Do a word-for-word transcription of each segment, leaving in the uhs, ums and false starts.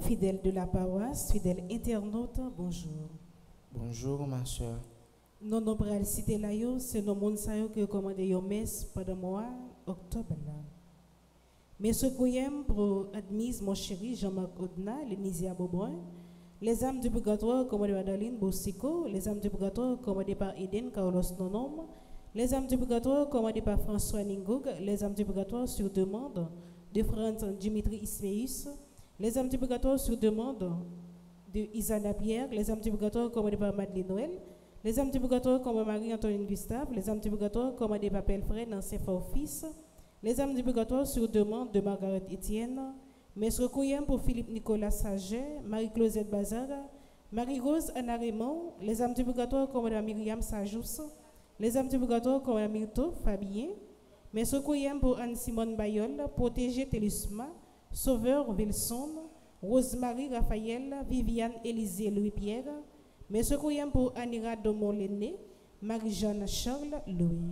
fidèles de la paroisse, fidèles internautes, bonjour. Bonjour ma soeur. Non, non, pour la cité là, c'est nos monde qui recommandé une messe pendant le mois octobre là. Mais ce que j'aime pour admise mon chéri Jean-Marc Odna, Lénisia Boboin, les âmes du purgatoire commandées par Daline Boussico, les âmes du purgatoire commandées par Eden Carlos Nonom, les âmes du purgatoire commandées par François Ningoug, les âmes du purgatoire sur demande de Franz Dimitri Ismeus, les âmes du purgatoire sur demande de Isana Pierre, les âmes du purgatoire commandées par Madeleine Noël, les âmes du purgatoire commandées par Marie-Antoine Gustave, les âmes du purgatoire commandées par Pelfred dans Saint-Fort-Fils, les âmes du purgatoire sur demande de Margaret Etienne, Maître Couyem pour Philippe Nicolas Saget, Marie-Clausette Bazara, Marie-Rose Anna Raymond, les âmes du purgatoire commandées par Myriam Sajous, les âmes du purgatoire commandées par Myrto Fabien, Maître Couyem pour Anne-Simone Bayol, Protégé Télusma, Sauveur Wilson, Rosemary Raphaël, Viviane Élisée Louis-Pierre, Maître Couyem pour Anira Domon-Lenné, Marie-Jeanne Charles Louis.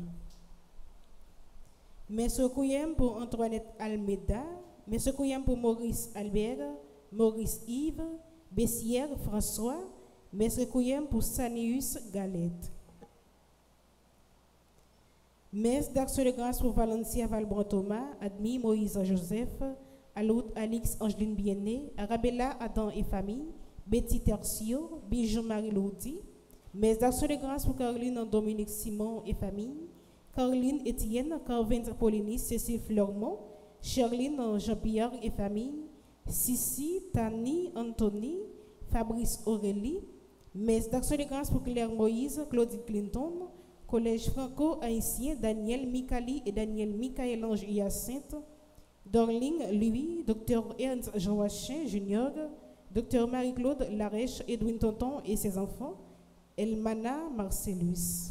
Monsieur Kouyem pour Antoinette Almeida, Monsieur Kouyem pour Maurice Albert, Maurice Yves, Bessière François, Monsieur Kouyem pour Sanius Galette. Messe d'action de grâce pour Valencia Valbron Thomas, Admis Moïse Joseph, Alout Alix Angeline Bienné, Arabella Adam et famille, Betty Tercio, Bijou Marie Lourdi. Messe d'action de grâce pour Caroline Dominique Simon et famille, Caroline Etienne, Carvin Paulinis, Cécile Fleurmont, Charline Jean-Pierre et famille, Sissi, Tani, Anthony, Fabrice Aurélie, Messe d'action de grâce pour Claire Moïse, Claudine Clinton, Collège franco-haïtien Daniel Mikali et Daniel Michael-Ange Hyacinthe, Dorling Louis, Docteur Ernst Joachim Junior, Docteur Marie-Claude Larèche, Edwin Tonton et ses enfants, Elmana Marcellus.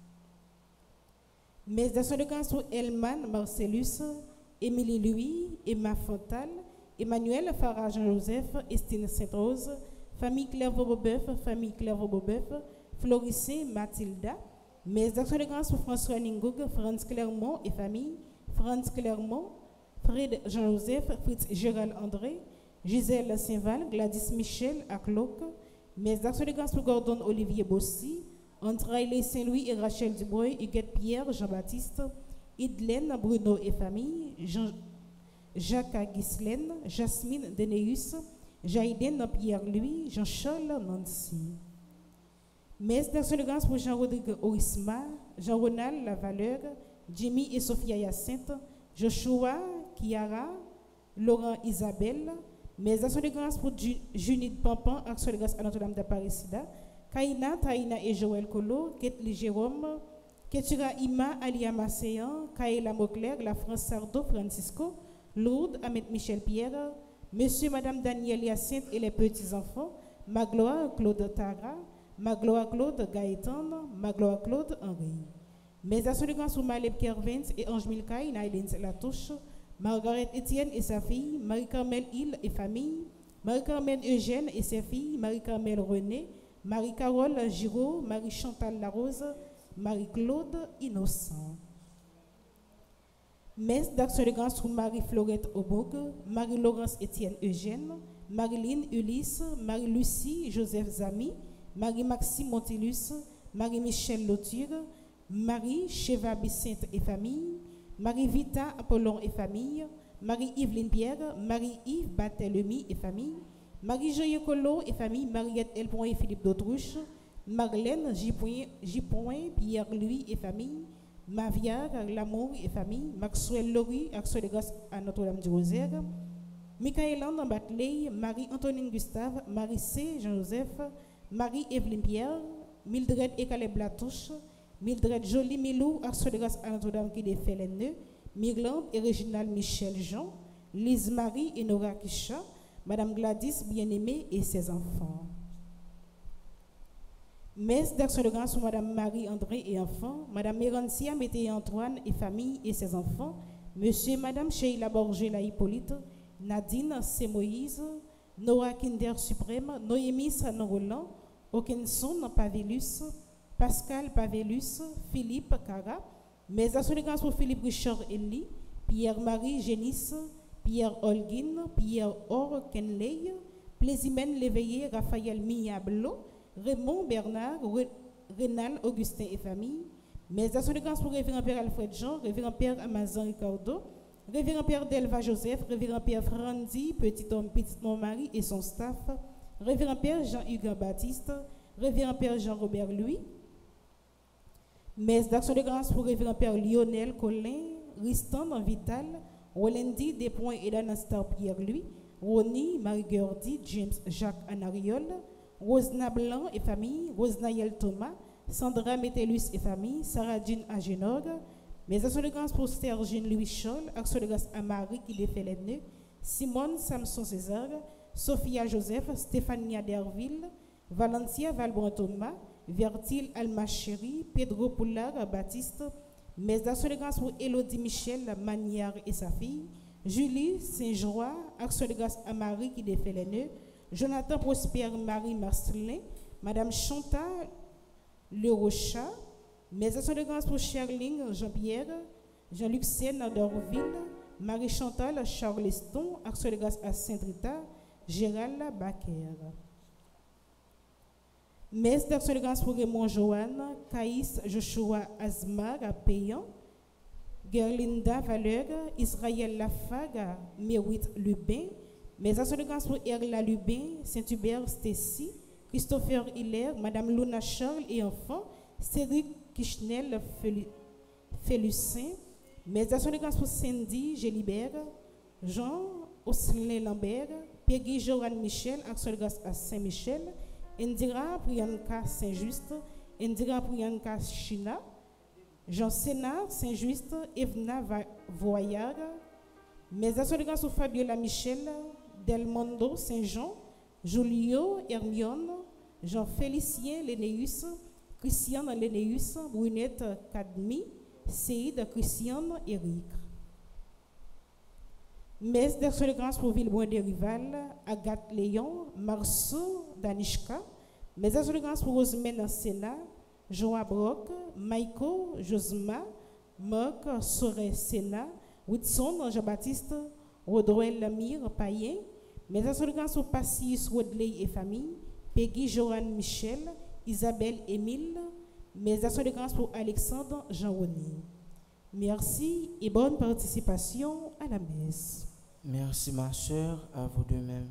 Messe d'action de grâce pour Elman Marcellus, Émilie Louis, Emma Fontal, Emmanuel Farah Jean-Joseph, Estine Sainte-Rose, famille Claire Vaubobeuf, famille Claire Vaubobeuf, Florissé Mathilda. Messe d'action de grâce pour François Ningoug, Franz Clermont et famille, Franz Clermont, Fred Jean-Joseph, Fritz Gérald André, Gisèle Saint-Val, Gladys Michel Acloc. Messe d'action de grâce pour Gordon Olivier Bossy, Antrailé Saint-Louis et Rachel Dubreuil, Huguette Pierre, Jean-Baptiste, Idelaine, Bruno et famille, Jean, Jacques Ghislaine, Jasmine Deneus, Jaïden Pierre-Louis, Jean-Charles Nancy. Messe d'action de grâce pour Jean-Rodrigue Orisma, Jean-Ronald Lavaleur, Jimmy et Sophia Hyacinthe, Joshua, Kiara, Laurent Isabelle. Messe d'action de grâce pour Junide Pampan, action de grâce à Notre-Dame d'Apparecida, Kaina, Taïna et Joël Colo, Ketli Jérôme, Ketura Ima, Alia Masséan, Kaela Moclerc, La France Sardo, Francisco, Lourdes, Ahmed Michel Pierre, Monsieur, Madame Daniel Hyacinthe et les petits-enfants, Magloire Claude Tara, Magloire Claude Gaëtan, Magloire Claude Henri. Mes actions de grâce pour Maleb Kervens et Ange Milkaï, Naïlens Latouche, Margaret Etienne et sa fille, Marie-Carmel Hill et famille, Marie-Carmel Eugène et ses filles, Marie-Carmel René, Marie-Carole Giraud, Marie-Chantal Larose, Marie-Claude Innocent. Messe d'action de grâce pour Marie-Florette Aubourg, Marie-Laurence Étienne Eugène, Marilyn Ulysse, Marie-Lucie Joseph Zami, Marie-Maxime Montilus, Marie-Michel Lauture, Marie-Cheva Bicinte et famille, Marie-Vita Apollon et famille, Marie-Yveline Pierre, Marie-Yves Barthélemy et famille, Marie-Joye Colo et famille, Mariette Elpoint et Philippe d'Autruche, Marlène Gipoin, Pierre-Louis et famille, Maviar, Lamour et famille, Maxwell Laurie, action de grâce à Notre-Dame du Rosaire, Michael-Anne Batley, Marie-Antonine Gustave, Marie-C. Jean-Joseph, Marie-Evelyne Pierre, Mildred et Caleb Latouche, Mildred Jolie Milou, action de grâce à Notre-Dame qui défait les nœuds, Myrlande et Réginald Michel Jean, Lise-Marie et Nora Kisha, Madame Gladys Bien-Aimée et ses enfants. Messe d'action de grâce pour Madame Marie-André et enfants, Madame Mérancia Mété Antoine et famille et ses enfants, Monsieur et Madame Sheila Borgé La Hippolyte, Nadine C. Moïse, Nora Kinder Suprême, Noémie Sanon Roland, Okenson Pavelus, Pascal Pavelus, Philippe Cara. Mes actions de grâce pour Philippe Richard Elie, Pierre-Marie Génis, Pierre Holguin, Pierre Or Kenley, Plaisimène Léveillé, Raphaël Miablo, Raymond Bernard, Re- Rénal Augustin et famille. Mes actions de grâce pour Révérend Père Alfred Jean, Révérend Père Amazon Ricardo, Révérend Père Delva Joseph, Révérend Père Frandy, Petit Homme, Petit Nom Marie et son staff, Révérend Père Jean-Hugues Baptiste, Révérend Père Jean-Robert Louis. Mes actions de grâce pour Révérend Père Lionel Colin, Ristan Vital, Rolendi Despoints et Danastar Pierre Louis, Roni Marie-Gordy, James Jacques Anariol, Rosna Blanc et famille, Rosnaël Thomas, Sandra Métellus et famille, Sarah Jean Agenog. Mes actions de grâce pour Sergine Louis Scholl, actions de grâce à Marie qui défait les nœuds, Simone Samson César, Sophia Joseph, Stéphania Derville, Valentia Valbron Thomas, Vertil Alma Chéri, Pedro Poular Baptiste. Mes actions de grâce pour Élodie Michel Manière et sa fille, Julie Saint-Joie, action de grâce à Marie qui défait les nœuds, Jonathan Prosper Marie Marcelin, Madame Chantal Le Rochat. Mes actions de grâce pour Cherling Jean-Pierre, Jean-Luc Sen d'Orville, Marie-Chantal Charleston, action de grâce à Saint-Rita, Gérald Baker. Mes actions de grâce pour Raymond Joanne, Caïs Joshua Asmar Payan, Gerlinda Valeur, Israël Lafaga, Mérite Lubin. Mes actions de grâce pour Erla Lubin, Saint-Hubert Stacy, Christopher Hiller, Madame Luna Charles et enfants, Cédric Kishnel Félucin. Mes actions de grâce pour Cindy Gélibert, Jean Osselin Lambert, Peggy Joran Michel, action de grâce à Saint-Michel, Indira Priyanka Saint-Just, Indira Priyanka China, Jean Sénat Saint-Just, Evna Voyard. Mes actions de grâce pour Fabiola Michel, Delmondo Saint-Jean, Julio Hermione, Jean-Félicien Lénéus, Christian Lénéus, Brunette Cadmi, Seyd Christian Eric. Mes d'actions de grâce pour Villeboin des Rival, Agathe Léon, Marceau Danishka. Mes actions de grâce pour Rosemène Sénat, Joa Brock, Maïko Josma, Marc Soré Sénat, Whitson Jean-Baptiste, Rodroel Lamir Payen. Mes actions de grâce pour Passis Rodley et famille, Peggy Joran Michel, Isabelle Émile. Mes actions de grâce pour Alexandre Jean-Rony. Merci et bonne participation à la messe. Merci ma sœur, à vous de même.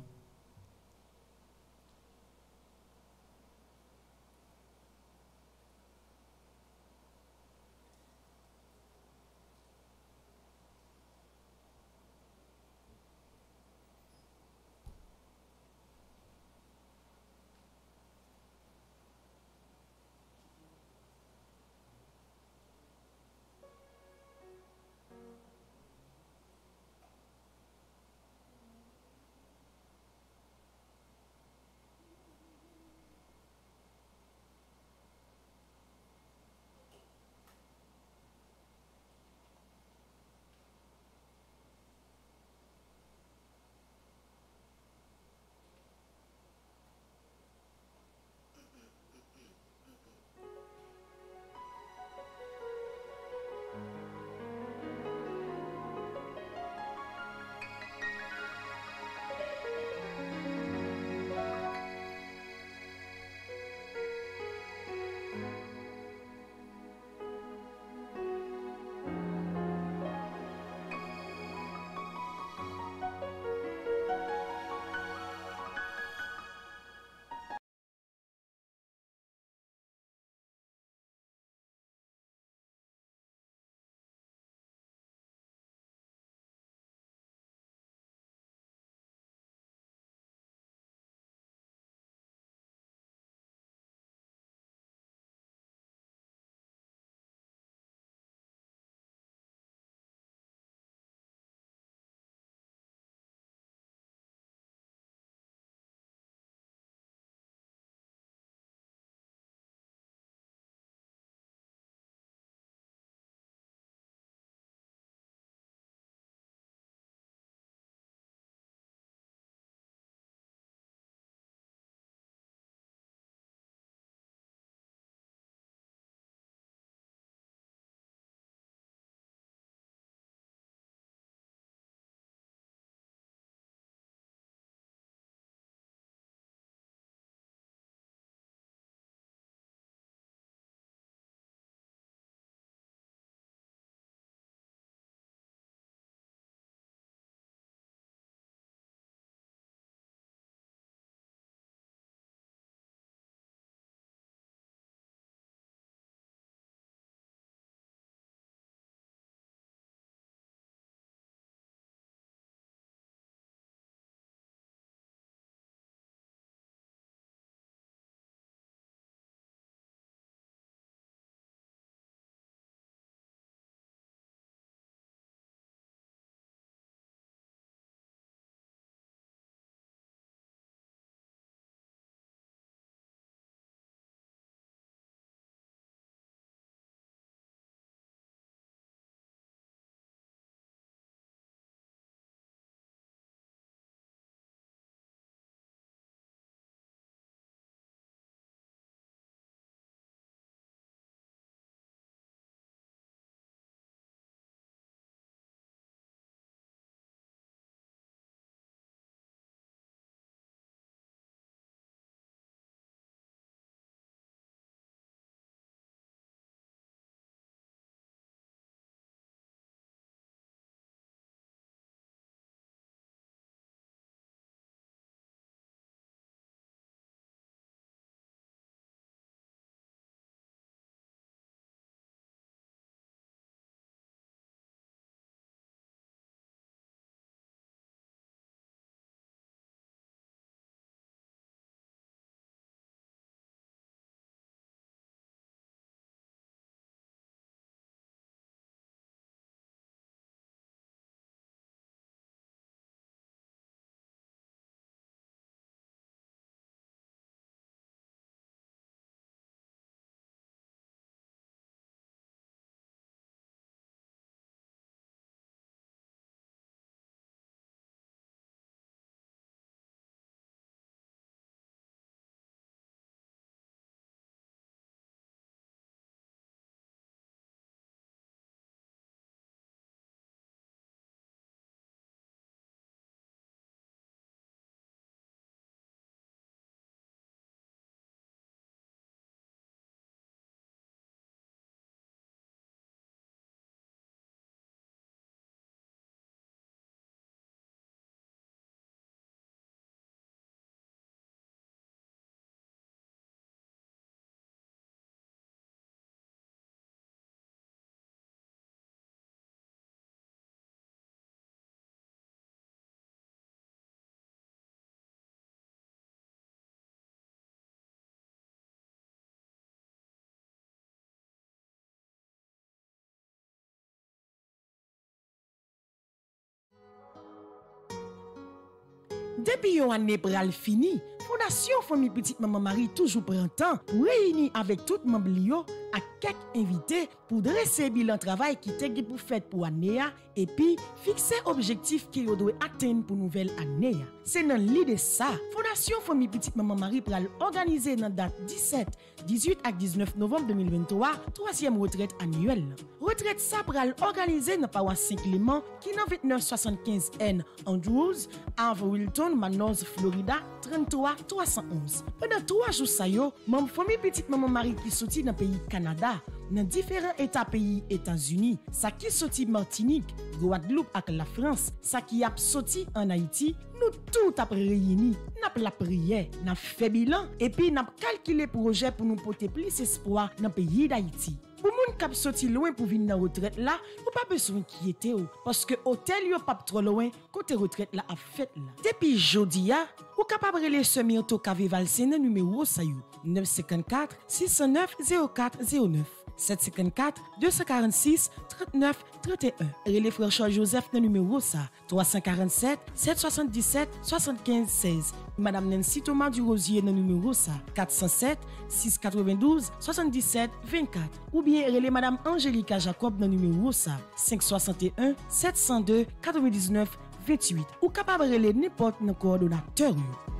Depuis une année pral fini, Fondation Famille Petite Maman Marie toujours prend temps pour réunir avec tout membres lio à quelques invités pour dresser bilan travail qui te pour faire pour année et puis fixer objectif qui doit atteindre pour nouvelle année. C'est dans l'idée ça, Fondation Famille Petite Maman Marie pral organiser dans date dix-sept, dix-huit et dix-neuf novembre deux mille vingt-trois, troisième retraite annuelle. Retraite ça pral organiser dans paroisse Saint-Clément qui dans vingt-neuf soixante-quinze N Andrews, à Wilton, Manoz, Florida, trente-trois trois cent onze. Pendant trois jours ça yo, mon famille Petite Maman Marie qui sorti dans pays Canada, dans différents états pays États-Unis, ça qui sorti Martinique, Guadeloupe et la France, ça qui a sorti en Haïti, nous tout après réunis, n'a la prière, n'a fait bilan et puis n'a calculé projet pour nous porter plus espoir dans le pays d'Haïti. Pour moun k'ap sorti loin pour venir dans retraite là, ou pas besoin d'inquiéter parce que hôtel yo pas trop loin côté retraite là a fait là. Depuis jodi a, ou capable relé semi auto Kave Valsene numéro sa yo neuf cinq quatre six zéro neuf zéro quatre zéro neuf sept cinq quatre deux quatre six trente-neuf trente et un. Relé frère Charles Joseph dans numéro ça trois quatre sept sept sept sept soixante-quinze seize. Madame Nancy Thomas du Rosier dans numéro ça quatre zéro sept six quatre-vingt-douze soixante-dix-sept vingt-quatre. Ou bien relé Madame Angelica Jacob dans numéro ça cinq soixante et un sept zéro deux quatre-vingt-dix-neuf vingt-huit. Ou capable relé n'importe nos coordonnateurs.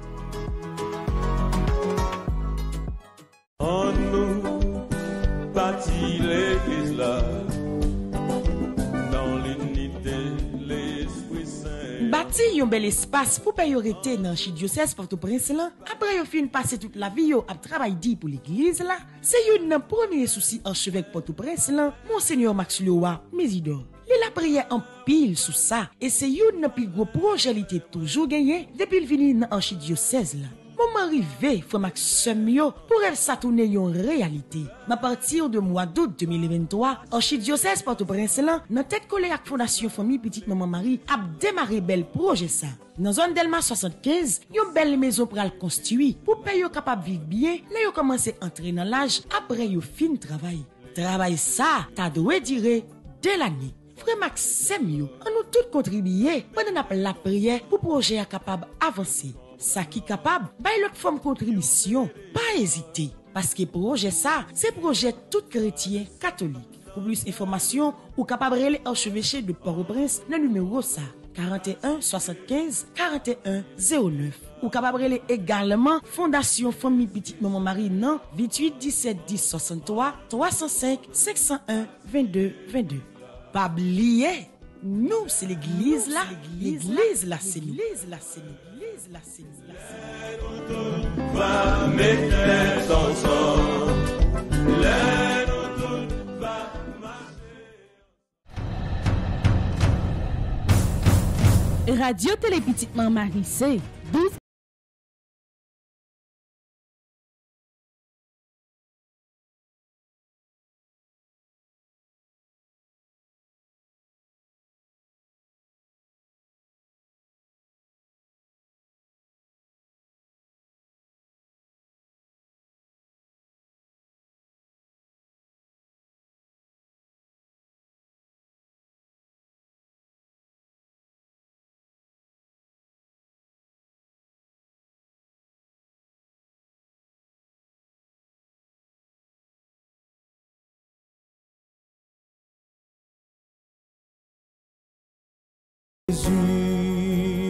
En nous bâtit l'église là, dans l'unité, l'Esprit Saint. Bâti yon bel espace pour priorité dans l'archidiocèse Port-au-Prince là. Après yon fin passer toute la vie yo à travailler pour l'église là. C'est yon nan premier souci archevêque Port-au-Prince là, Monseigneur Max Leroy Mésidor. Il a prié en pile sous ça et c'est yon nan plus gros projet li te toujours gagné depuis le vini dans l'archidiocèse là. Moment arrivé, faut maximum yo pour elle ça tourner yon réalité. À partir de mois d'août deux mille vingt-trois, archidiocèse Port-au-Prince là, dans tête collée avec Fondation Famille Petite Maman Marie, a démarré bel projet ça. Dans zone Delma soixante-quinze, yon belle maison pour al construire pour payer yo capable vivre bien, là yo commencé entrer dans l'âge après yo fin travail. Travail ça, ta doit durer de l'année. Frère Maxime yo, on nous tous contribuer pendant la prière pour projet capable avancer. Ça qui capable, bay l'autre forme contribution, pas hésiter. Parce que projet ça, c'est projet tout chrétien catholique. Pour plus d'informations, ou capable relais archevêché de Port-au-Prince, le numéro ça, quarante et un soixante-quinze quarante et un zéro neuf. Ou capable relais également Fondation Famille Petite Maman Marie non vingt-huit dix-sept dix soixante-trois trois cent cinq cinq cent un vingt-deux vingt-deux. Pas oublier, nous c'est l'église là, l'église là c'est l'église là c'est l'église là c'est l'église. Va mettre ensemble, les nous va marcher. Radio Télé Petite Maman Marie c'est douze Jésus,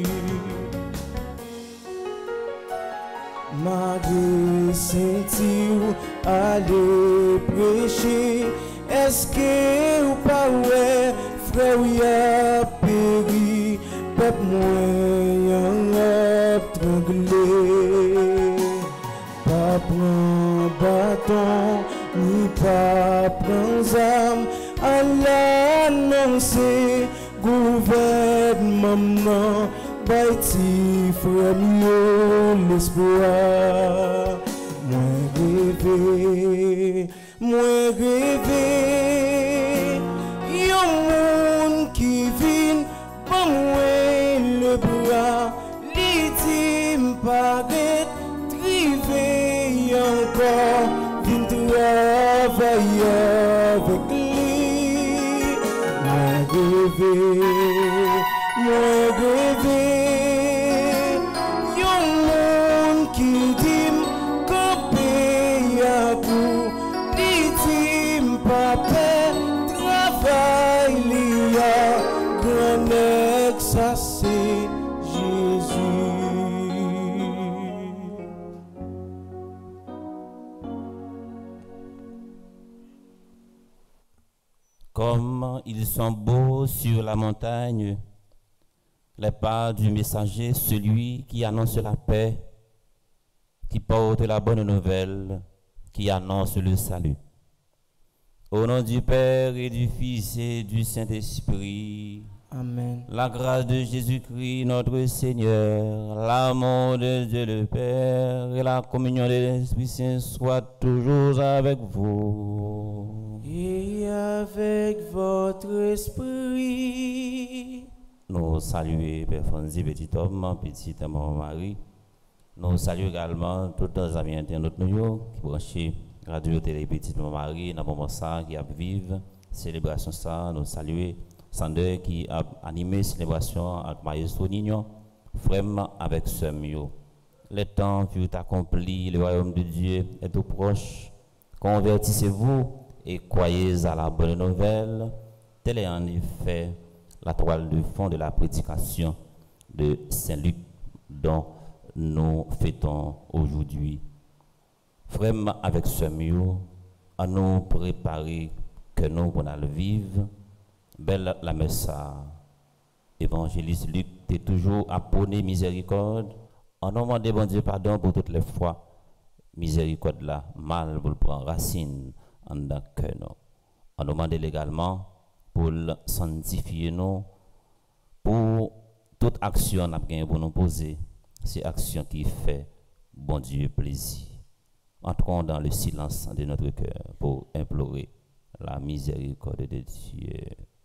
malgré sentir aller prêcher, est-ce que ou pas ouais, frère ou y'a péri, peuple moyen a tranglé, pas prendre bâton, ni pas prendre âme, à l'annoncer. Gouvernement non, bâti frère l'espoir. Moi rêver, moi rêver, y'a monde qui vient, bon moi le bras, l'itime paraît, trivé encore, vient travailler avec lui. Moi rêver, moi rêver, pape travail li a grand nèg ça c'est Jésus. Comme ils sont beaux sur la montagne, les pas du messager, celui qui annonce la paix, qui porte la bonne nouvelle, qui annonce le salut. Au nom du Père et du Fils et du Saint-Esprit, Amen. la grâce de Jésus-Christ notre Seigneur, l'amour de Dieu le Père et la communion de l'Esprit Saint soient toujours avec vous. Et avec votre esprit. Nous saluons Père Fonzi, petit homme, petit maman Marie. Nous saluons également tous les amis internautes nous qui branchent Radio Télé Petite Maman Marie dans le moment ça qui a vivre célébration ça. Nous saluons Sander qui a animé célébration avec Maestro Nignon, frère avec Sœur Mio. Le temps fut accompli, le royaume de Dieu est tout proche. Convertissez-vous et croyez à la bonne nouvelle. Telle est en effet la toile de fond de la prédication de Saint Luc dont nous fêtons aujourd'hui. Frère avec ce mieux, à nous préparer que nous pour le vivre. Belle la messe, évangéliste Luc, t'es toujours appelé miséricorde. En nom de bon Dieu, pardon pour toutes les fois. Miséricorde là, mal pour prendre racine en dans que nous. On nous demande également pour sanctifier nous, pour toute action pour nous poser, c'est action qui fait bon Dieu plaisir. Entrons dans le silence de notre cœur pour implorer la miséricorde de Dieu.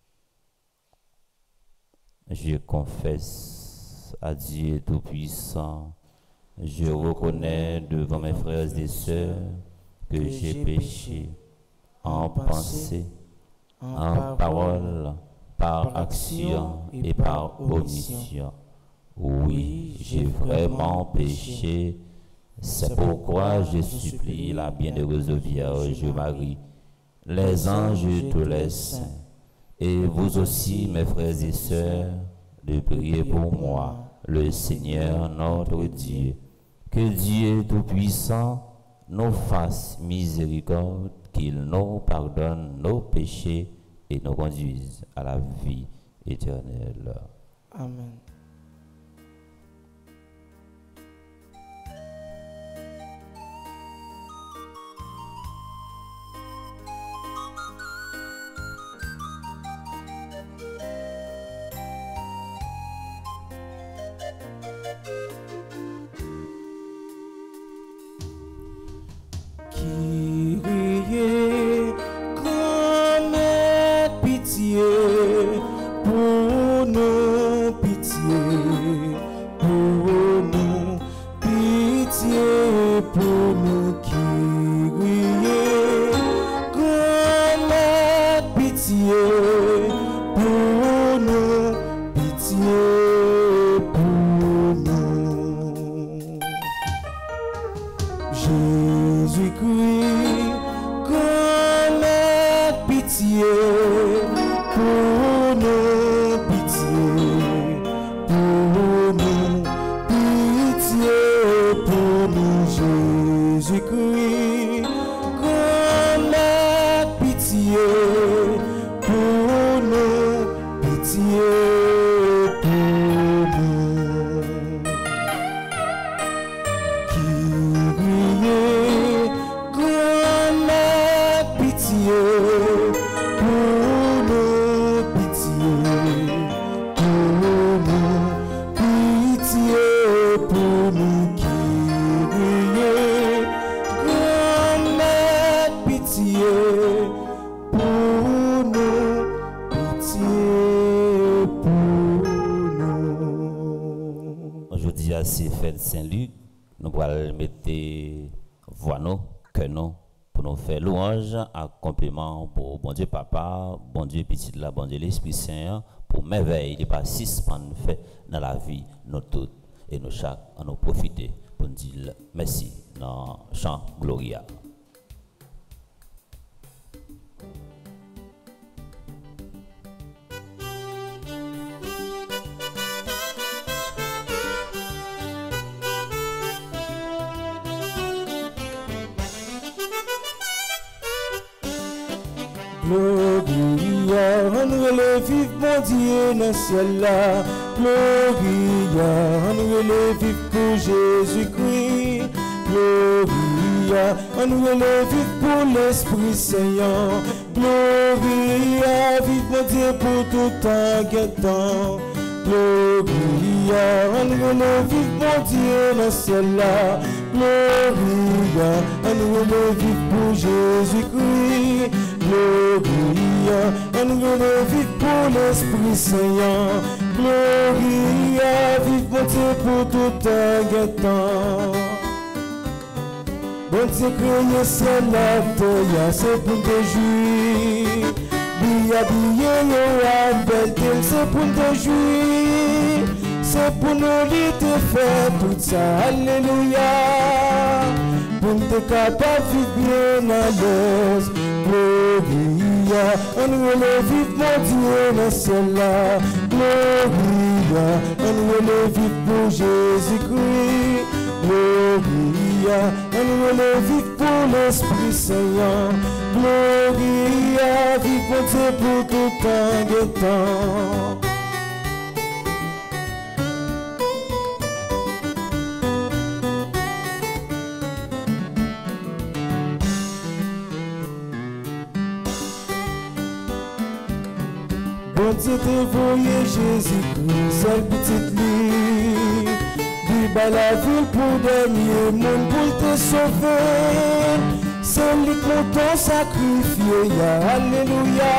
Je confesse à Dieu Tout-Puissant, je reconnais devant mes frères et sœurs que j'ai péché en pensée, en parole, par action et par omission. Oui, j'ai vraiment péché. C'est pourquoi je supplie la bienheureuse Vierge Marie, les anges et tous les saints, et vous aussi, mes frères et sœurs, de prier pour moi, le Seigneur notre Dieu. Que Dieu Tout-Puissant nous fasse miséricorde, qu'il nous pardonne nos péchés et nous conduise à la vie éternelle. Amen. Kyrie, comme pitié pour nous, pitié pour nous, pitié pour nous, Kyrie, comme pitié pour nous, pitié pour nous. Jésus-Christ, comme pitié pour nous, pitié pour nous, pitié pour nous. Jésus-Christ, comme pitié pour nous, pitié pour nous. Kyrie, comme pitié pour nous, pitié pour nous, pitié pour nous. Kyrie, comme pitié pour nous, pitié pour nous. Aujourd'hui, à ces fêtes Saint-Luc, nous allons mettre voix nous, que nous, pour nous faire louange, à complément pour bon Dieu Papa, bon Dieu Petit là, bon Dieu l'Esprit Saint, pour merveille, il pas six nous fait dans la vie, nous toutes et nous chaque, à nous profiter pour nous dire merci dans chant Gloria. Gloria, on relève vive mon Dieu dans le ciel là. Gloria, on relève vive pour Jésus-Christ. Gloria, on relève vive pour l'Esprit Saint. Gloria, vive mon Dieu pour tout temps guettant. Gloria, on relève vive mon Dieu dans le ciel là. Gloria, on relève vive pour Jésus-Christ. Gloria, on relève vive pour l'Esprit Saint. Gloria, vive mon Dieu pour tout temps guettant. Bon Dieu créé ciel la terre, c'est pour te jouir. Bien habillé, yo belle telle, c'est pour te jouir. C'est pour nous lui te faire tout ça, alléluia. Pour te capable de vivre bien à l'aise. Gloria, on relève vive mon Dieu dans le ciel là. Gloria, on relève vive pour Jésus-Christ. Gloria, on relève vive pour l'Esprit Saint. Gloria, vive mon Dieu pour tout temps de temps. Bon Dieu te voyé Jésus-Christ, seul petite lit. Lui bat la ville pour dernier monde pour te sauver. C'est lui qu'on t'a sacrifié, ya alléluia.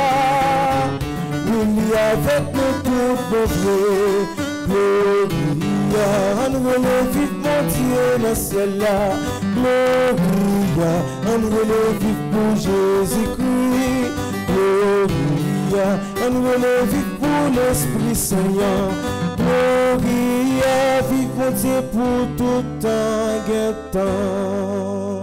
Oui, avec nous tout pauvres. Gloria, on relève vive mon Dieu dans le ciel là. Gloria, on relève vive pour Jésus-Christ. Gloria, on relève vive pour l'Esprit Saint. Gloria, vive mon Dieu pour tout temps guettant.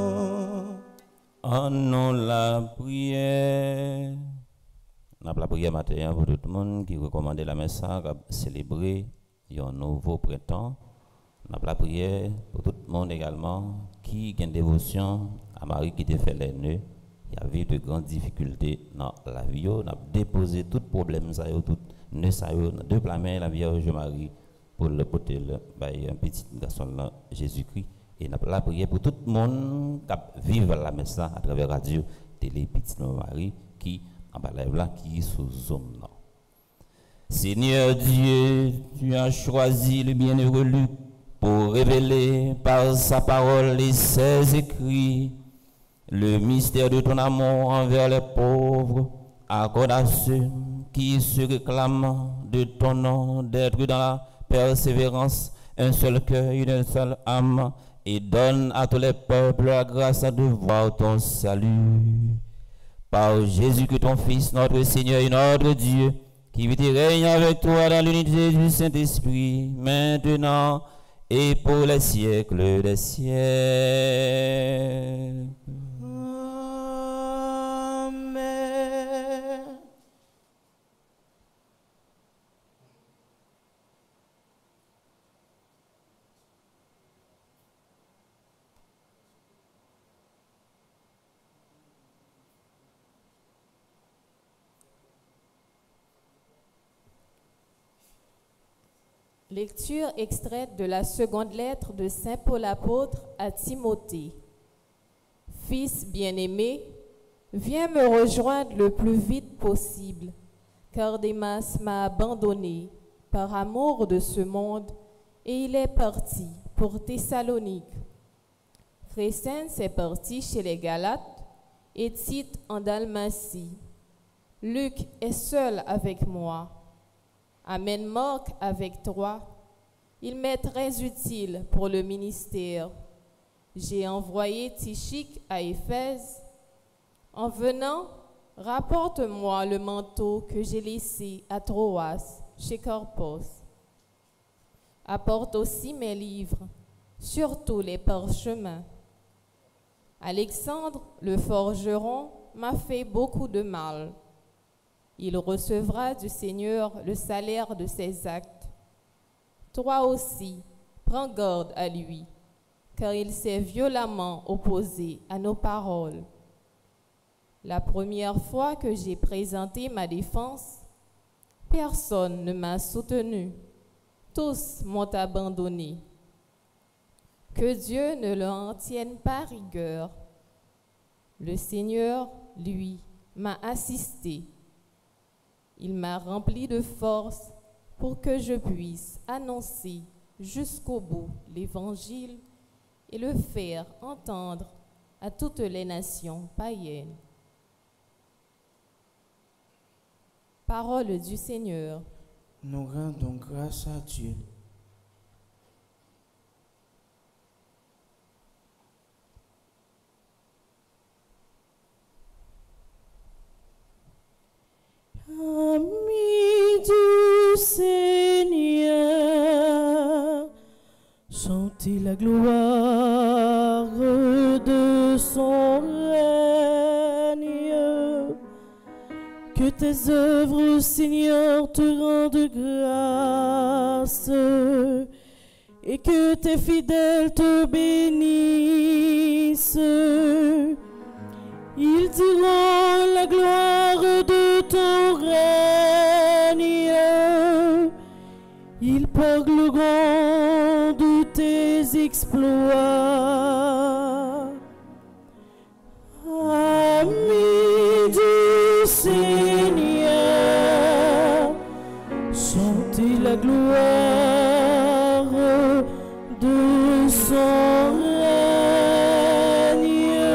En nous la prière. Nous avons la prière matin pour tout le monde qui recommande la messe à célébrer un nouveau printemps. Nous avons la prière pour tout le monde également qui a une dévotion à Marie qui te fait les nœuds. Il y avait de grandes difficultés dans la vie. Nous avons déposé tout problème, tout nœud, deux mains la Vierge Marie pour le porter un petit garçon là, Jésus-Christ. Et nous avons la prière pour tout le monde qui vit la messe à travers radio, télé, Petite Marie, qui en bas là, qui est sous Zoom. Seigneur Dieu, tu as choisi le bienheureux Luc pour révéler par sa parole et ses écrits le mystère de ton amour envers les pauvres. Accorde à ceux qui se réclament de ton nom d'être dans la persévérance, un seul cœur, une seule âme, et donne à tous les peuples la grâce de voir ton salut. Par Jésus-Christ, ton Fils, notre Seigneur et notre Dieu, qui vit et règne avec toi dans l'unité du Saint-Esprit, maintenant et pour les siècles des siècles. Amen. Lecture extraite de la seconde lettre de Saint Paul apôtre à Timothée. Fils bien-aimé, viens me rejoindre le plus vite possible, car Démas m'a abandonné par amour de ce monde et il est parti pour Thessalonique. Crescens est parti chez les Galates et Tite en Dalmatie. Luc est seul avec moi. Amène Marc avec toi. Il m'est très utile pour le ministère. J'ai envoyé Tychique à Éphèse. En venant, rapporte-moi le manteau que j'ai laissé à Troas, chez Carpos. Apporte aussi mes livres, surtout les parchemins. Alexandre, le forgeron, m'a fait beaucoup de mal. Il recevra du Seigneur le salaire de ses actes. Toi aussi, prends garde à lui, car il s'est violemment opposé à nos paroles. La première fois que j'ai présenté ma défense, personne ne m'a soutenu. Tous m'ont abandonné. Que Dieu ne leur en tienne pas rigueur. Le Seigneur, lui, m'a assisté. Il m'a rempli de force pour que je puisse annoncer jusqu'au bout l'Évangile et le faire entendre à toutes les nations païennes. Parole du Seigneur. Nous rendons grâce à Dieu. Amis du Seigneur, chantez la gloire de son règne. Que tes œuvres, Seigneur, te rendent grâce et que tes fidèles te bénissent. Ils diront la gloire de ton règne. Ils parleront de tes exploits. Amis du Seigneur, chantez la gloire de son règne.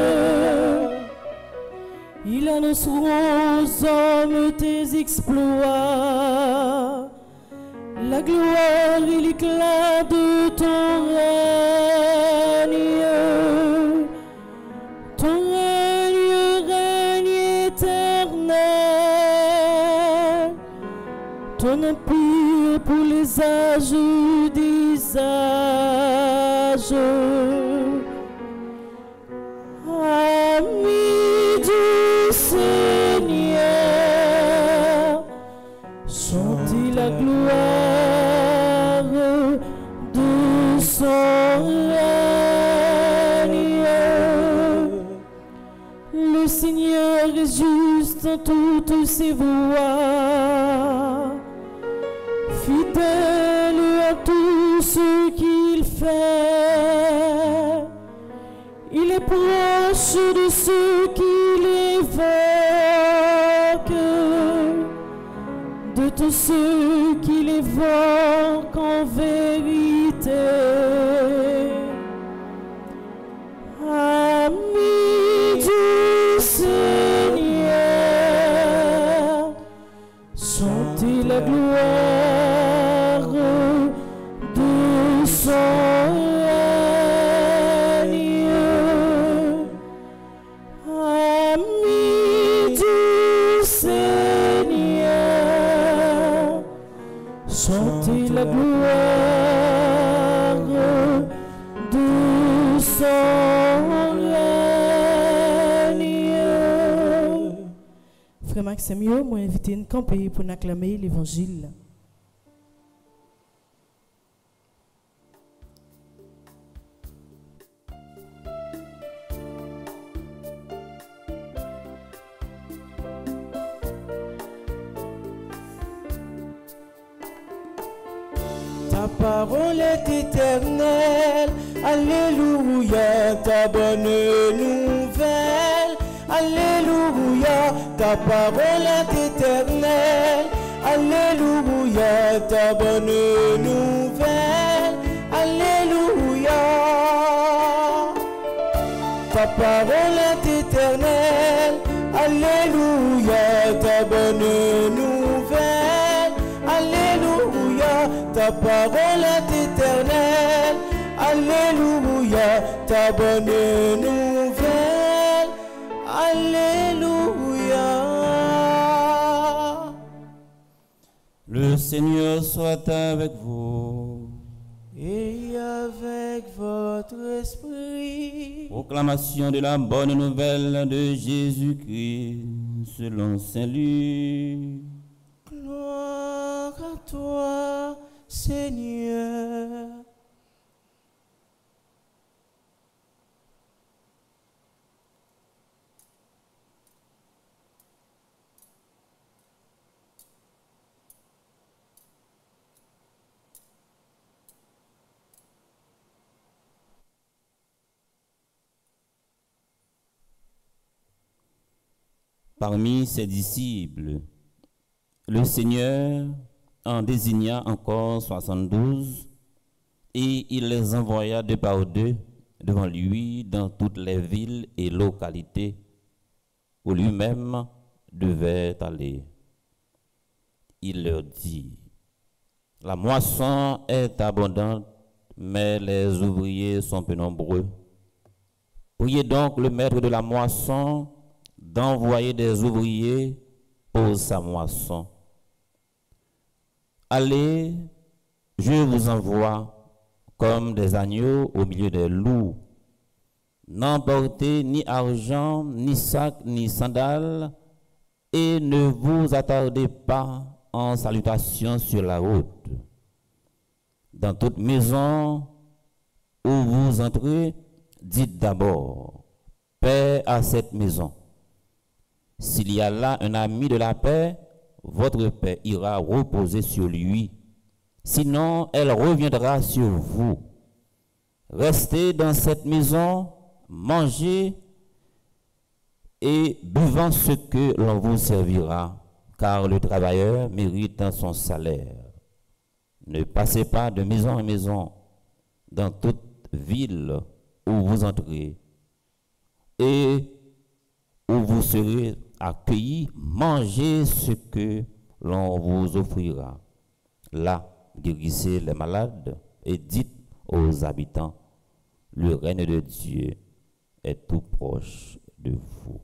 Ils annonceront aux hommes tes exploits, la gloire et l'éclat de ton règne. Ton règne, règne éternel, ton empire pour les âges des âges. Amis du Seigneur, chantez la gloire de son règne. Le Seigneur est juste en toutes ses voies, fidèle à tout ce qu'il fait. Il est proche de ceux qu'il évoque, de tous ceux qu'il évoque en vérité. Amis du Seigneur, chantez la gloire de son règne. Amis du Seigneur, chantez la gloire de son règne. Frère Maximio m'a invité à camper pour acclamer l'évangile. Ta parole est éternelle, alléluia, ta bonne nouvelle, alléluia, ta parole est éternelle, alléluia, ta bonne nouvelle, alléluia. Ta parole est éternelle, alléluia, ta bonne nouvelle, alléluia, ta parole est éternelle, alléluia, ta bonne nouvelle, alléluia. Le Seigneur soit avec vous. Et avec votre esprit. Proclamation de la bonne nouvelle de Jésus-Christ selon Saint Luc. Gloire à toi, Seigneur. parmi ses disciples, le Seigneur en désigna encore soixante-douze et il les envoya deux par deux devant lui dans toutes les villes et localités où lui-même devait aller. Il leur dit, la moisson est abondante, mais les ouvriers sont peu nombreux. Priez donc le maître de la moisson d'envoyer des ouvriers pour sa moisson. Allez, je vous envoie comme des agneaux au milieu des loups. N'emportez ni argent, ni sac, ni sandales, et ne vous attardez pas en salutation sur la route. Dans toute maison où vous entrez, dites d'abord, paix à cette maison. S'il y a là un ami de la paix, votre paix ira reposer sur lui. Sinon, elle reviendra sur vous. Restez dans cette maison, mangez et buvant ce que l'on vous servira, car le travailleur mérite son salaire. Ne passez pas de maison en maison dans toute ville où vous entrez et où vous serez accueillis, mangez ce que l'on vous offrira. Là, guérissez les malades et dites aux habitants, le règne de Dieu est tout proche de vous.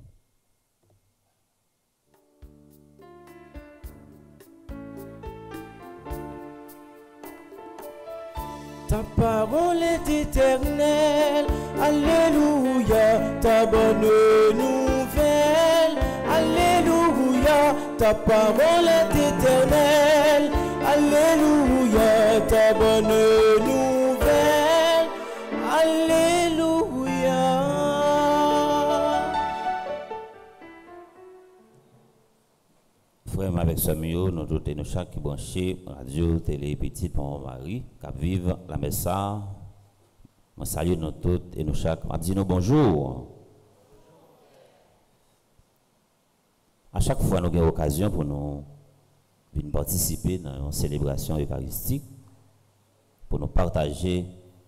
Ta parole est éternelle, alléluia, ta bonne nouvelle, alléluia, ta parole est éternelle, alléluia, ta bonne nouvelle, alléluia. Frère, avec Samuel, nous tous nous chaque qui branché radio, télé, petite pour mon mari, qui vive la messa. Je salue nous tous et nous chaque. Je dis nous bonjour. À chaque fois, nous avons l'occasion pour nous venir participer dans une célébration eucharistique, pour nous partager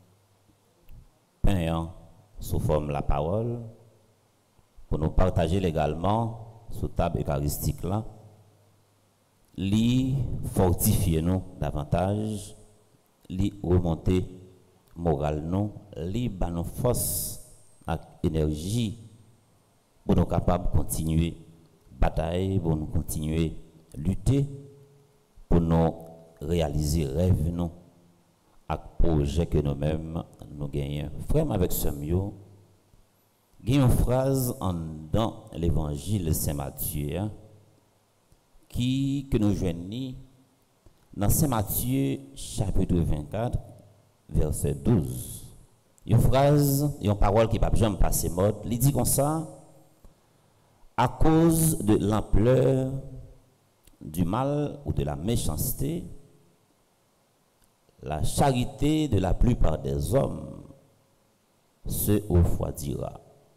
pain sous forme de la parole, pour nous partager également sous table eucharistique là. Li fortifier nous davantage, li remonter moral nous, li ba nous force et énergie pour nous capables de continuer bataille, pour nous continuer lutter, pour nous réaliser rêve nous avec projet que nous-mêmes nous gagnons. Frère avec ce mieux, il y a une phrase en dans l'évangile de Saint Matthieu qui que nous joignons dans Saint Matthieu chapitre vingt-quatre verset douze. Une phrase, une parole qui ne peut jamais passer mode, il dit comme ça, à cause de l'ampleur du mal ou de la méchanceté, la charité de la plupart des hommes se refroidira.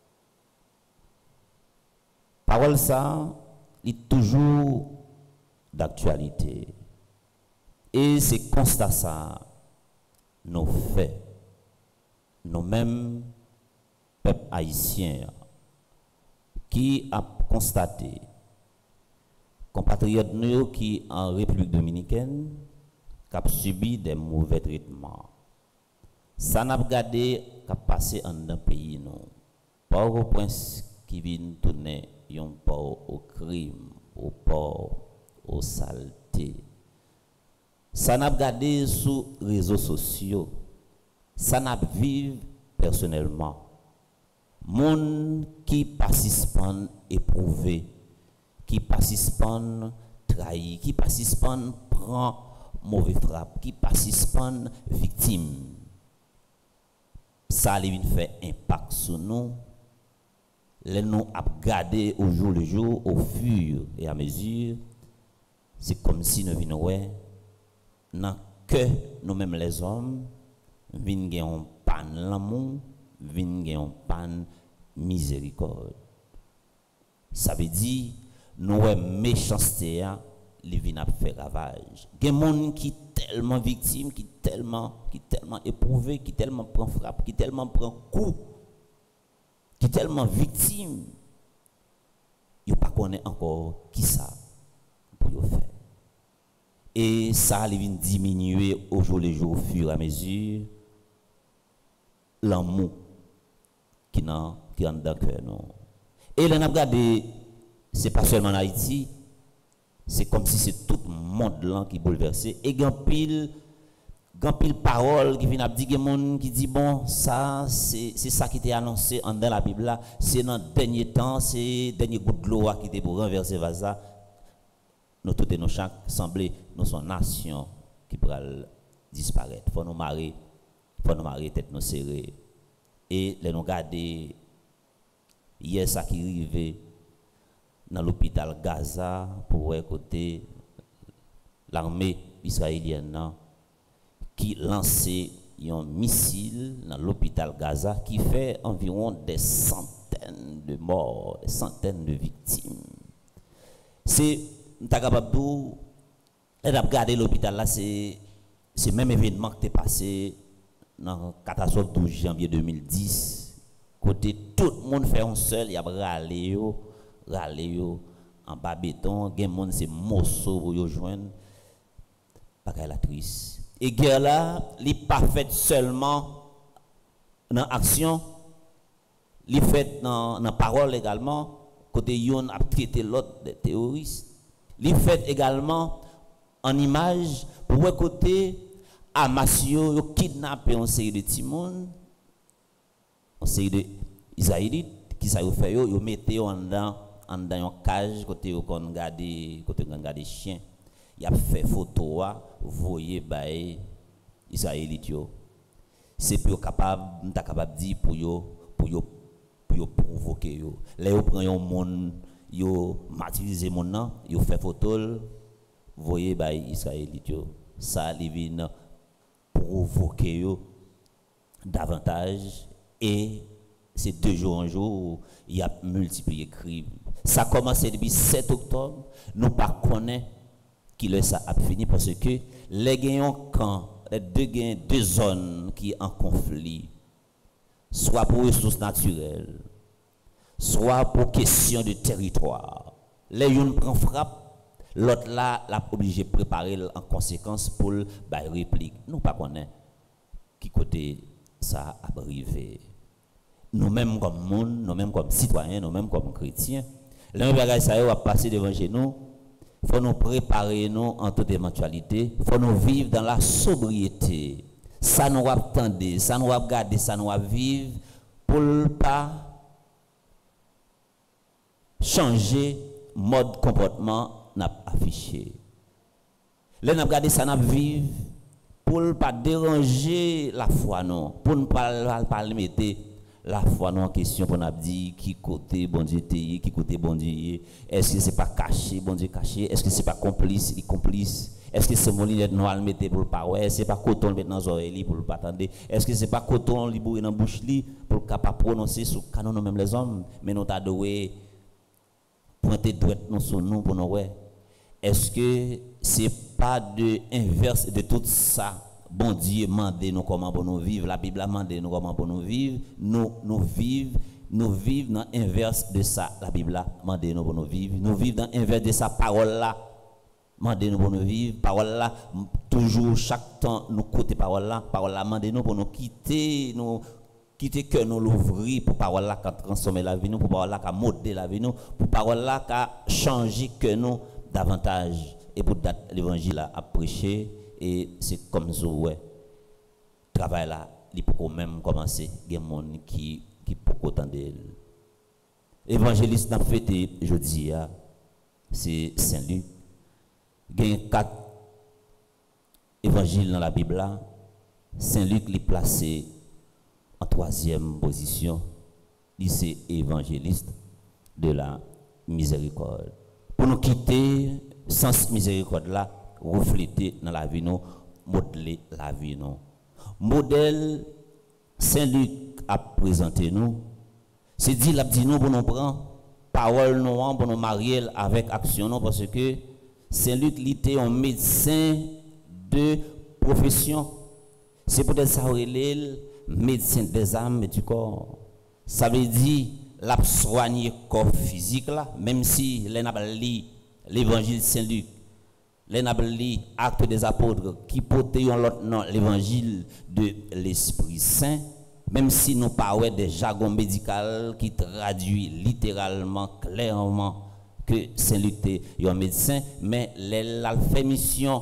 Parole ça est toujours d'actualité. Et c'est constat ça, nos faits, nous-mêmes, peuple haïtien, qui a constaté, compatriotes nous qui en République dominicaine, qui ont subi des mauvais traitements. Ça n'a pas gardé qu'à passer en un pays, non. Port-au-Prince qui vient tourner un port au crime, au port aux saletés. Ça n'a pas gardé sur les réseaux sociaux. Ça n'a pas vécu personnellement. Moun qui participent éprouvé, qui participent trahi, qui participent prend mauvais frappe, qui participent victime. Ça a fait impact sur nous. Les nous a gardé au jour le jour, au fur et à mesure. C'est comme si nous venions dans que nous-mêmes les hommes, venions pan l'amour, venions pan miséricorde. Ça veut dire, nous avons méchanceté, les vins à faire ravage. Il y a des gens qui sont tellement victimes, qui sont tellement, qui tellement éprouvés, qui tellement prennent frappe, qui tellement prennent coup, qui sont tellement victimes. Ils ne connaissent pas encore qui ça pour faire. Et ça, il vient diminuer au jour le jour, au fur et à mesure, l'amour qui est dans le cœur. Et là, on a regardé, ce n'est pas seulement en Haïti, c'est comme si c'est tout le monde là qui est bouleversé. Et il y a pile de paroles qui viennent dire, il y a des gens qui disent, bon, ça, c'est ça qui était annoncé dans la Bible, c'est dans le dernier temps, c'est le dernier goût de l'eau qui était pour renverser Vaza. Nous tous et nous chaque semblés, nous sommes nation qui pourrait disparaître. Il faut nous marier, il faut nous marier, tête nous serrer. Et les nous garder, hier, ça qui arrivait dans l'hôpital Gaza pour écouter l'armée israélienne qui lançait un missile dans l'hôpital Gaza qui fait environ des centaines de morts, des centaines de victimes. C'est capable de regarder l'hôpital là, c'est le même événement qui est passé dans la catastrophe douze janvier deux mille dix. Côté tout le monde fait un seul, il y a râlé, râlé en bas béton, il y a des gens c'est morceau pour y joindre. Pas la triste. Et guerre là, il n'est pas fait seulement dans l'action, il est fait dans la parole également. Côté yon a traité l'autre des terroristes. Il est fait également en image pour côté Amasio, yo kidnappé une série de timon, une série de Israélites qui ça yo fait yo, yo mettez en dans en dans une cage côté yo kon garder côté kon garder chien. Il a fait photo a voyer bay Israélites yo. C'est pour capable m'ta capable dire pour yo pour yo pour yo provoquer yo. Là yo prend un monde yo martyriser mon nan, yo fait photo voyer bay Israélites yo. Ça li vinn provoquer yo davantage et c'est deux jours en jour il y a multiplié crimes. Ça a commencé depuis sept octobre, nous pas connaît qui le ça a fini parce que les gagnants quand les deux gagnants deux zones qui en conflit soit pour ressources naturelles soit pour question de territoire. Les uns prennent frappe, l'autre là l'a obligé de préparer en conséquence pour la réplique. Nous pas connaît qui côté ça a arrivé. Nous-mêmes comme monde, nous-mêmes comme citoyens, nous-mêmes comme chrétiens, les bagages ça va passer devant chez nous. Il faut nous préparer nous en toute éventualité. Il faut nous vivre dans la sobriété. Ça nous va attendre, ça nous va garder, ça nous va vivre pour ne pas changer mode comportement n'a affiché. Là n'a garder ça n'a vivre pour ne pas déranger la foi non, pour ne pas pas mettre la foi non en question pour n'a dit qui côté bon Dieu qui côté bon Dieu, est-ce que c'est pas caché bon Dieu caché, est-ce que c'est pas complice il complice, est-ce que c'est mon lunette noire mettre pour pas ouais, c'est pas coton mettre dans oreilles pour pas attendre, est-ce que c'est pas coton li bourrer dans bouche li pour capable prononcer sous canon nous même les hommes, mais nous t'a doué pointer droite nous sur nous pour nous ouais. Est-ce que c'est pas de inverse de tout ça? Bon Dieu mande nous comment pour nous vivre, la Bible mande nous comment pour nous vivre, nous nous vivre, nous vivre dans l'inverse de ça, la Bible mande nous pour nous vivre, nous vivre dans l'inverse de sa parole là, mande nous pour nous vivre, parole là toujours chaque temps nous côté parole là, parole là mande nous pour nous quitter, nous quitter que nous l'ouvrir pour parole là qui transformer la vie nous, pour parole là qui modeler la vie nous, pour parole là qui changer que nous davantage et pour l'évangile à prêcher. Et c'est comme ça, ouais. Travail là, il peut même commencer. Il y a des gens qui qui peut attendre. Évangéliste n'a fait jeudi, c'est Saint-Luc. Il y a quatre évangiles dans la Bible. Saint-Luc est placé en troisième position. Il c'est évangéliste de la miséricorde. Pour nous quitter sans miséricorde là, refléter dans la vie nous, modeler la vie nous. Modèle Saint-Luc a présenté nous, c'est dit l'a dit nous pour nous prendre parole nous pour nous marier avec action non parce que Saint-Luc était un médecin de profession. C'est peut-être ça le médecin des âmes et du corps. Ça veut dire la soigner corps physique là, même si les n'a lu l'évangile Saint-Luc, les n'a lu Actes des apôtres qui portent l'autre nom l'évangile de l'Esprit Saint, même si nous parlons des jargons médicaux qui traduit littéralement clairement que Saint-Luc est un médecin, mais il fait mission.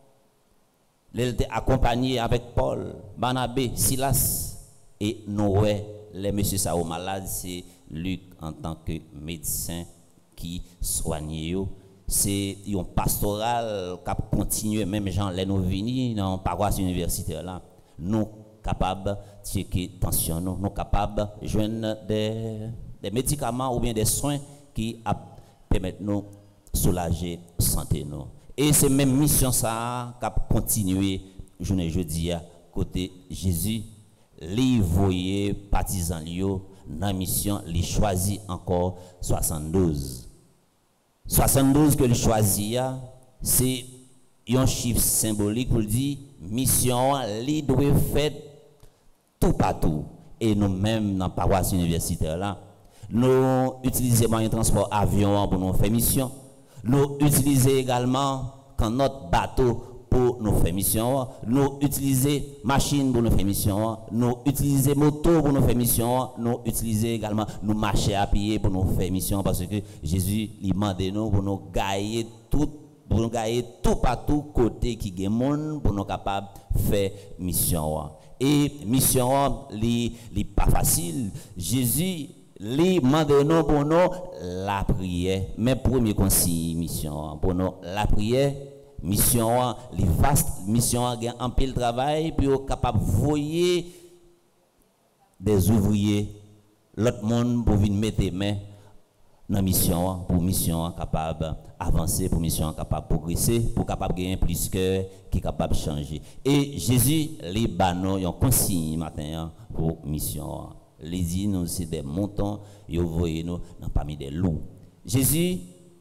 Il était accompagné avec Paul, Barnabé, Silas et Noé. Les messieurs ça au malade, c'est Luc en tant que médecin qui soigne. C'est un pastoral qui a continué, même Jean Leno Vini dans la paroisse universitaire là. Nous capables de checker tension, nous, nous capables de joindre des, des médicaments ou bien des soins qui permettent nous soulager la santé. Nous. Et c'est même mission ça qui a continué journée jeudi à côté Jésus. Les voyez partisans dans la mission, les choisit encore soixante-douze. soixante-douze que le choisit, c'est un chiffre symbolique pour dire mission, les doit faire tout partout. Et nous-mêmes, dans la paroisse universitaire, là, nous utilisons moyens de transport avion pour nous faire mission. Nous utilisons également quand notre bateau pour nous faire mission. Nous utilisons machine pour nous faire mission. Nous utilisons moto pour nous faire mission. Nous utilisons également nous marcher à pied pour nous faire mission parce que Jésus lui demande nous pour nous gagner tout pour nous gagner tout partout côté qui est monde pour nous capables faire mission. Et mission li li pas facile. Jésus lui demande nous pour nous la prière. Mais premier conseil mission pour nous la prière. Mission, les vastes missions en pile travail, puis on est capable de voyer des ouvriers, l'autre monde pour venir mettre les mains dans la mission, pour mission capable d'avancer, pour mission capable de progresser, pour capable de gagner plus que qui est capable de changer. Et Jésus, les banos, ils ont consigne matin pour mission. Les dit nous, c'est des montants, et vous voyez nous dans parmi des loups. Jésus,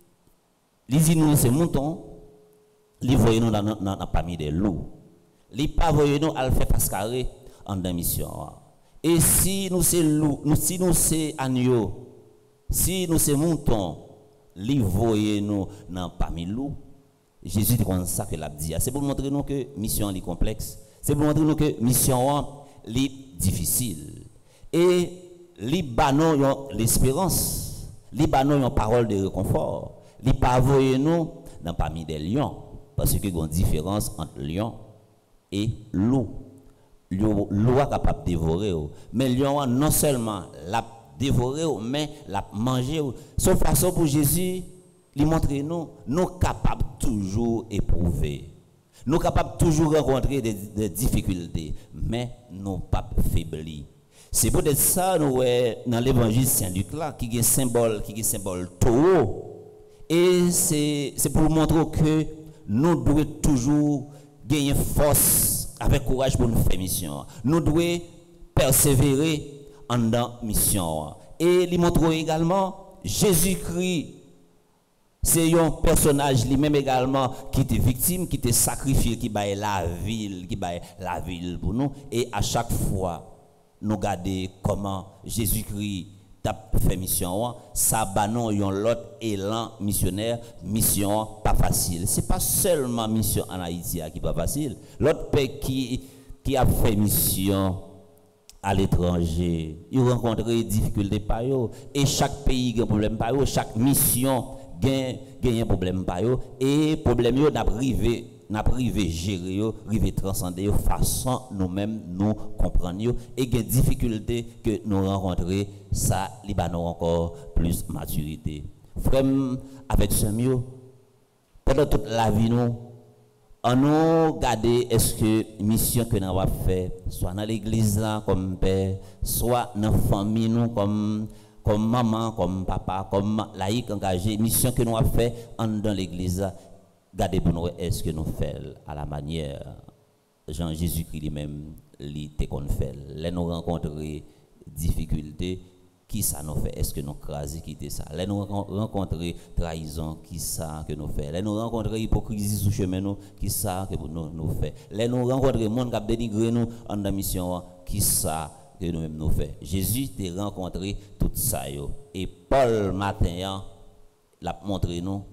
les dit nous, c'est montants. Li voyez nous dans dans parmi des loups. Li pas voyez nous à faire pascaré en dans mission. Et si nous c'est loup, nous si nous c'est agneau, si nous c'est mouton, li voyez nous dans parmi loups. Jésus dit comme ça que l'a dit. C'est pour montrer nous que mission est complexe. C'est pour montrer nous que mission est difficile. Et li banon l'espérance, li banon yon parole de réconfort. Li pas voyez nous dans parmi des lions. Parce qu'il y a une différence entre lion et loup. Loup est capable de dévorer. Mais lion, non seulement l'a dévoré, mais l'a mangé. Sauf façon pour Jésus, lui montrer nous, nous capables toujours éprouver. Nous capables toujours rencontrer des, des difficultés, mais nous pas faiblir. C'est peut-être ça, nous, dans l'évangile Saint-Luc, là, qui est un symbole, qui est un symbole taureau. Et c'est pour montrer que nous devons toujours gagner force avec courage pour nous faire mission. Nous devons persévérer en dans mission. Et il montre également Jésus-Christ. C'est un personnage lui-même également qui était victime, qui était sacrifié, qui baille la ville, qui baille la ville pour nous. Et à chaque fois, nous regardons comment Jésus-Christ t'a fait mission, ça banon yon l'autre élan missionnaire, mission pas facile. C'est pas seulement mission en Haïti qui pas facile. L'autre pays qui qui a fait mission à l'étranger, il rencontre des difficultés par eux et chaque pays a un problème par eux, chaque mission gagne gagne un problème par eux et problème yo n'a privé n'a privé gérer yo, rivé transcender yo façon nous-mêmes nous comprendre et des difficultés que nous rencontrer ça li ba nous encore plus maturité. Frère avec ce mieux pendant toute la vie nous on nous garder est-ce que mission que nous va faire soit dans l'église là comme père soit dans famille nous comme comme maman comme papa comme laïc engagé mission que nous va faire dans l'église là. Gardez pour nous, est-ce que nous faisons à la manière Jean Jésus-Christ lui-même, lui qu'on fait. Là nous rencontrer difficultés qui ça nous fait? Est-ce que nous crasons, quitter ça? Là, nous rencontrer trahison, qui ça que nous fait? Là, nous rencontrer hypocrisie sous chemin, nous, qui ça que nous, nous fait? Là, nous rencontrer monde qui a dénigré nous en la mission, qui ça que nous-mêmes nous fait? Jésus t'a rencontré tout ça. Yo. Et Paul, matin, l'a montré nous,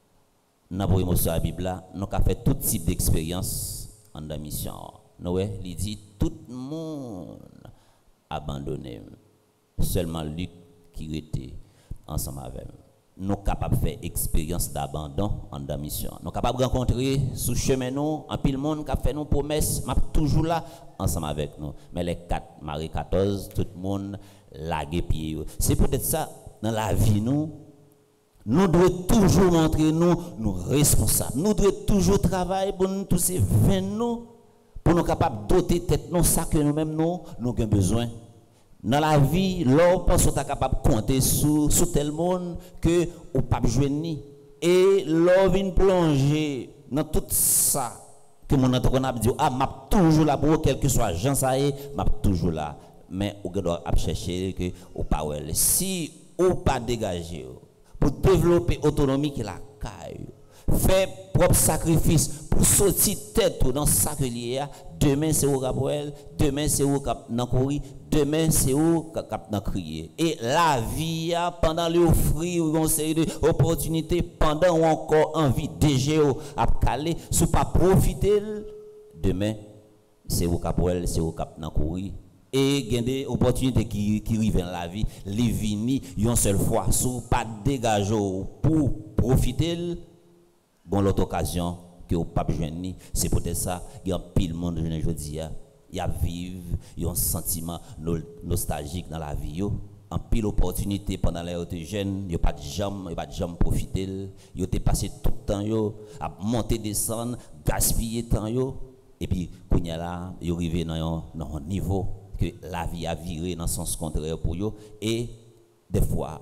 dans la émotion de la Bible, nous avons fait tout type d'expérience en la mission. Nous, il dit, tout le monde abandonné. Seulement Luc qui était ensemble avec nous. Nous sommes capables de faire expérience d'abandon en la mission. Nous sommes capables de rencontrer sous chemin nous, en pile monde qui a fait nos promesses, mais toujours là, ensemble avec nous. Mais les quatre, Marie quatorze, tout le monde lague pied. C'est peut-être ça, dans la vie, nous, nous devons toujours montrer nous, nous responsables. Nous devons toujours travailler pour nous, tous ces vingt nous, pour nous capables de doter tête nous, ça que nous-mêmes, nous, nous avons besoin. Dans la vie, l'homme pense qu'on est capable de compter sur, sur tel monde que on pas joindre. Et l'homme vient plonger dans tout ça que mon entrepreneur dit ah m'a toujours là pour quel que soit Jean ça est, m'a toujours là. Mais on doit chercher que au power. Si on pas dégager pour développer autonomie qui la caille, faire propre sacrifice pour sortir tête dans ça que lié. Demain c'est au Gabriel, demain c'est au cap dans courir, demain c'est au cap dans crier. Et la vie pendant lui offrir une série d'opportunités pendant ou encore envie déjà à caler, sous pas profiter demain c'est au Gabriel, c'est au cap dans courir. Et il y a des opportunités qui qui arrivent dans la vie, les vini une seule fois, sous pas dégager pour profiter bon l'autre occasion que au pape joindre, c'est peut-être ça il y a pile monde aujourd'hui il y a vivre un sentiment nostalgique dans la vie yo en pile opportunité pendant les autres jeunes il y a pas de jambe il pas de jambe profiter yo t'es passé tout le temps yo à monter descendre gaspiller temps yo et puis kounya là yo arrivé dans un niveau que la vie a viré dans sens contraire pour yo et des fois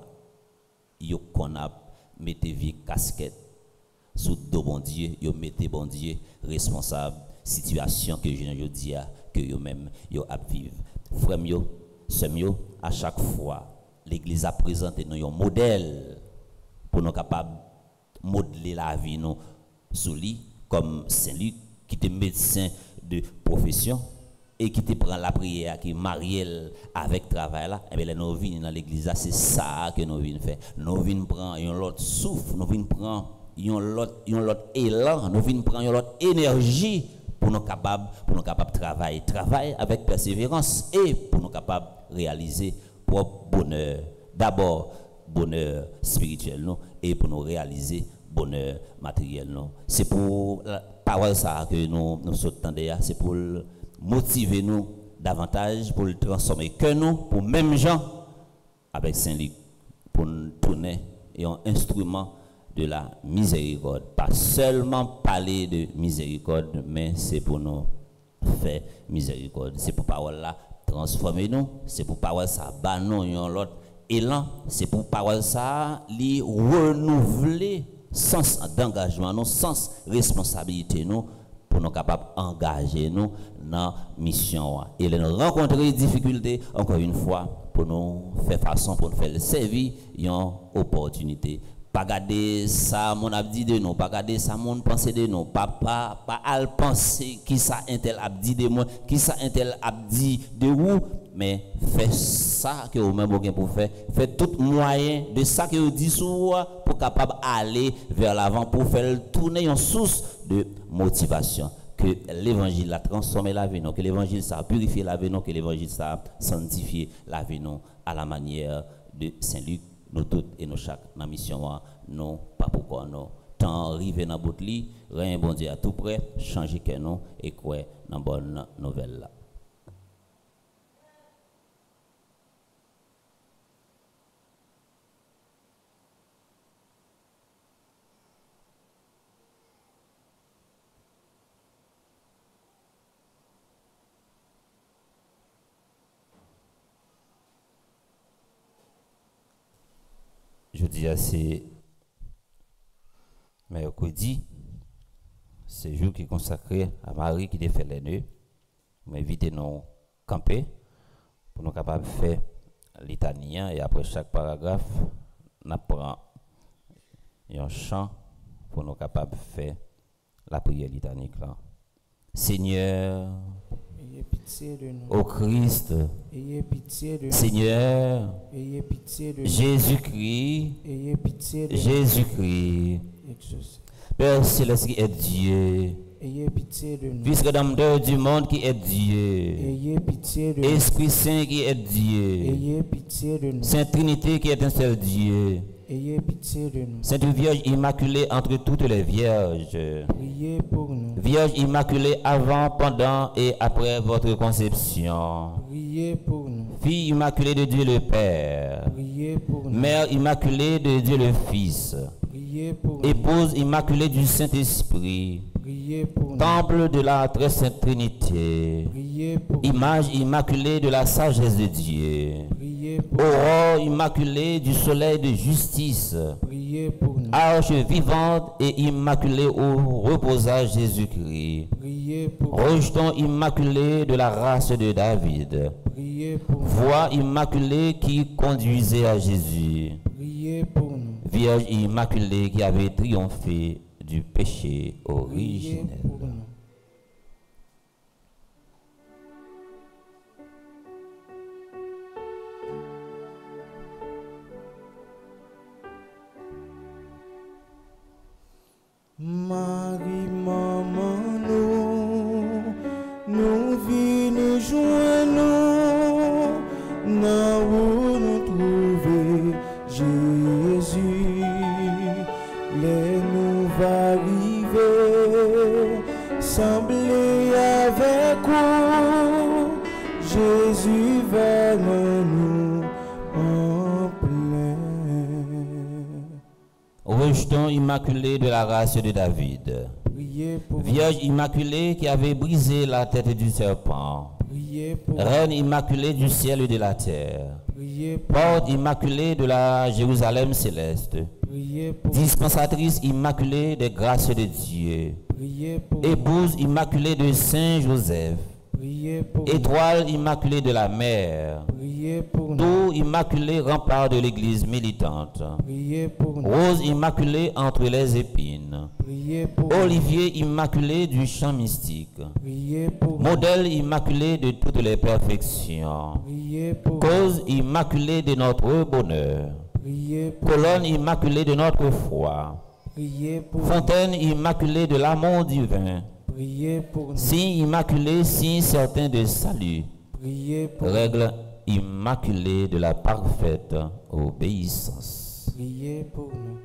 yo qu'on a mettez vie casquette sous deux bon Dieu, yo mettez bon Dieu responsable situation que je dis que yo même yo a vivre. Frère yo, sœur yo, à chaque fois l'église a présenté nous un modèle pour nous capables modeler la vie nous sous lui comme Saint Luc qui était médecin de profession et qui te prend la prière qui marielle avec travail là et bien nous venons dans l'église c'est ça que nous venons faire. Nous venons prendre un autre souffle, nous venons prendre yon lot yon lot élan nous venons prendre l'autre énergie pour nous capables pour nous capables travailler travailler avec persévérance et pour nous capables réaliser propre bonheur d'abord bonheur spirituel nous et pour nous réaliser bonheur matériel nous c'est pour la parole ça que nous nous s'entendons c'est pour motiver nous davantage pour le transformer que nous pour même gens avec Saint-Luc pour nous tourner et un instrument de la miséricorde. Pas seulement parler de miséricorde, mais c'est pour nous faire miséricorde. C'est pour parole là transformer nous, c'est pour parole ça bah nous yon l'autre élan, c'est pour parole ça li renouveler sens d'engagement, nous sens responsabilité nous pour nous capables d'engager nous dans mission et les rencontrer difficultés encore une fois pour nous faire façon pour nous faire servir une opportunité. Pas garder ça mon a dit de nous, pas garder ça mon pensée de nous, pas pas pas al penser qui ça intel a dit de moi, qui ça intel a dit de vous, mais fait ça que vous même vous pour faire, fait tout moyen de ça que vous dit sur pour capable aller vers l'avant pour faire tourner une source de motivation. Que l'évangile a transformé la vie, que l'évangile ça a purifié la vie, que l'évangile ça a sanctifié la vie à la manière de Saint-Luc. Nous toutes et nous chaque dans la mission, non, pas pourquoi non. Tant arrivé dans bout li, rien bon Dieu à tout près, changer que nous et quoi dans bonne nouvelle là. Je dis c'est mercredi, c'est le jour qui est consacré à Marie qui défait les nœuds. M'inviter nous camper pour nous capables de faire litanie et après chaque paragraphe, nous prenons un chant pour nous capables de faire la prière litanique là. Seigneur, ayez pitié de nous. au Christ, Ayez pitié de nous. Seigneur, Ayez pitié de nous. Jésus-Christ, Ayez pitié de nous. Jésus-Christ, Exaucez. Père céleste qui est Dieu, Ayez pitié de nous. Fils rédempteur du monde qui est Dieu, Ayez pitié de nous. Esprit Saint qui est Dieu, Ayez pitié de nous. Sainte Trinité qui est un seul Dieu, Ayez pitié de nous. Sainte Vierge Immaculée entre toutes les vierges, Priez pour nous. Vierge Immaculée avant, pendant et après votre conception, Priez pour nous. Fille Immaculée de Dieu le Père, Priez pour nous. Mère Immaculée de Dieu le Fils, Priez pour nous. Épouse Immaculée du Saint-Esprit, Priez pour nous. Temple de la Très Sainte Trinité, Priez pour nous. Image immaculée de la sagesse de Dieu, Priez pour nous. Aurore immaculée du soleil de justice, Priez pour nous. Arche vivante et immaculée où reposa Jésus-Christ, Priez pour nous. Rejeton immaculé de la race de David, Priez pour nous. Voix immaculée qui conduisait à Jésus, Priez pour nous. Vierge immaculée qui avait triomphé du péché Priez originel. pour nous. Marie, maman, nous, nous venons joindre nous, là où nous trouvons Jésus. Les nous va arriver, sembler avec vous, Jésus va nous en plein. Rejeton immaculé de la race de David, Priez pour Vierge immaculée qui avait brisé la tête du serpent, priez pour Reine immaculée du ciel et de la terre, priez pour Porte immaculée de la Jérusalem céleste, priez pour Dispensatrice immaculée des grâces de Dieu, priez pour Épouse immaculée de Saint Joseph, priez pour Étoile immaculée de la mer, priez pour nous, Tour immaculé rempart de l'église militante, priez pour nous, Rose immaculée entre les épines, priez pour nous, Olivier immaculé du champ mystique, priez pour nous, modèle immaculé de toutes les perfections, priez pour nous, cause immaculée de notre bonheur, priez pour colonne immaculée de notre foi, priez pour nous, fontaine immaculée de l'amour divin, priez pour nous, signe immaculé, signe certain de salut, priez pour nous, règle immaculée de la parfaite obéissance. priez pour nous.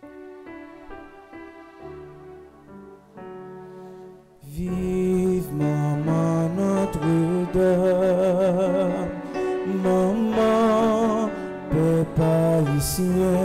Vive maman Notre-Dame, maman Père haïtien,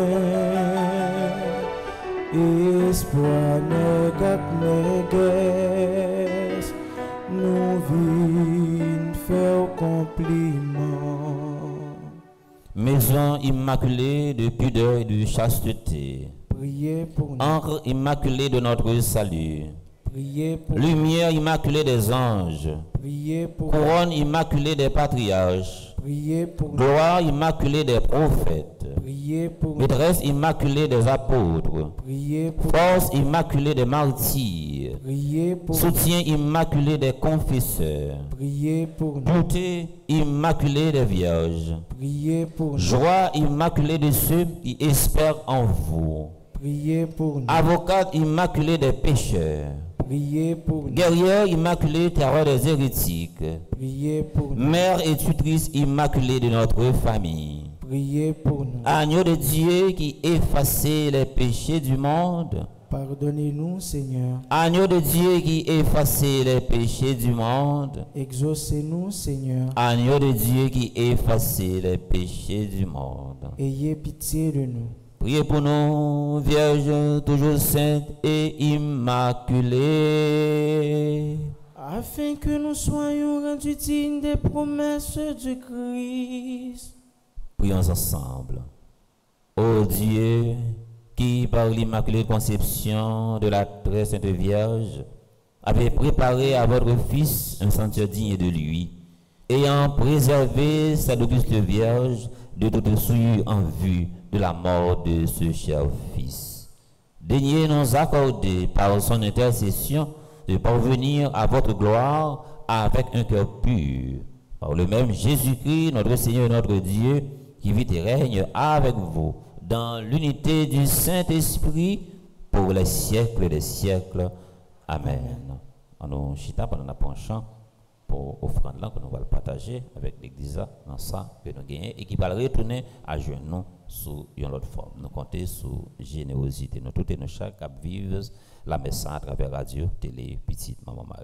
espoir négat négues, nous vînes faire compliment. Maison immaculée de pudeur et de chasteté, Priez pour nous, encre immaculée de notre salut, priez pour nous, lumière immaculée des anges, priez pour nous, couronne immaculée des patriarches, priez pour nous, gloire immaculée des prophètes, priez pour nous, maîtresse immaculée des apôtres, priez pour nous, force immaculée des martyrs, priez pour nous, soutien immaculé des confesseurs, priez pour nous, beauté immaculée des vierges, priez pour nous, joie immaculée de ceux qui espèrent en vous, priez pour nous, avocate immaculée des pécheurs, priez pour nous, guerrière immaculée terreur des hérétiques, priez pour nous, mère et tutrice immaculée de notre famille, priez pour nous. agneau de Dieu qui effaçait les péchés du monde, Pardonnez-nous, Seigneur. agneau de Dieu qui effaçait les péchés du monde, Exaucez-nous, Seigneur. agneau de Dieu qui effaçait les péchés du monde. Ayez pitié de nous. Priez pour nous, Vierge toujours sainte et immaculée, Afin que nous soyons rendus dignes des promesses du Christ. prions ensemble. Ô Dieu, qui par l'immaculée conception de la très sainte Vierge, avait préparé à votre Fils un sanctuaire digne de lui, ayant préservé sa auguste Vierge de toute souillure en vue de la mort de ce cher Fils. Daignez nous accorder par son intercession de parvenir à votre gloire avec un cœur pur. Par le même Jésus-Christ, notre Seigneur et notre Dieu, qui vit et règne avec vous dans l'unité du Saint-Esprit pour les siècles des siècles. Amen. On nous chita pendant la penchant pour offrande là que nous allons partager avec l'église dans ça que nous gagnons et qui va retourner à genoux sous une autre forme. Nous comptons sur générosité. Nous tous et nous chaque vivre la messe à travers radio, télé, petite maman Marie.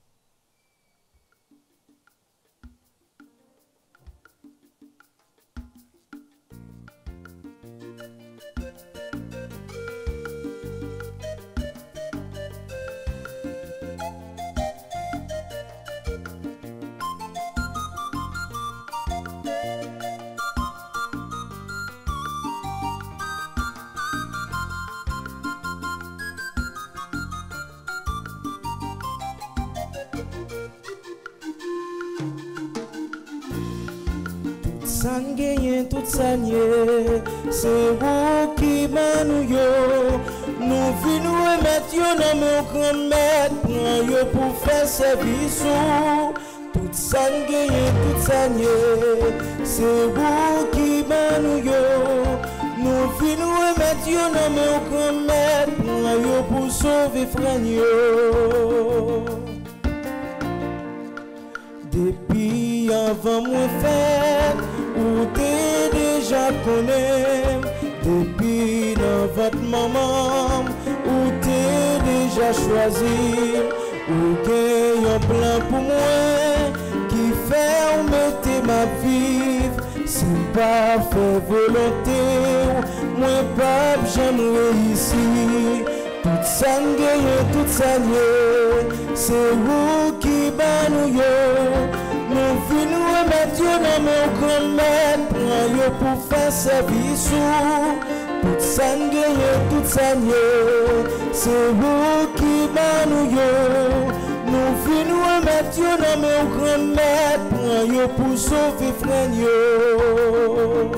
San gagné tout ça nié, c'est vous qui m'a nous yo. Nous venons remettre yo dans mon grand maître, prends yo pour faire service. Tout ça gagné, tout ça nié, c'est vous qui m'a nous yo. Nous venons remettre yo dans mon grand maître, prends yo pour sauver frère yo. Depuis avant moi faire ou t'es déjà connu, depuis dans votre maman, ou t'es déjà choisi, ou qu'il y a un plan pour moi, qui fait ou mettez ma vie, si pas fait volonté, moi pas j'aimerais ici, tout ça gagne, tout ça lié, c'est vous qui banouille. Nous venons remettre dans mon grand maître, prends yo pour faire service. Tout ça gagne, tout ça lié, c'est vous qui banouille. Nous venons remettre dans mon grand maître, prends yo pour sauver frère yo.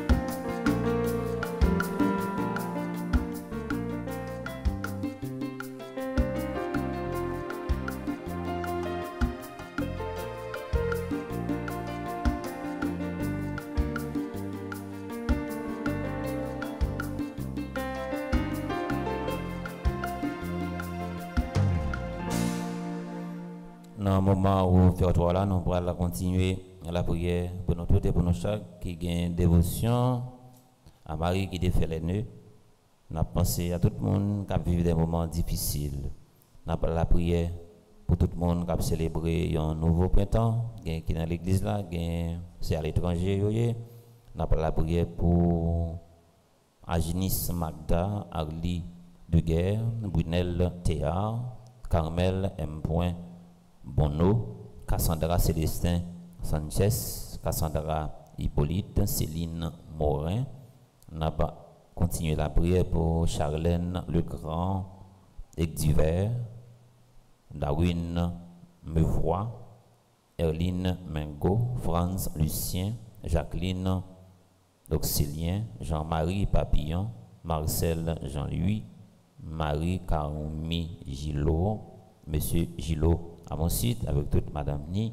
Dans le moment où faire toi là, nous pourrons continuer la prière pour nous tous et pour nous chaque qui gagne dévotion à Marie qui défait les nœuds. Nous avons pensé à tout le monde qui vit des moments difficiles. Nous avons la prière pour tout le monde qui a célébré un nouveau printemps, qui est dans l'église là, c'est à l'étranger. Nous avons la prière pour Aginis Magda, Arlie Deguerre, Brunel Théa, Carmel M. Bono, Cassandra Célestin Sanchez, Cassandra Hippolyte, Céline Morin. On a continué la prière pour Charlène Legrand, Ecdiver, Darwin Mevoy, Erline Mengo, Franz Lucien, Jacqueline D'Auxilien, Jean-Marie Papillon, Marcel Jean-Louis, Marie Caroumi Gillot, Monsieur Gillot à mon site avec toute Madame Ni,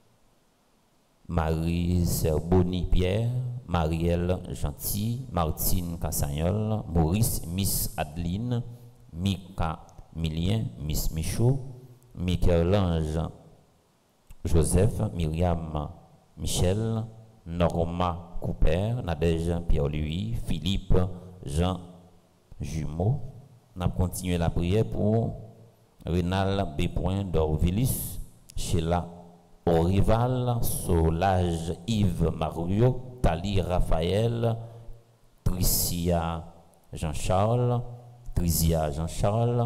Marie Serboni Pierre, Marielle Gentil, Martine Cassagnol, Maurice Miss Adeline, Mika Milien, Miss Michaud, Michel-Ange Joseph, Myriam Michel, Norma Cooper, Nadège Pierre-Louis, Philippe Jean Jumeau. On a continué la prière pour Rénal B. d'Orvilis, Sheila Orival, Solage Yves Mario, Tali Raphaël, Tricia Jean-Charles, Trisia Jean-Charles,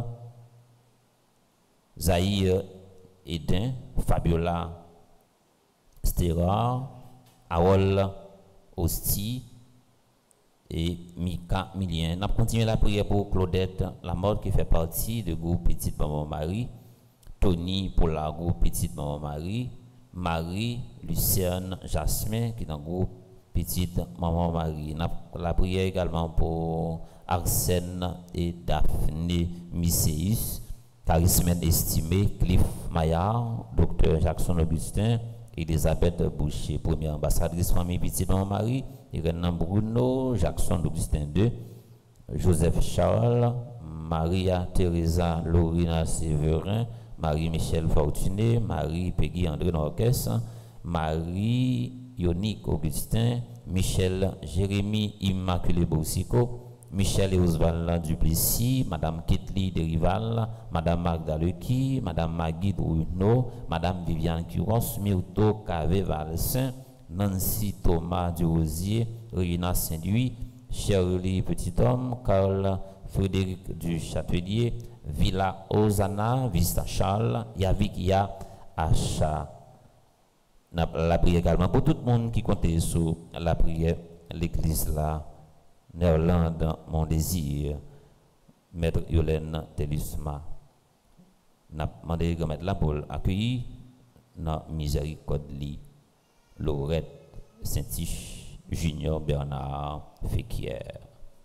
Zahir Edin, Fabiola Stera, Aol Osti et Mika Milien. On a continué la prière pour Claudette Lamotte qui fait partie du groupe Petite Maman Marie, Tony pour la groupe Petite Maman Marie, Marie Lucienne Jasmin qui est dans le groupe petite maman Marie. La prière également pour Arsène et Daphné Misséus, charismène estimé, Cliff Maillard, docteur Jackson Augustin, Elisabeth Boucher, première ambassadrice famille petite maman Marie, Irène Bruno, Jackson Augustin deux, Joseph Charles, Maria Teresa Lorina Séverin, Marie-Michel Fortuné, Marie Peggy André Norquès, Marie Yonique Augustin, Michel Jérémy Immaculé Boussico, Michel et Osvaldo Duplessis, Madame Ketli Derival, Madame Magda Lequi, Madame Magui Bruno, Madame Viviane Curos, Myrto Cavé Valsin, Nancy Thomas Durosier, Rina Saint-Louis, Shirley Petit-Homme, Carl Frédéric du Châtelier, Villa Osana, Vista Charles, Yavikia Acha. La prière également pour tout le monde qui comptait sur la prière, l'église là, Néerlande, mon désir, Maître Yolène Telusma. N'a demandé de mettre là pour accueillir dans Miséricorde Li, Laurette Saint-Tiche, Junior Bernard Féquière.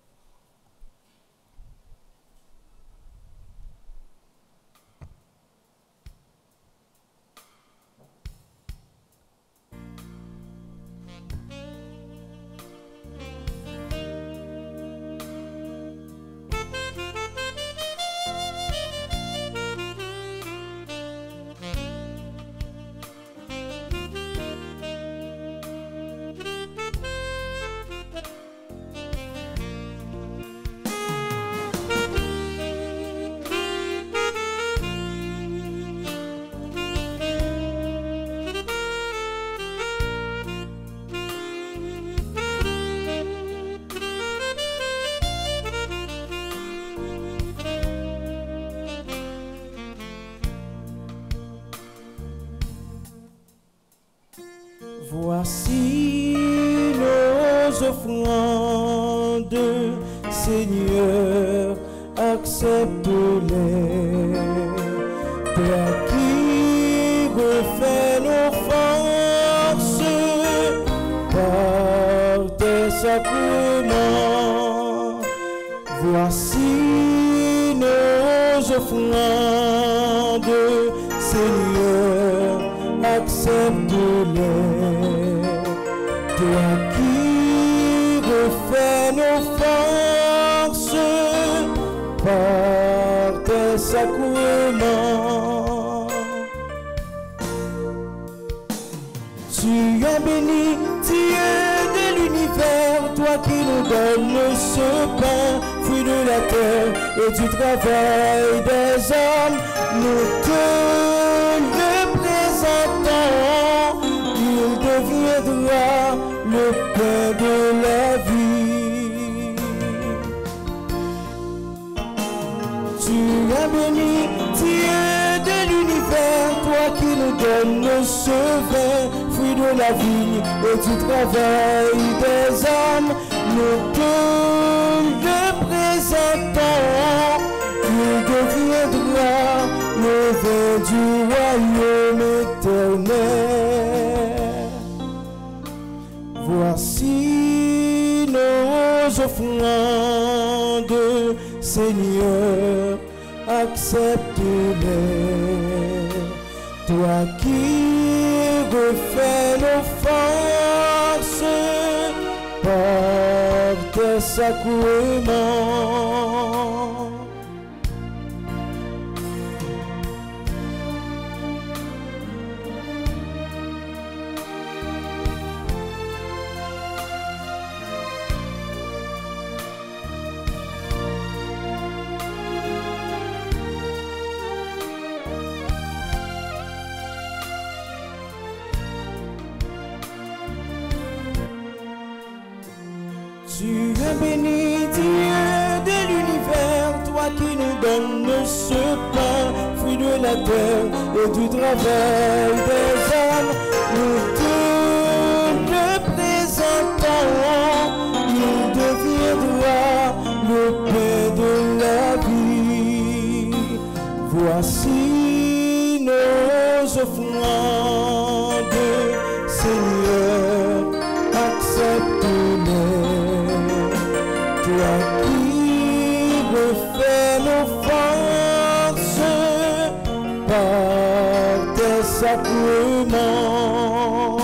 Voici nos offrandes, Seigneur, accepte-les. Toi qui refais nos forces par tes sacrements. Voici nos offrandes, Seigneur, accepte-les. Toi qui refais nos forces par tes sacrements. Tu es béni, Dieu de l'univers, toi qui nous donnes ce pain, fruit de la terre et du travail des hommes. Nous te le présentons, il deviendra le pain de la vie. Tu es béni, Dieu de l'univers, toi qui nous donnes ce vin, fruit de la vigne et du travail des hommes. Nous te le présentons, il deviendra le vin du royaume éternel. Voici nos offrandes, Seigneur, accepte-les. Toi qui refais nos forces par tes sacrements. Tu es béni, Dieu de l'univers, toi qui nous donnes ce pain, fruit de la terre et du travail des hommes. Nous te le présentons, il deviendra le pain de la vie. Voici nos offrandes, Seigneur, accepte. sacrements.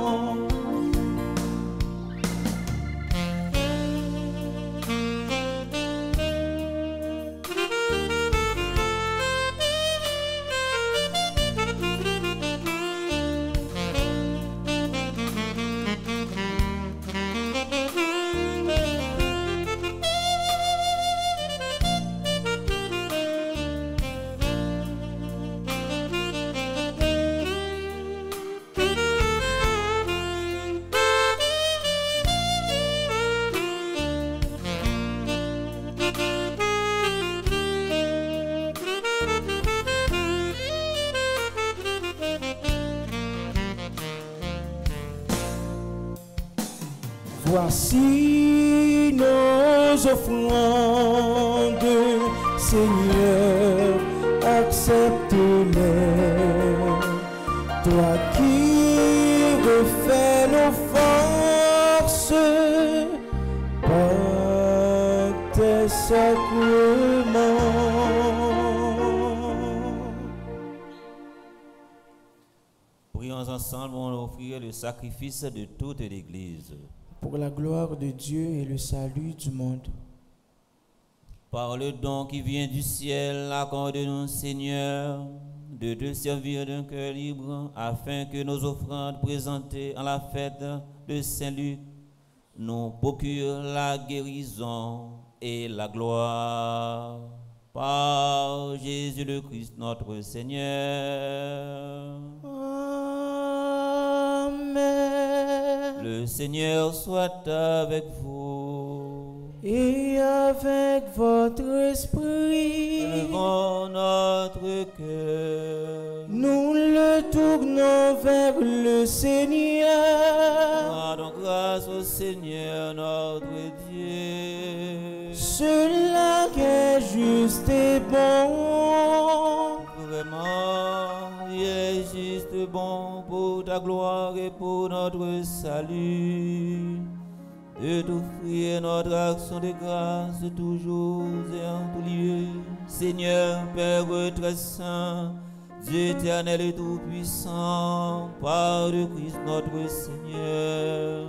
Voici nos offrandes, Seigneur, accepte-les. Toi qui refais nos forces par tes sacrements. Prions ensemble, on offrir le sacrifice de toute l'Église. Pour la gloire de Dieu et le salut du monde. Par le don qui vient du ciel, accorde-nous, Seigneur, de te servir d'un cœur libre, afin que nos offrandes présentées en la fête de Saint-Luc nous procurent la guérison et la gloire. Par Jésus le Christ, notre Seigneur. Amen. Le Seigneur soit avec vous. Et avec votre esprit. Élevons notre cœur. Nous le tournons vers le Seigneur. Rendons grâce au Seigneur notre Dieu. Cela qui est juste et bon. Vraiment, il est juste et bon pour ta gloire et pour notre salut. De t'offrir notre action de grâce toujours et en tout lieu. Seigneur, Père très saint, Dieu éternel et tout-puissant, par le Christ notre Seigneur.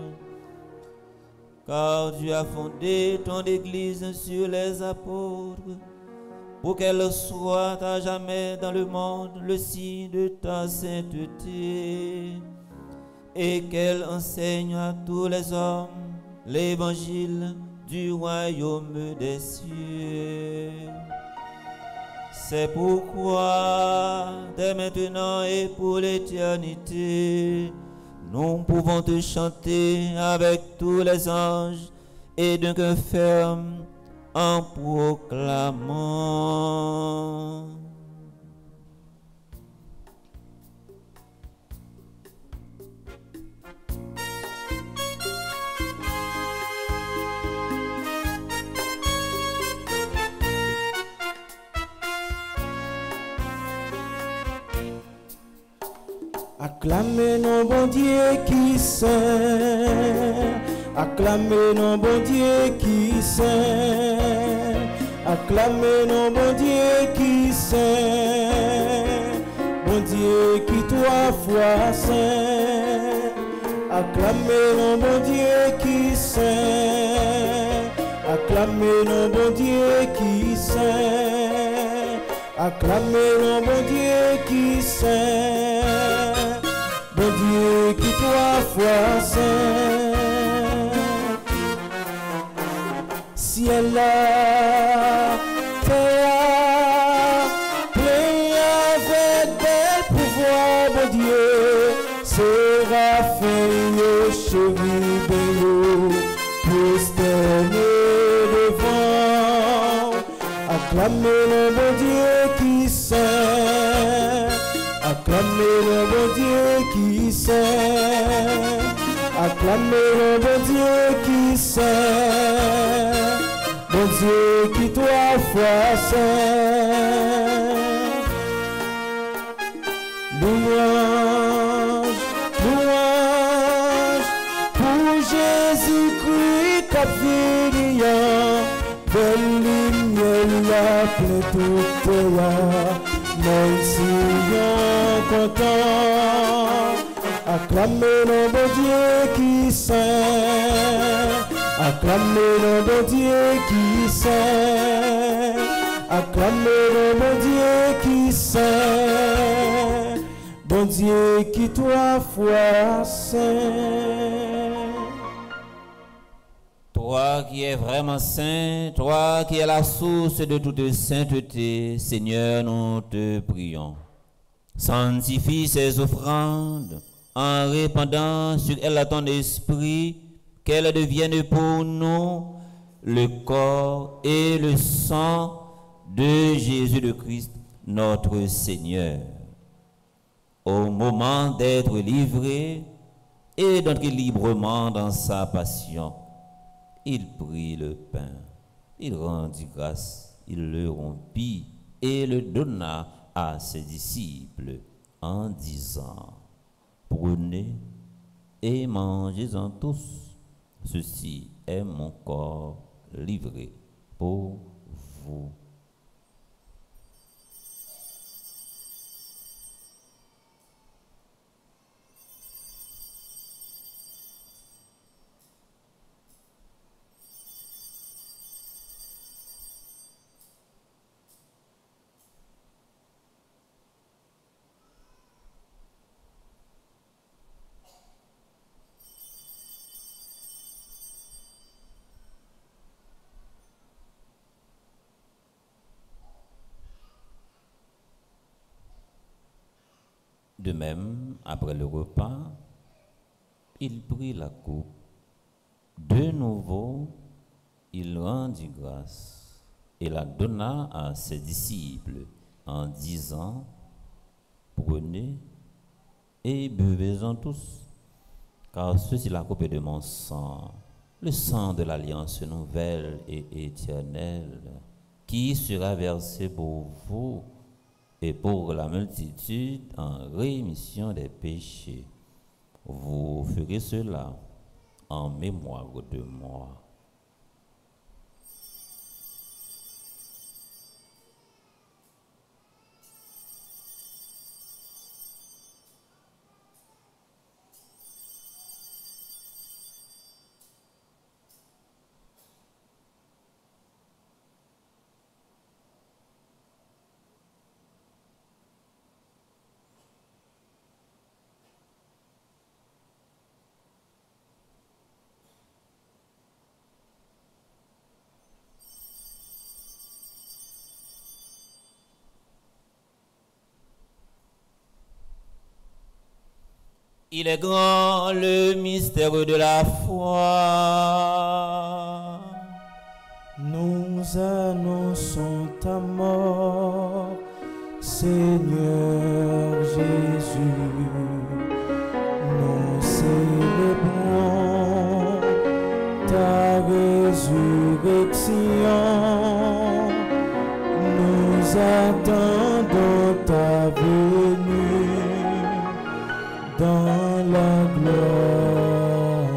Car Dieu a fondé ton Église sur les apôtres, pour qu'elle soit à jamais dans le monde le signe de ta sainteté, et qu'elle enseigne à tous les hommes l'évangile du royaume des cieux. C'est pourquoi, dès maintenant et pour l'éternité, nous pouvons te chanter avec tous les anges et d'un cœur ferme en proclamant. Acclamez nos bon Dieu qui saint, acclamez nos bon Dieu qui saint, acclamez nos bon Dieu qui saint, bon Dieu qui trois fois saint, acclamez nos bon Dieu qui saint, acclamez nos bon Dieu qui saint, acclamez nos bon Dieu qui saint. Bon Dieu qui trois fois saint, ciel là, terre, plein avec bel pouvoir, bon Dieu, séraphin, chérubin, prosterné devant, acclamez le bon Dieu qui saint. Acclamez le bon Dieu qui saint, acclamez le bon Dieu qui saint, bon Dieu qui trois fois saint. Louange, louange pour Jésus-Christ capvirillon, belle lumière la pleine toute terre. Mon Seigneur content. Acclamez le bon Dieu qui saint. Acclamez le bon Dieu qui saint. Acclamez le bon Dieu qui saint. Bon Dieu qui trois fois saint. Toi qui es vraiment saint, toi qui es la source de toute sainteté, Seigneur, nous te prions. Sanctifie ces offrandes en répandant sur elles ton esprit, qu'elles deviennent pour nous le corps et le sang de Jésus le Christ, notre Seigneur. Au moment d'être livré et d'entrer librement dans sa passion, il prit le pain, il rendit grâce, il le rompit et le donna à ses disciples en disant: prenez et mangez-en tous, ceci est mon corps livré pour vous. De même, après le repas, il prit la coupe. De nouveau, il rendit grâce et la donna à ses disciples en disant: prenez et buvez-en tous, car ceci est la coupe de mon sang, le sang de l'alliance nouvelle et éternelle, qui sera versé pour vous et pour la multitude en rémission des péchés. Vous ferez cela en mémoire de moi. Il est grand le mystère de la foi. Nous annonçons ta mort, Seigneur Jésus. Nous célébrons ta résurrection. Nous attendons ta venue dans la gloire.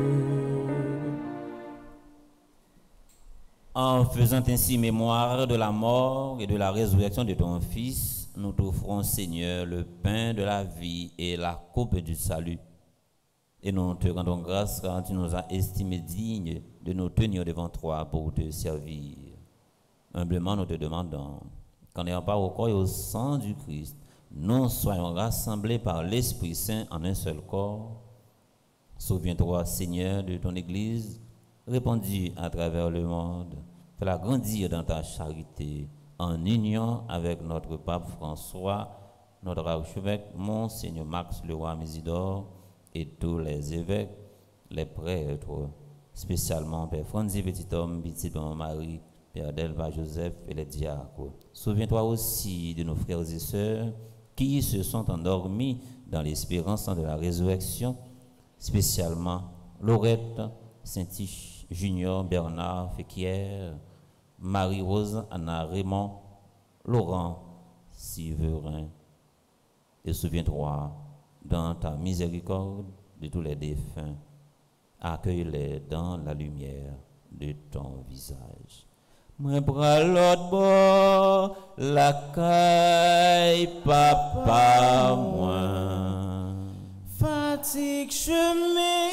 En faisant ainsi mémoire de la mort et de la résurrection de ton Fils, nous t'offrons, Seigneur, le pain de la vie et la coupe du salut. Et nous te rendons grâce car tu nous as estimés dignes de nous tenir devant toi pour te servir. Humblement, nous te demandons qu'en ayant part au corps et au sang du Christ, nous soyons rassemblés par l'Esprit Saint en un seul corps. Souviens-toi, Seigneur, de ton Église, répandue à travers le monde. Fais-la grandir dans ta charité, en union avec notre pape François, notre archevêque, Monseigneur Max Leroy Mésidor, et tous les évêques, les prêtres, spécialement Père Franzi Petit Homme, Petit Maman Marie, Père Delva Joseph et les diacres. Souviens-toi aussi de nos frères et sœurs qui se sont endormis dans l'espérance de la résurrection, spécialement Laurette, Saint-Tiche, Junior, Bernard, Féquière, Marie-Rose, Anna Raymond, Laurent, Siverin. Et souviens-toi, dans ta miséricorde, de tous les défunts, accueille-les dans la lumière de ton visage. Moi pral l'autre bord, la caille papa moi. Fatigue chemin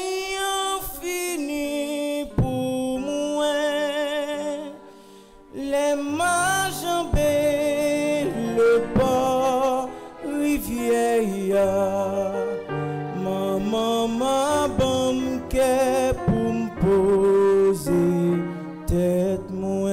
infini pour moi. Les majambés, le bord, rivière. Maman m'a banqué pour me poser tête moi.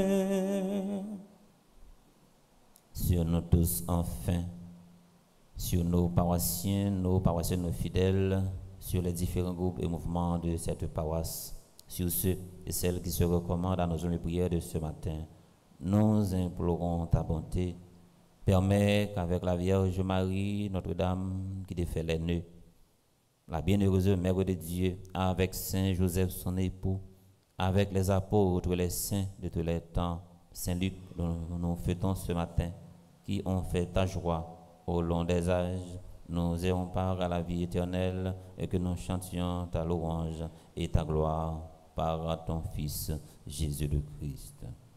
Sur nous tous enfin, sur nos paroissiens, nos paroissiens, nos fidèles, sur les différents groupes et mouvements de cette paroisse, sur ceux et celles qui se recommandent à nos jeunes prières de ce matin, nous implorons ta bonté. Permets qu'avec la Vierge Marie, Notre-Dame, qui défait les nœuds, la bienheureuse Mère de Dieu, avec Saint Joseph, son époux, avec les apôtres, les saints de tous les temps, Saint Luc, dont nous fêtons ce matin, qui ont fait ta joie au long des âges, nous ayons part à la vie éternelle et que nous chantions ta louange et ta gloire par ton Fils Jésus le Christ.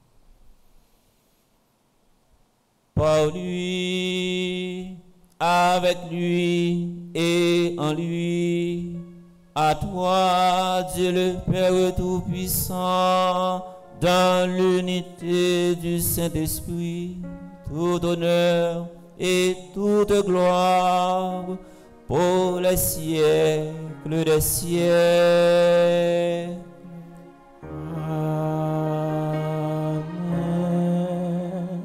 Par lui, avec lui et en lui, à toi, Dieu le Père Tout-Puissant, dans l'unité du Saint-Esprit, tout honneur et toute gloire pour les siècles des siècles. Amen.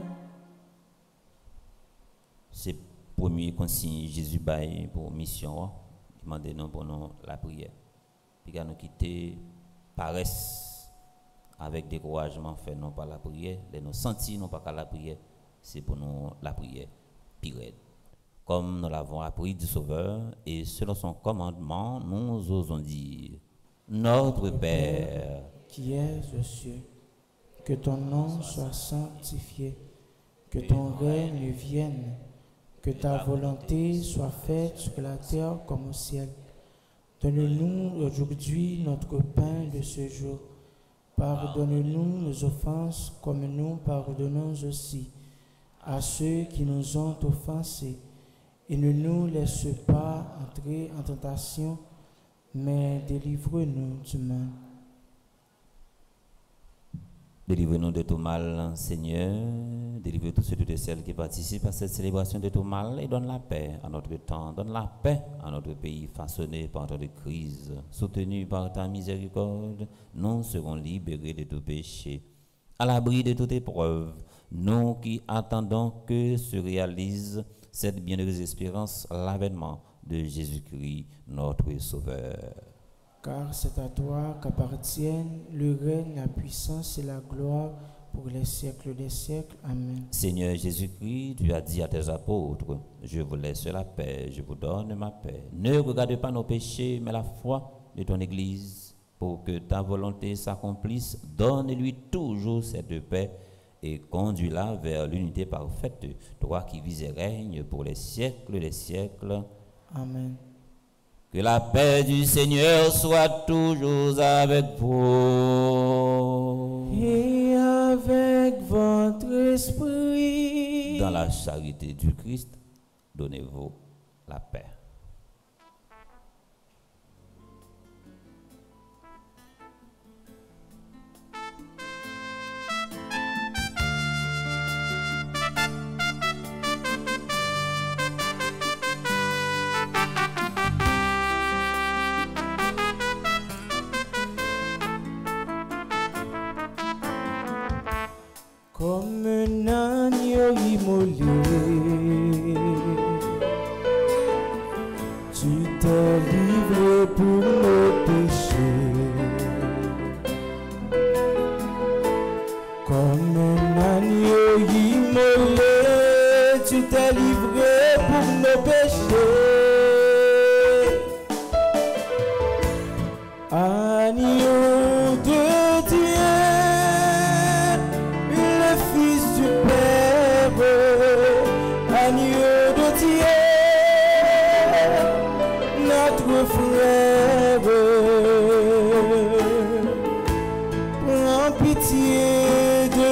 C'est le premier consigne Jésus bail pour mission. Demandez-nous pour nous la prière. Puis nous quitter paresse avec découragement, fait non pas la prière, de nous sentir non pas qu'à la prière, c'est pour nous la prière pire. Comme nous l'avons appris du Sauveur et selon son commandement, nous osons dire: Notre Père, qui es aux cieux, que ton nom soit sanctifié, que ton règne vienne, que ta volonté soit faite sur la terre comme au ciel. Donne-nous aujourd'hui notre pain de ce jour. Pardonne-nous nos offenses comme nous pardonnons aussi à ceux qui nous ont offensés. Et ne nous laisse pas entrer en tentation, mais délivre-nous du mal. Délivre-nous de tout mal, Seigneur. Délivre tous ceux et celles qui participent à cette célébration de tout mal et donne la paix à notre temps. Donne la paix à notre pays façonné par tant de crises. Soutenu par ta miséricorde, nous serons libérés de tout péché. À l'abri de toute épreuve, nous qui attendons que se réalise cette bienheureuse espérance, l'avènement de Jésus-Christ, notre Sauveur. Car c'est à toi qu'appartiennent le règne, la puissance et la gloire pour les siècles des siècles. Amen. Seigneur Jésus-Christ, tu as dit à tes apôtres: je vous laisse la paix, je vous donne ma paix. Ne regarde pas nos péchés, mais la foi de ton Église, pour que ta volonté s'accomplisse. Donne-lui toujours cette paix et conduis-la vers l'unité parfaite, toi qui vis et règnes pour les siècles des siècles. Amen. Que la paix du Seigneur soit toujours avec vous. Et avec votre esprit. Dans la charité du Christ, donnez-vous la paix. Comme un agneau immolé, tu t'es livré pour nos péchés. Comme un agneau immolé, tu t'es livré pour nos péchés. Agneau de Dieu, agneau de Dieu, notre frère, prends pitié de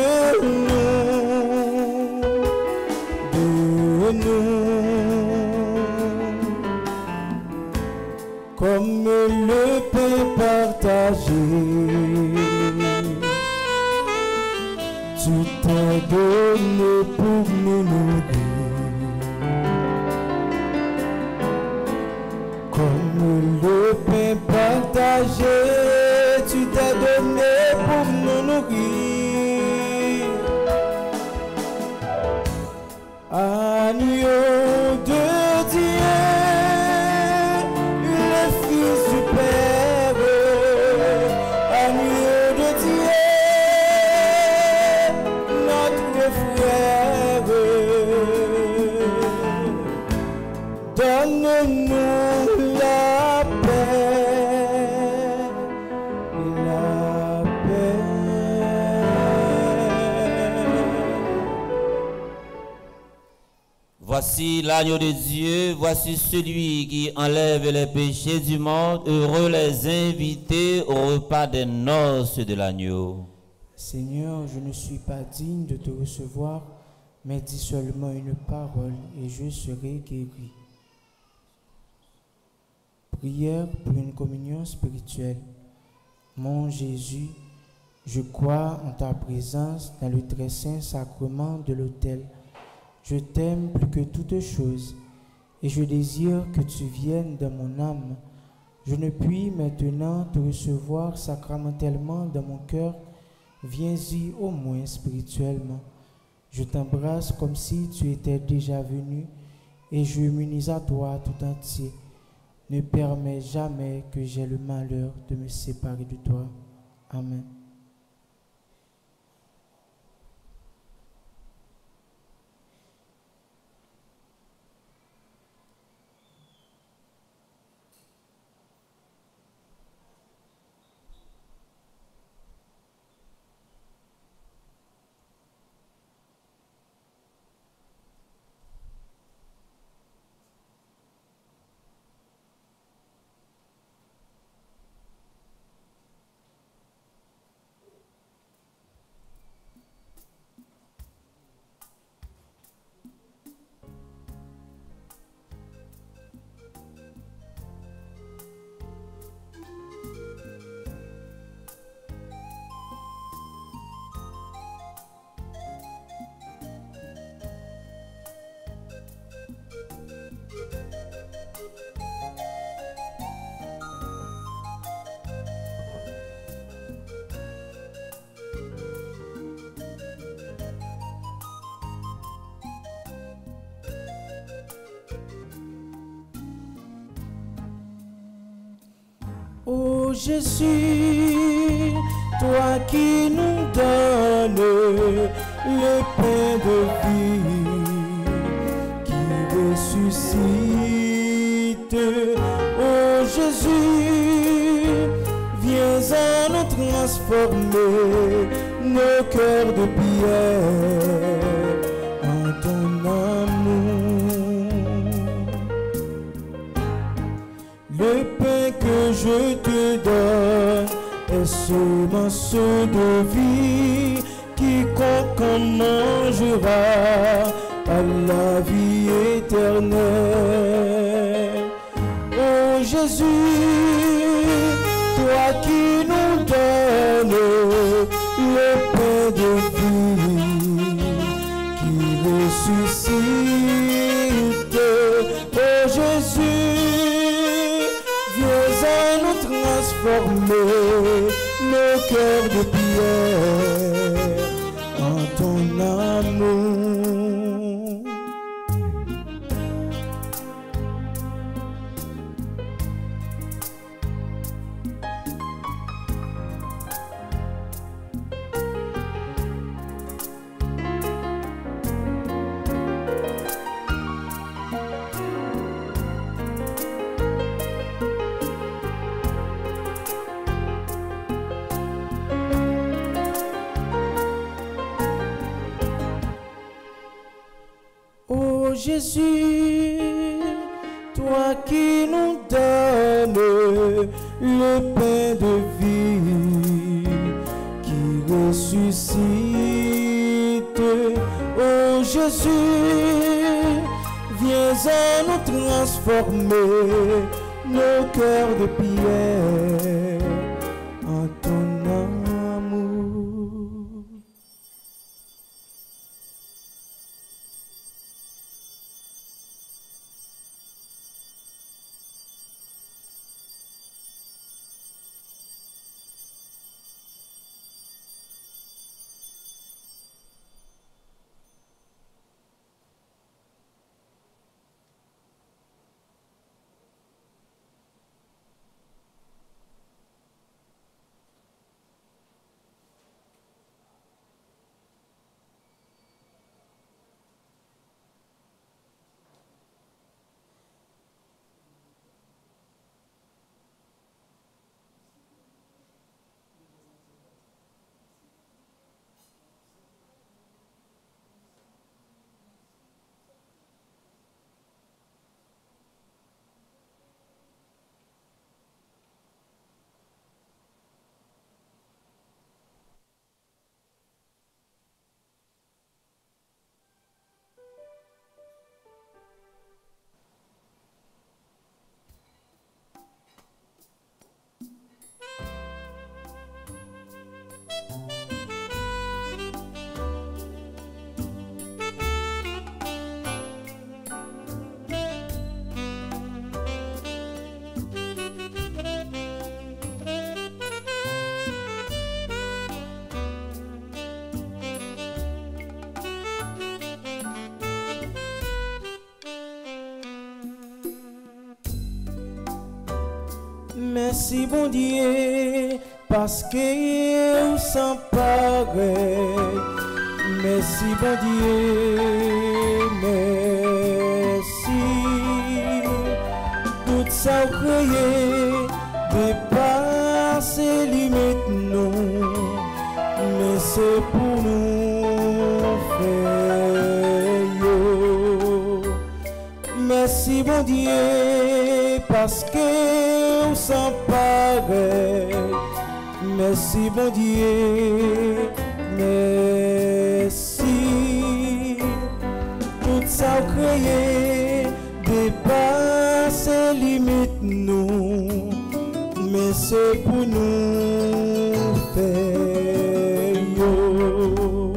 Donne-nous comme le pain partagé. Tu t'es donné pour nous nourrir, comme le pain partagé. Tu t'es donné pour nous nourrir. Agneau de Dieu, le Fils du Père, agneau de Dieu, notre frère, donne-nous la paix, la paix. Voici l'agneau de Dieu, voici celui qui enlève les péchés du monde. Heureux les invités au repas des noces de l'agneau. Seigneur, je ne suis pas digne de te recevoir, mais dis seulement une parole et je serai guéri. Prière pour une communion spirituelle. Mon Jésus, je crois en ta présence dans le très saint sacrement de l'autel. Je t'aime plus que toutes choses et je désire que tu viennes dans mon âme. Je ne puis maintenant te recevoir sacramentellement dans mon cœur. Viens-y au moins spirituellement. Je t'embrasse comme si tu étais déjà venu et je m'unis à toi tout entier. Ne permets jamais que j'aie le malheur de me séparer de toi. Amen. Ô Jésus, toi qui nous donnes le pain de vie, qui ressuscite. Ô Jésus, viens à nous transformer nos cœurs de pierre en ton amour. Le pain que je te donne est ce morceau de vie, quiconque en mangera à la vie éternelle. Ô Jésus, toi qui nous donnes le pain de vie, qui ressuscite. Ô Jésus, viens à nous transformer nos cœurs de pierre en ton amour. Jésus, toi qui nous donnes le pain de vie, qui ressuscite. Oh Jésus, présent nous transformer nos cœurs de pierre en ton amour. Merci bon Dieu, parce que vous sans pareil. Merci bon Dieu, merci. Tout ça créé dépasse les limites nous, mais c'est pour nous faire yo. Merci bon Dieu, parce que vous sans pareil. Merci bon Dieu, merci. Tout ça créé dépasse les limites nous, mais c'est pour nous faire yo.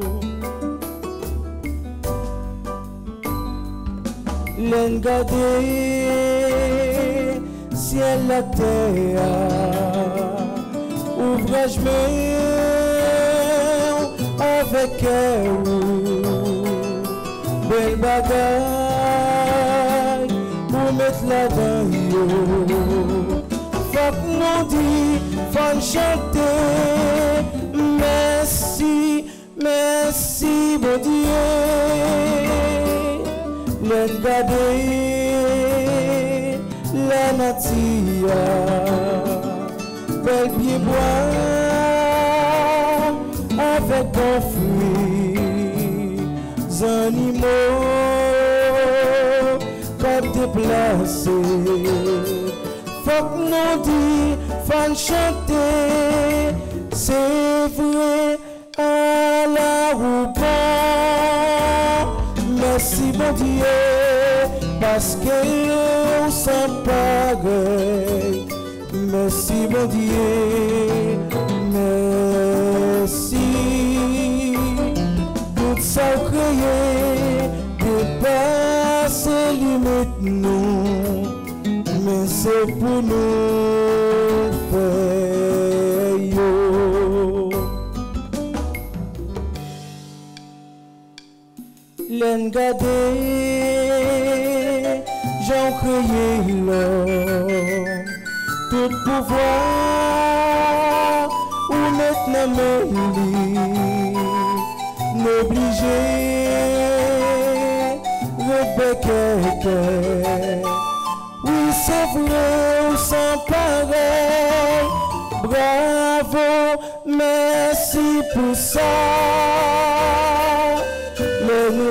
L'en garder ciel la terre, ouvrage avec elle, belle bagaille pour mettre la dedans yo. Faut que nous dit, faut chanter, merci, merci bon Dieu. L'en garder la nature, bel pied bois avec bon fruit, animaux comme déplacés. Faut que nous dit, faut chanter, c'est vrai à la roue. Merci bon Dieu, parce que vous sans pareil. Merci bon Dieu, merci. Tout ça créé dépasse les limites nous, mais c'est pour nous faire yo. L'en garder j'en créé l'homme, tout pouvoir ou maintenant me n'obligé Rebecca. Oui c'est vrai, sans pareil. Bravo, merci pour ça. Le nous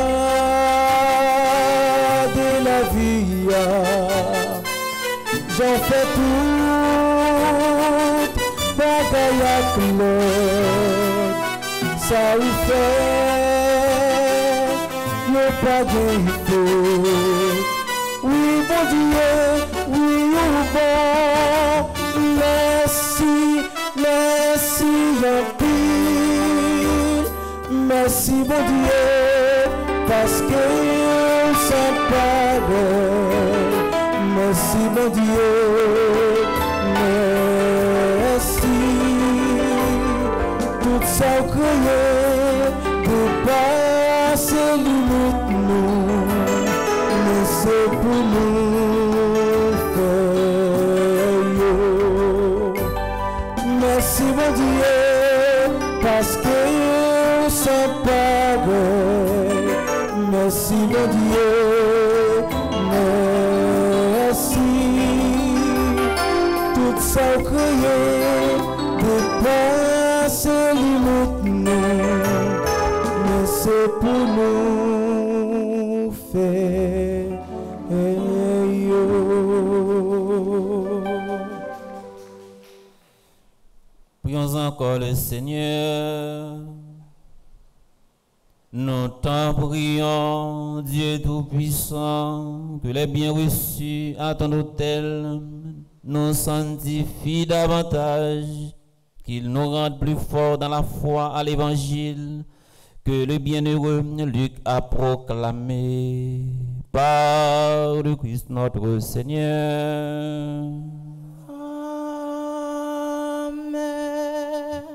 garder la vie, j'en fais tout, bagaille à Claude, ça y fait, le pas de feu. Oui, bon Dieu, oui, ou bon. Merci, merci, en pile. Merci, bon Dieu, parce que sans parole. Merci, bon Dieu, merci. Tout ça créé pour passer limite nous, mais c'est pour nous faire yo. Merci mon Dieu, parce que sans parole. Merci mon Dieu, merci. Tout ça créé pour passer limite nous, mais c'est pour nous faire yo. Prions encore le Seigneur. Nous t'en prions, Dieu Tout-Puissant, que les biens reçus à ton autel nous sanctifient davantage, qu'ils nous rendent plus forts dans la foi à l'Évangile que le bienheureux Luc a proclamé. Par le Christ notre Seigneur. Amen.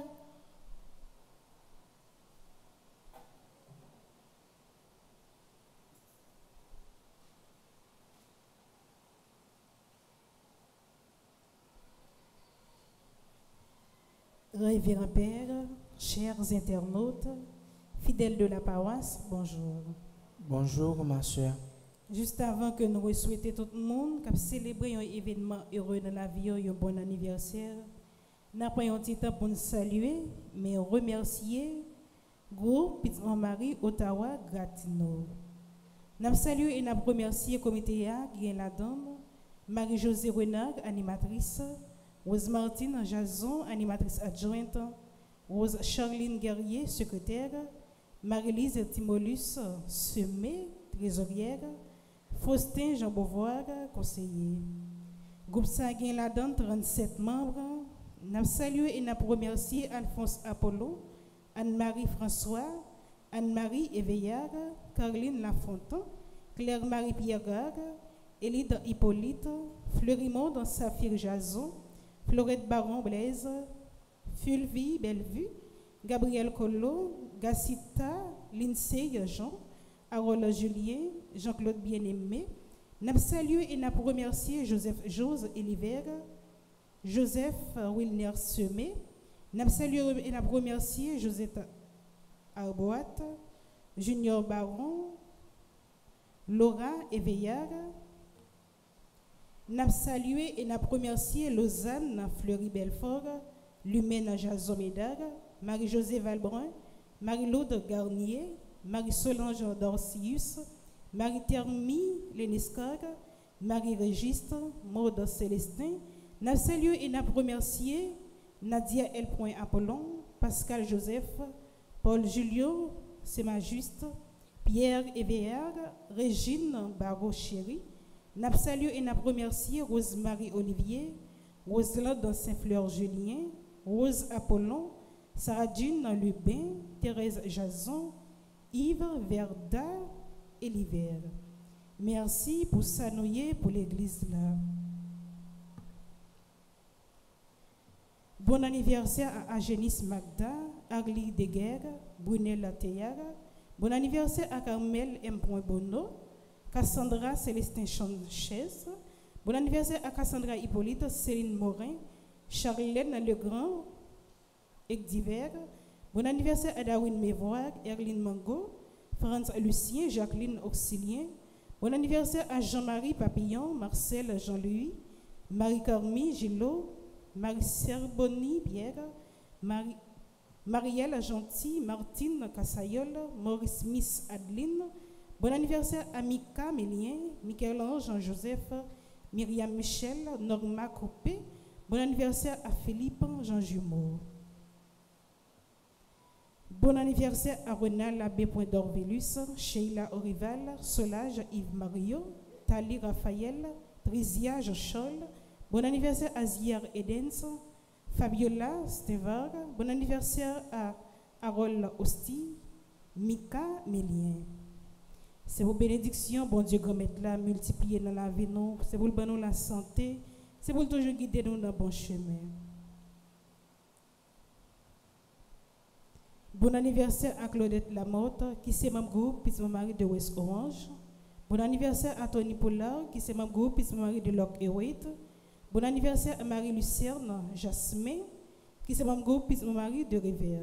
Révérend Père, chers internautes, fidèles de la paroisse, bonjour. Bonjour ma soeur. Juste avant que nous souhaitions tout le monde qui célébrer un événement heureux dans la vie, un bon anniversaire, nous prenons un petit temps pour nous saluer, mais remercier groupe Petit Marie Ottawa Gatineau. Nous saluons et nous remercions le comité qui est la dame, Marie-Josée Renard, animatrice, Rose Martine Jason, animatrice adjointe, Rose Charline Guerrier, secrétaire, Marie-Lise Timolus Semé, trésorière, Faustin Jean Beauvoir, conseiller. Groupe Sanguin Ladan, trente-sept membres. Nous saluons et nous remercions Alphonse Apollo, Anne-Marie François, Anne-Marie Éveillard, Caroline Lafontaine, Claire-Marie Pierre, Élide Hippolyte, Fleurimond Saphir Jason, Florette Baron Blaise, Fulvie Bellevue, Gabriel Collot, Gassita, Lindsay Jean, Harold Julien, Jean-Claude Bien-Aimé. Nous saluons et nous remercions Joseph Jose Eliver, Joseph Wilner Semé. Nous saluons et nous remercions Josette Arboat, Junior Baron, Laura Éveillard. Nous saluons et nous remercions Lausanne Fleury Belfort, Lumène Jason Médard, Marie-Josée Valbrun, Marie-Laude Garnier, Marie-Solange Dorcius, Marie-Thermie Léniscog, Marie-Registre, Maude Célestin. Nous saluons et nous remercions Nadia L. Apollon, Pascal Joseph, Paul Julio, Sémajuste, Pierre Éveillard, Régine Barreau-Chéry. Nous saluons et nous remercions Rose-Marie Olivier, Roselande Saint-Fleur-Julien, Rose Apollon, Sarah-Dune Lubin, Thérèse Jason, Yves Verda et l'hiver. Merci pour s'annouiller pour l'église là. Bon anniversaire à Agénis Magda, Agli Deguerre, Brunella Théara. Bon anniversaire à Carmel M. Bono, Cassandra Célestin Chanchez. Bon anniversaire à Cassandra Hippolyte, Céline Morin, Charlène Legrand, Ecdiver. Bon anniversaire à Darwin Mévoire, Erline Mango, Franz Lucien, Jacqueline Auxilien. Bon anniversaire à Jean-Marie Papillon, Marcel Jean-Louis, Marie-Carmi Gillot, Marie-Serboni Pierre, Marie Marielle Gentil, Martine Cassayol, Maurice Miss Adeline. Bon anniversaire à Mika Mélien, Michel-Ange Jean-Joseph, Myriam Michel, Norma Coupé. Bon anniversaire à Philippe Jean Jumeau. Bon anniversaire à Renal Abbé Point d'Orvelus, Sheila Orival, Solage Yves Mario, Tali Raphaël, Trizia Jean-Charles. Bon anniversaire à Ziar Edens, Fabiola Stevar. Bon anniversaire à Harold Osti, Mika Mélien. C'est vos bénédictions, bon Dieu, grand maître là, multiplier dans la vie, nous. C'est pour le bon la santé. C'est pour toujours guider nous dans le bon chemin. Bon anniversaire à Claudette Lamotte, qui c'est membre groupe, puis mon mari de West Orange. Bon anniversaire à Tony Pollard, qui c'est membre groupe, puis mon mari de Lock Ewait. Bon anniversaire à Marie-Lucerne Jasmin, qui c'est membre groupe, puis mon mari de Rivière.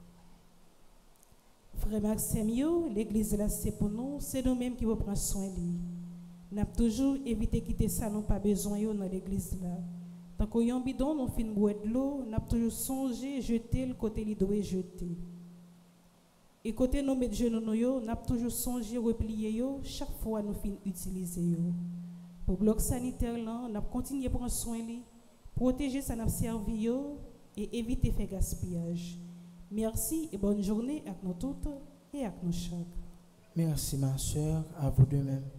Frère Maxime, l'église là c'est pour nous, c'est nous-mêmes qui vous prenons soin de lui. Nous avons toujours évité de quitter ça, nous pas besoin dans l'église là. Tant qu'on y a un bidon, nous finissons boire de l'eau, nous avons toujours songé, jeter le côté li doit jeter. Et côté nous mettre genoux nous, nous avons toujours songé replier yo, chaque fois nous finissons utiliser yo. Pour bloc sanitaire là, nous avons continué à prendre soin de lui, protéger ça n'a servi yo et éviter de faire gaspillage. Merci et bonne journée à nous toutes et à nous chaque. Merci ma soeur, à vous de même.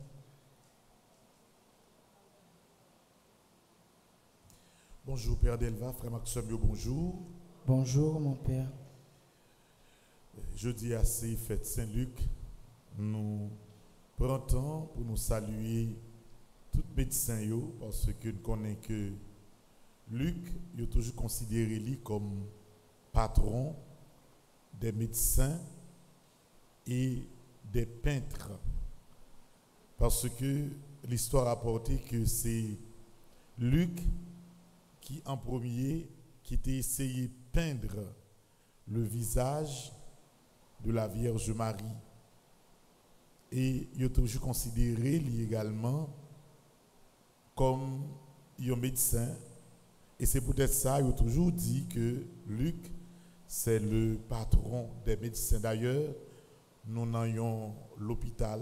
Bonjour Père Delva, Frère Maxime, bonjour. Bonjour mon Père. Jeudi à ces fêtes Saint-Luc, nous prenons temps pour nous saluer tous les médecins yo, parce que nous connaissons que Luc est toujours considéré lui comme patron des médecins et des peintres. Parce que l'histoire a rapporté que c'est Luc qui en premier qui était essayé de peindre le visage de la Vierge Marie. Et il est toujours considéré lui également comme un médecin. Et c'est peut-être ça, il a toujours dit que Luc, c'est le patron des médecins. D'ailleurs, nous avons l'hôpital.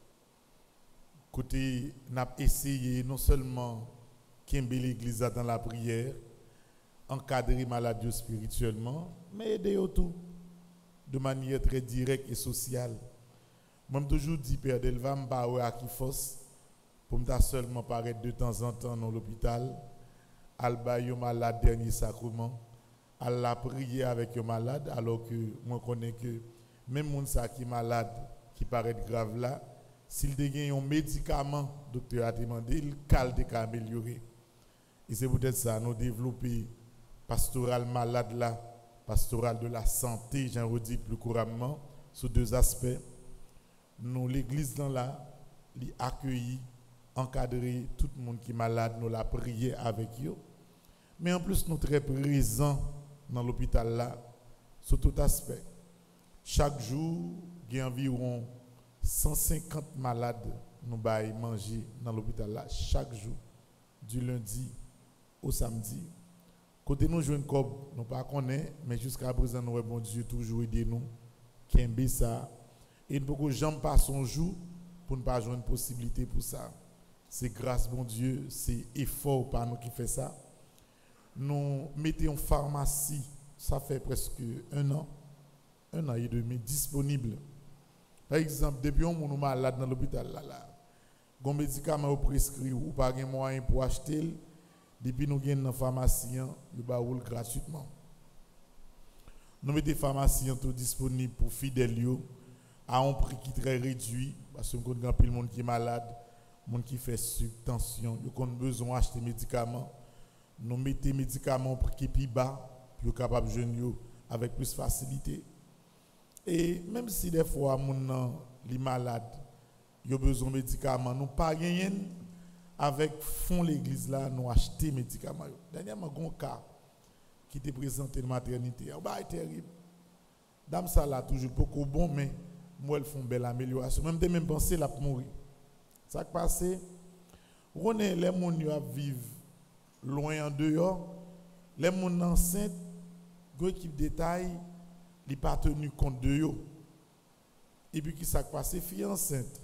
Côté, nous avons essayé non seulement qu'aimer l'église dans la prière, encadrer malades spirituellement, mais aider tout de manière très directe et sociale. Moi, je toujours dit, Père Delva, je à Kifos pour me seulement paraître de temps en temps dans l'hôpital, alba yo malade dernier sacrement, à la prier avec un malade, alors que moi je connais que même moun sa qui malade, qui paraît grave là, s'il dégaine un médicament, le docteur a demandé, il calme de améliorer. Et c'est peut-être ça, nous développer pastoral malade là, pastoral de la santé, j'en redis plus couramment, sur deux aspects. Nous, l'église dans là, li accueillir, encadrer tout le monde qui est malade, nous la prier avec eux. Mais en plus, nous sommes très présents dans l'hôpital là, sur tout aspect. Chaque jour, il y a environ cent cinquante malades nous baillons manger dans l'hôpital là, chaque jour, du lundi au samedi. Côté nous jouons comme nous pas connaît, mais jusqu'à présent nous bon Dieu toujours aider nous, qu'aimer ça. Et nous pouvons jamais passer son jour pour ne pas avoir une possibilité pour ça. C'est grâce bon Dieu, c'est effort par nous qui fait ça. Nous mettons en pharmacie, ça fait presque un an, un an et demi disponible. Par exemple, depuis on est malade dans l'hôpital là, là, un médicament prescrit ou pas de moyen pour acheter, depuis nous gagnons dans la pharmacie, nous avons gratuitement. Nous mettons les pharmaciens tout disponibles pour fidèles à un prix qui est très réduit, parce que nous avons plus de monde qui est malade, monde qui fait subtension, ils ont besoin d'acheter des médicaments. Nous mettons les médicaments pour qui plus bas, pour être capable de jouer avec plus de facilité. Et même si des fois, les malades ont besoin de médicaments, nous pas gagner avec fond l'église là, nous acheter des médicaments. Dernièrement, il y a un cas qui était présenté dans la maternité. C'est terrible. Dame ça là, toujours beaucoup bon, mais moi, elles font une belle amélioration. Même de même penser la mourir. Ça qui passe, on est les gens qui vivent loin en dehors, les gens enceintes, une équipe de détail, ils pas tenu compte de eux. Et puis qui ça qui passe, fille enceinte,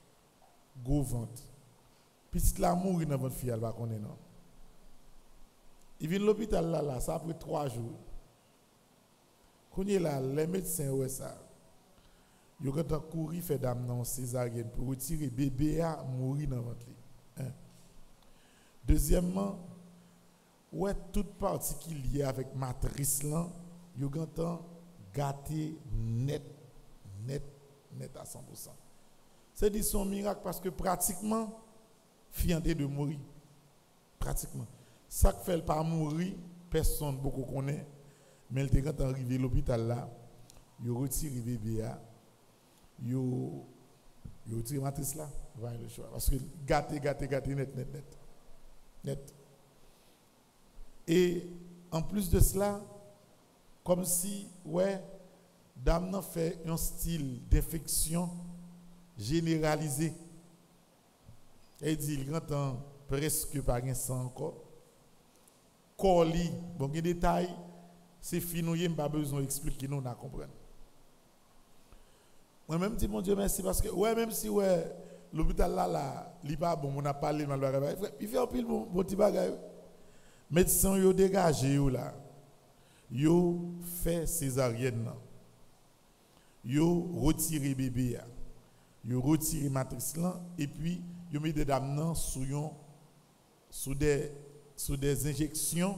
go vente. Petite la mourir dans votre fille, elle va connaître non. Il vient de l'hôpital là là, ça après trois jours. Quand il là, les médecins, ouais, ça. Ils ont couru, fait dame dans césarienne pour retirer bébé à mourir dans votre lit. Hein? Deuxièmement, ouais, toute partie qui est liée avec matrice là, ils ont gâté net, net, net à cent pour cent. C'est dit son miracle parce que pratiquement, fianté de mourir. Pratiquement. Ça qui fait le pas mourir, personne beaucoup connaît, mais il est arrivé à l'hôpital là, il a retiré le bébé, il a retiré la matrice là, voilà le choix. Parce que gâté, gâté, gâté, net, net, net. Net. Et en plus de cela, comme si, ouais, dame n'a fait un style d'infection généralisé. Elle dit, il entend presque pas un sang encore. Coli, bon, des détails, c'est fini, pas besoin d'expliquer, nous, on comprend. Moi-même, dis mon Dieu, merci, parce que, ouais, même si, ouais, l'hôpital là, là, il n'est pas bon, on a parlé, il fait un pile bon petit bagage. Médecins, ils ont dégagé, là. Ils ont fait césarienne. Ils ont retiré bébé. Ils ont retiré matrice là. Et puis, ils ont mis des dames sous, sous, des, sous des injections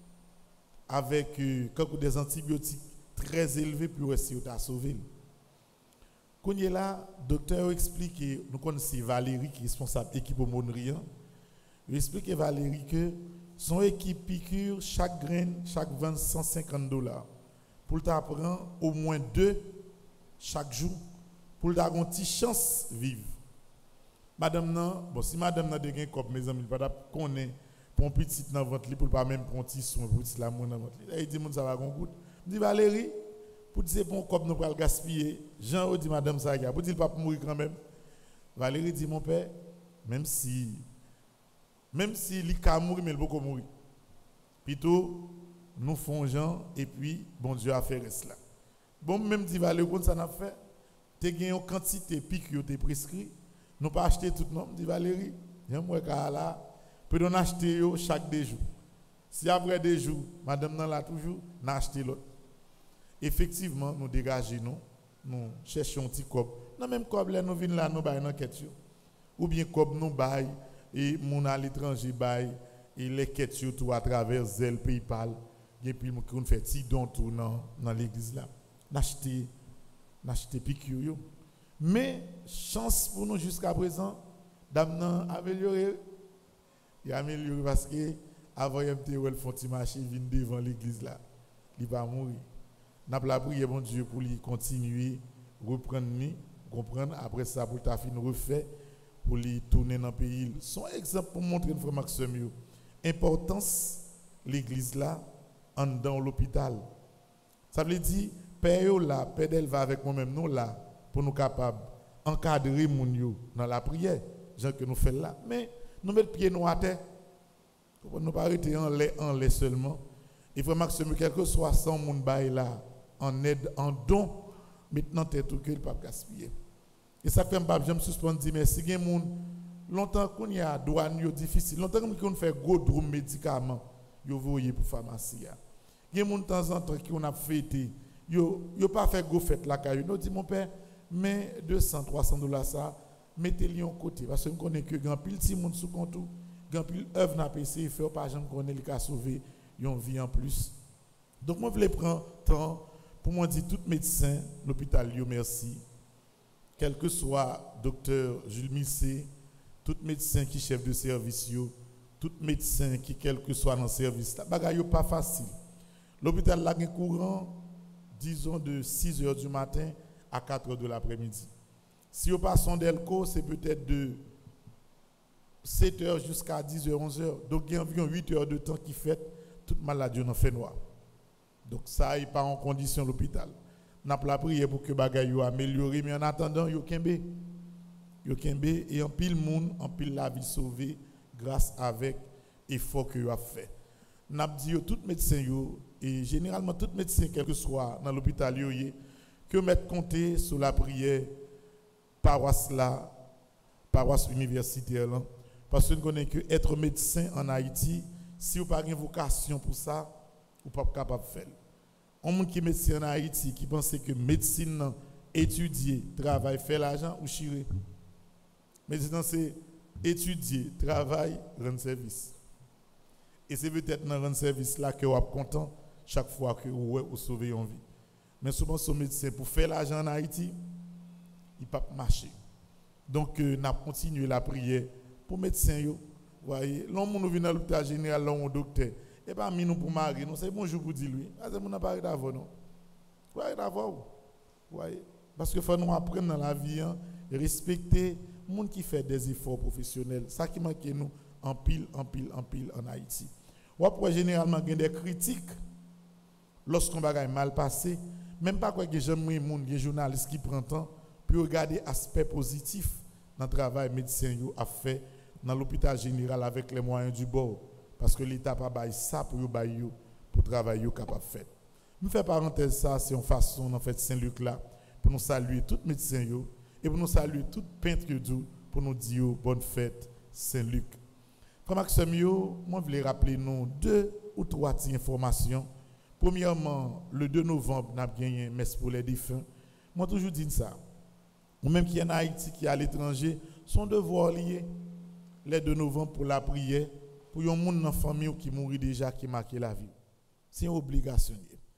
avec euh, des antibiotiques très élevés pour essayer de sauver. Quand il est là, le docteur explique, nous connaissons Valérie qui est responsable de l'équipe au Mondrian. Il explique à Valérie que son équipe piqûre chaque graine, chaque vingt, cent cinquante dollars. Pour t'apprendre au moins deux chaque jour, pour t'avoir une petite chance de vivre. Madame, non, bon, si madame n'a pas de cop, mes amis, il ne connaît pour un petit dans votre lit, pour pas même prendre un petit son, pour petit l'amour dans votre lit. Il dit, ça va goût. Il dit, Valérie, pour dire bon cop, nous pas le gaspiller. Jean dit, madame, ça va, pour dire, pas mourir quand même. Valérie dit, mon père, même si. Même si il a mouru, mais il peut mourir. Plutôt, nous faisons et puis, bon Dieu a fait cela. Bon, même si Valérie, quand ça n'a fait, tu as une quantité de piques qui ont été prescrits. Nous pas acheter tout le monde, dit Valérie. J'aimerais qu'à là, peut-on acheter chaque deux jours. Si après deux jours, madame n'a là toujours, nous achetons l'autre. Effectivement, nous dégageons, nous, nous cherchons un petit cop. Dans même cop, nous venons là, nous baillons enquête. Ou bien cop, nous baillons. Et mon à l'étranger bail et les quêtes surtout à travers Zelle PayPal et puis on fait petit don tout dans dans l'église là n'acheter n'acheter piqûre mais chance pour nous jusqu'à présent d'amnan améliorer et améliorer parce que avant M T O L font petit marché vinn devant l'église là il va mourir n'a pas prier bon Dieu pour lui continuer reprendre ni comprendre après ça pour ta fin refait pour les tourner dans le pays. Son exemple pour montrer une frère Maxime, importance l'église là en dans l'hôpital. Ça veut dire père là, père d'elle va avec moi-même nous là pour nous capables encadrer moun yo dans la prière, genre que nous faisons là. Mais nous mettons pied nous à terre. Pour nous pas arrêter en lait en lait seulement. Et frère Maxime quel que soit son moun bail là en aide en don maintenant tête tout que le pas gaspiller. Et ça fait un je me suspends dire mais si il y a des gens longtemps qu'on y a douane difficile longtemps qu'on fait gros drum médicaments yo voyez pour pharmacie il y a des gens de temps en temps qui on a fêté yo yo pas fait gros fête la caillou nous dit mon père mais deux cents trois cents dollars ça mettez-les en côté parce que on connaît que grand pile ti monde sous compte grand pile œuvre na P C faire pas jamais connaît le sauver yon vie en plus donc moi voulais prendre temps pour moi dire tout médecin l'hôpital yo merci. Quel que soit docteur Jules Missé, tout médecin qui chef de service, tout médecin qui quel que soit dans le service, la bagaille pas facile. L'hôpital là est courant, disons de six heures du matin à quatre heures de l'après-midi. Si on passe en Delco, c'est peut-être de sept heures jusqu'à dix heures, onze heures. Donc il y a environ huit heures de temps qui fait toute maladie dans fait noir. Donc ça n'est pas en condition l'hôpital. N'a pas prié pour que bagaille yo amélioré mais en attendant yo kembe yo kembe et en pile monde en pile la vie sauvée grâce avec effort que yo a fait n'a dit yo tout médecin yo et généralement tout médecin quel que soit dans l'hôpital yo que mettre compter sur la prière paroisse là paroisse universitaire là parce que nous connaissons que être médecin en Haïti si vous pas une vocation pour ça vous pas capable de faire. On monde qui est médecin en Haïti qui pense que médecine étudier, travail, faire l'argent ou chirer. Médecine c'est étudier, travail, rendre service. Et c'est peut-être dans rendre service là que vous êtes content chaque fois que vous vous sauvez une vie. Mais souvent ce médecin pour faire l'argent en Haïti, il ne peut pas marcher. Donc euh, nous continuons la prière pour médecin yo. Voyez, l'homme nous vient dans l'hôpital général, l'homme docteur. Et pas mis nous pour marier, nous c'est bonjour pour dire lui. C'est mon appareil d'avant non. Voyez d'avant. Voyez, parce que faut nous apprendre dans la vie hein, respecter monde qui fait des efforts professionnels. Ça qui manque nous en pile en pile en pile en Haïti. Ou après généralement il y a des critiques lorsqu'on va mal passé, même pas quoi que j'aime les monde, les journalistes qui prennent temps pour regarder aspect positif dans le travail médecin a fait dans l'hôpital général avec les moyens du bord parce que l'État pas bail ça pour bailler pour travailler capable faire. Je fais parenthèse ça c'est une façon en fait Saint-Luc là pour nous saluer tous les médecins yo et pour nous saluer tout peintre yo pour nous dire bonne fête Saint-Luc. Frère Maxime yo, moi je voulais rappeler nous deux ou trois petites informations. Premièrement, le deux novembre, nous avons gagné une messe pour les défunts. Moi, toujours dit ça. Ou même qui est en Haïti, qui est à l'étranger, son devoir lié, le deux novembre pour la prière, pour un monde dans la famille qui mourit déjà, qui marque la vie. C'est une obligation.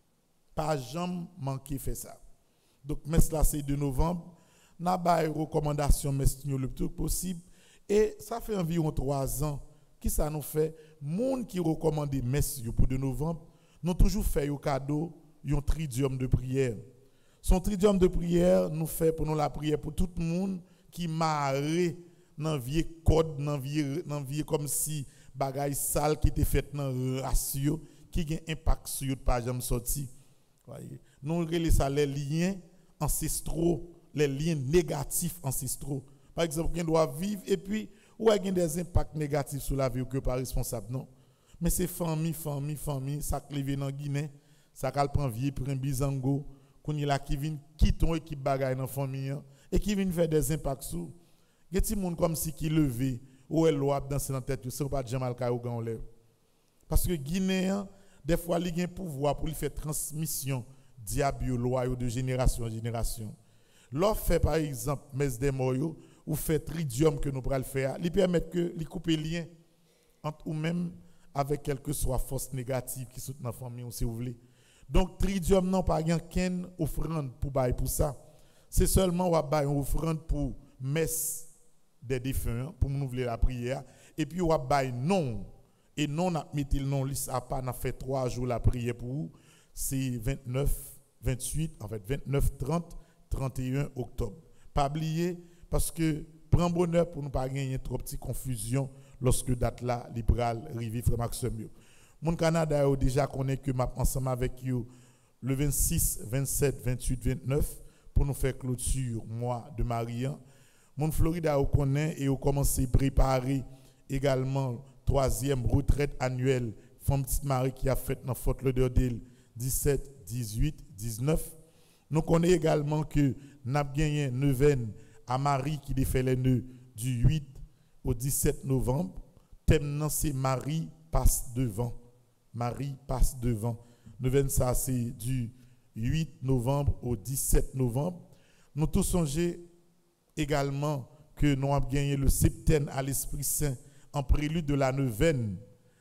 Pas jamais manquer faire ça. Donc, messe là, c'est deux novembre. Nous avons une recommandation messe le plus tôt possible. Et ça fait environ trois ans. Qui ça nous fait? Monde qui recommande messe pour deux novembre, nous toujours fait un cadeau, un tridium de prière. Son tridium de prière nous fait pour nous la prière pour tout le monde qui marre dans vieux code, dans vieux dans vieux comme si bagaille sale qui était fait dans ratio qui a un impact sur pas jamais sorti. Voyez. Nous relais ça les liens ancestraux, les liens négatifs ancestraux. Par exemple, on doit vivre et puis ou a des impacts négatifs sur la vie ou que pas responsable non. Mais c'est famille, famille, famille, ça qui vient en Guinée, ça qui prend vieux, prend bizango, qu'on y là qui vient quitter une équipe bagaille dans famille et qui vient faire des impacts sur. Il y a des gens comme si qui levé ou elle loi danser dans tête, c'est pas Jamal Kayo gan lève. Parce que Guinéen des fois il a un pouvoir pour lui faire transmission diable loi de génération en génération. L'offre fait par exemple messe des morts ou fait tridium que nous pral faire, lui permet que lui couper lien entre ou même avec quelque soit force négative qui sont dans la famille, si vous voulez. Donc, tridium non pas qu'une offrande pour bailler pour ça. C'est seulement une offrande pour messe des défunts, pour nous ouvrir la prière. Et puis, on bailler non. Et non, on a mis le nom, liste à pas, on a fait trois jours la prière pour vous. C'est vingt-neuf, vingt-huit, en fait, vingt-neuf, trente, trente et un octobre. Pas oublier, parce que, prends bonheur pour ne pas gagner trop de confusion lorsque date là libéral rivi frère Maxime. Mon Canada a déjà connaît que m'a ensemble avec vous le vingt-six, vingt-sept, vingt-huit, vingt-neuf pour nous faire clôture mois de Marian. Mon Florida a connaît et a commencé à préparer également troisième retraite annuelle femme petite Marie qui a fait dans Fort Lauderdale dix-sept, dix-huit, dix-neuf. Nous connaissons également que nous avons gagné une neuvaine à Marie qui défait les nœuds du huit au dix-sept novembre. Thème c'est Marie passe devant. Marie passe devant. Neuvaine ça c'est du huit novembre au dix-sept novembre. Nous tous songez également que nous avons gagné le septème à l'Esprit Saint en prélude de la neuvaine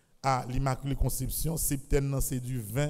à l'Immaculée Conception. Septème c'est du vingt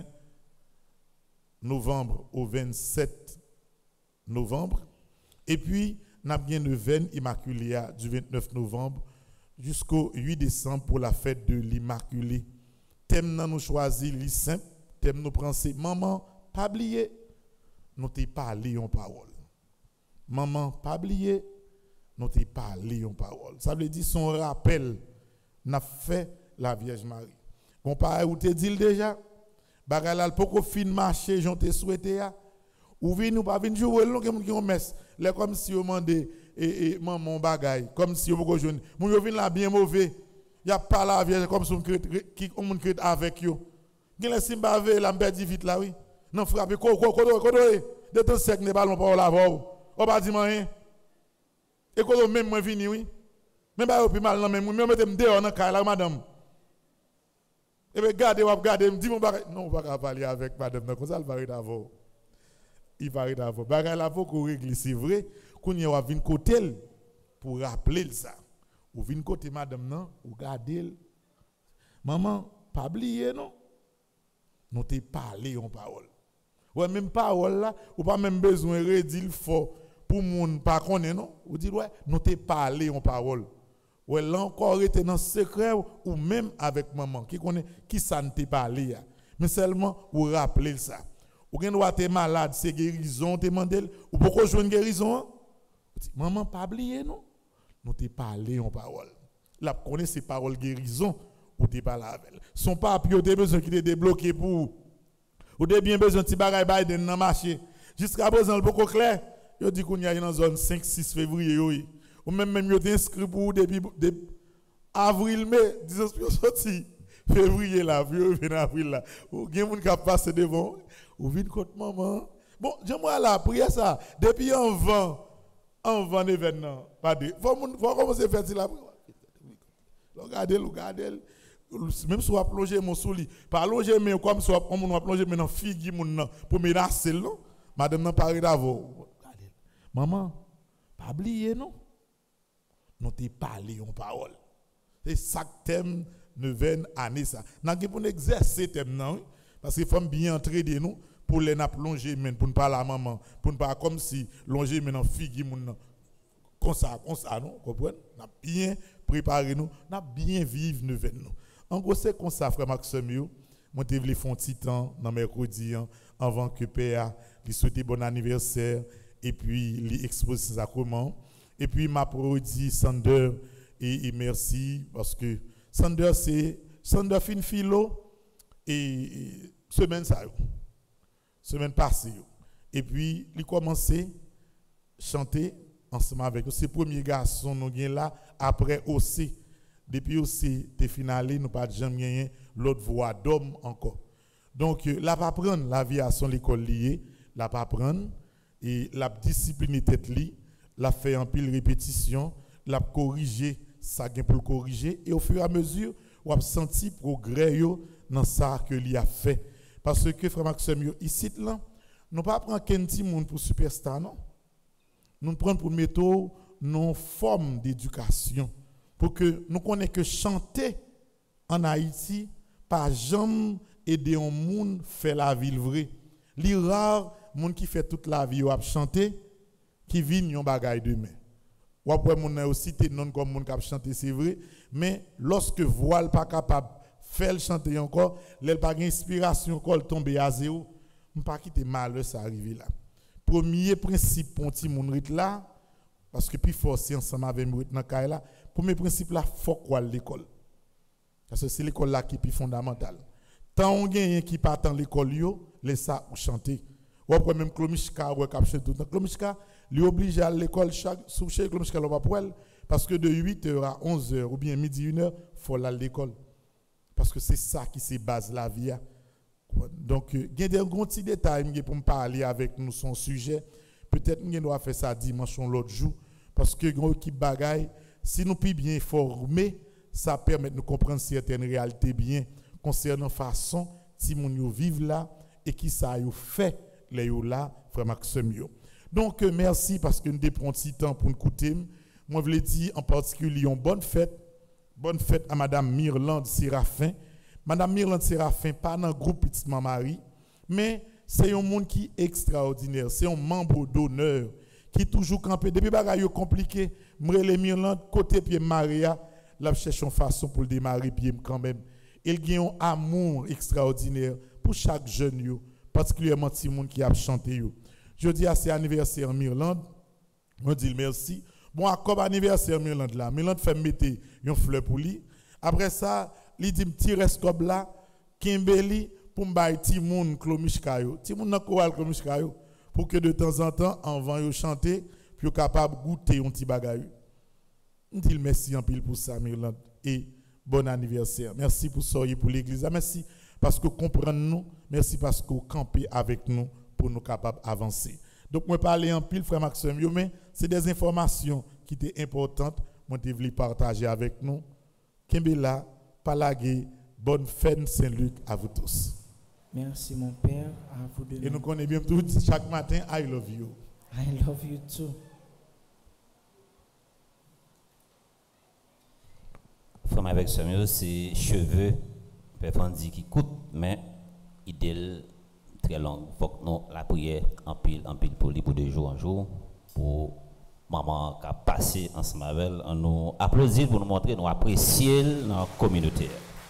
novembre au vingt-sept novembre. Et puis nous avons gagné neuvaine Immaculée du vingt-neuf novembre jusqu'au huit décembre pour la fête de l'Immaculée. Thème nous choisi li simple, thème nous prend c'est maman pas oublier nous t'ai parlé en parole. Maman pas oublier nous t'ai parlé en parole. Ça veut dire son rappel n'a fait la Vierge Marie. Comparé ou te dit déjà bagay la poko fin marcher j'ont te souhaité ya ou vinn ou pas vinn jouer long que on messe les comme si on mandé et, et maman bagay comme si on ko jeune moun yo vinn là bien mauvais y a pas la Vierge comme si on qui on moun crête avec yo gen les simba ve la m'perdi vite là oui non frapper ko ko ko ko de ton sec ne ballon pas la voix on pas dit rien et ko même moi vini oui même ba yo pi mal nan même moi mette me dehors nan ka la madame Et bien, regardez, on va regarder, me dit mon bagage. Non, on va pas parler avec madame, comme ça, il va arrêter d'avant. Il va arrêter d'avant. Bagage là, faut qu'on règle, c'est vrai, qu'on y a une côté pour rappeler ça. Ou vient côté madame, non, ou regardez. Maman, pas oublier, non? Nous t'es parlé en parole. Ouais, même parole là, ou pas même besoin de redire fort pour moun pas connaître, non? Ou dire, ouais, nous t'es parlé en parole. Ouais, là encore, était dans secret ou même avec maman qui connaît qui ça ne t'est parlé. Mais seulement, ou rappeler ça. Ou bien, ou t'es malade, c'est guérison, t'es mandel, ou pourquoi jouer une guérison? Maman, pas oublier, non? Nous t'es parlé en parole. Là, connaît ces paroles guérison, ou t'es pas là avec elle. Son papier, t'es besoin qu'il te débloqué pour. Ou t'es bien besoin de petit bagay Biden dans marché. Jusqu'à présent, le beaucoup clair. Yo dit qu'on y a dans zone cinq six février oui. Ou même même yo inscrit pour depuis avril mai, disons que sorti février là, vieux en avril là. Ou gen moun ka passer devant, ou vinn côté maman. Bon, j'aimerais la prière ça depuis en vent, en vent événement. Pas de. Faut moun faut commencer faire la prière. Regardez, regardez. Même si on a plongé mon souli, pas loger mais comme si on a plongé maintenant figue moun pour menacer non. Madame n'a pas d'avant. Maman, pas oublier non. Nous t'ai parlé en parole. C'est ça que thème neuvaine année ça. N'a pas pour exercer thème non parce qu'il faut bien entraîner nous pour les n'a plonger mais pour ne pas la maman, pour ne pas comme si longer maintenant figue moun comme ça comme ça non, comprenez? N'a bien préparer nous, n'a bien vivre neuvaine nous. En gros, c'est comme ça, frère Maxime, moi, je voulais faire un petit temps dans mercredi, avant que P A lui souhaite bon anniversaire, et puis lui expose ses sacrements. Et puis, ma produit Sander, et, et merci, parce que Sander, c'est Sander fin philo, et, et semaine ça, semaine passée. Et puis, il a commencé à chanter ensemble avec nous. C'est le premier garçon nous avons là, après aussi. Depuis aussi, t'es finalé, nous pas jamais gagné l'autre voix d'homme encore. Donc, euh, la pas prendre la vie à son école liée, la pas prendre et la discipliner tête li, la fait en pile répétition, la corriger ça gain pour le corriger et au fur et à mesure, on a senti progrès yo dans ça que lui a fait. Parce que frère Maxime ici là, nous pas prendre Kenti monde pour superstar non. Nous prendre pour méthode non forme d'éducation. Pour que nous connaissions que chanter en Haïti, pas jamais aider un monde faire la vie vraie. Les rares monde qui fait toute la vie à chanter, qui vient yon bagay demain. Ou après mon aussi te non comme monde qui chanter c'est vrai, mais lorsque voile pas capable faire chanter encore, l'elle pas inspiration encore tomber à zéro, on pas quitter malheur ça arriver là. Premier principe pour petit monde là parce que plus fort c'est ensemble avec moi dans caille là. Premier principe là, faut quoi l'école. Parce que c'est l'école là qui est plus fondamentale. Tant on gagne qui pas dans l'école yo, laisse ça ou chanter. Ou après même Klomishka ou cap chanter tout. Klomishka, lui oblige à l'école chaque sous chez Klomishka là pour elle parce que de huit heures à onze heures ou bien midi une heure, faut aller à l'école. Parce que c'est ça qui se base la vie. Donc il y a des gros petits détails pour me parler avec nous son sujet. Peut-être qu'on doit faire ça dimanche ou l'autre jour parce que gros qui bagaille. Si nous sommes bien formés, ça permet de nous comprendre certaines réalités bien concernant la façon si nous vivons là et qui ça a fait les là, frère Maxime. Donc, merci parce que nous avons pris temps pour nous écouter. Moi, je voulais dire en particulier une bonne fête. Bonne fête à Madame Myrlande Séraphin. Madame Myrlande Séraphin, pas dans le groupe Petite Marie, mais c'est un monde qui est extraordinaire. C'est un membre d'honneur qui toujours campé. Depuis que compliqué, Mrele Myrlande, côté pied Maria, la cherche une façon pour le démarrer pied quand même. Il y a un amour extraordinaire pour chaque jeune, particulièrement si monde qui a chanté. Je dis à ces anniversaires Myrlande, je dis merci. Bon, à comme anniversaire Myrlande là, Myrlande fait mettre une fleur pour lui. Après ça, il dit petit rescob là, Kimberly pour m'bailler ti moun Klomishka yo. Ti moun nan choral Klomishka yo pour que de temps en temps avant yo chanter, puis capable goûter un petit bagay. On dit merci en pile pour ça Myrlande et bon anniversaire. Merci pour ça pour l'église. Merci parce que comprenez nous, merci parce que vous campez avec nous pour nous capables d'avancer. Donc moi parler en pile frère Maxime yo mais c'est des informations qui étaient importantes, moi je voulais partager avec nous. Kembela, pas laguer Bonne fête Saint-Luc à vous tous. Merci mon Père, à vous de Et nous connaissons bien tout chaque matin, I love you. I love you too. Femme avec ce mieux, c'est cheveux, personne dit qui coûte, mais idéal très long. Faut que nous la prière en pile, en pile pour lui pour de jour en jour, pour maman qui a passé ensemble avec elle, on nous applaudir pour nous montrer, nous apprécier dans la communauté.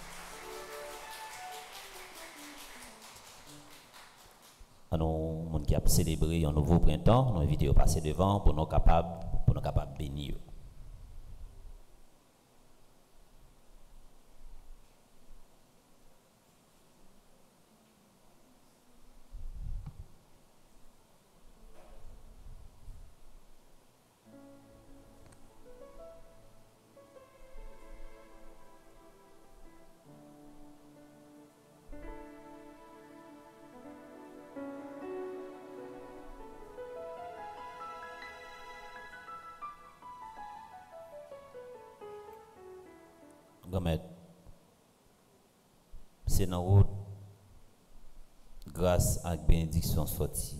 Nous, monde qui a célébré un nouveau printemps, nous invitons à passer devant pour nous capables, pour nous capables de bénir. C'est dans la route, grâce à la bénédiction sortie.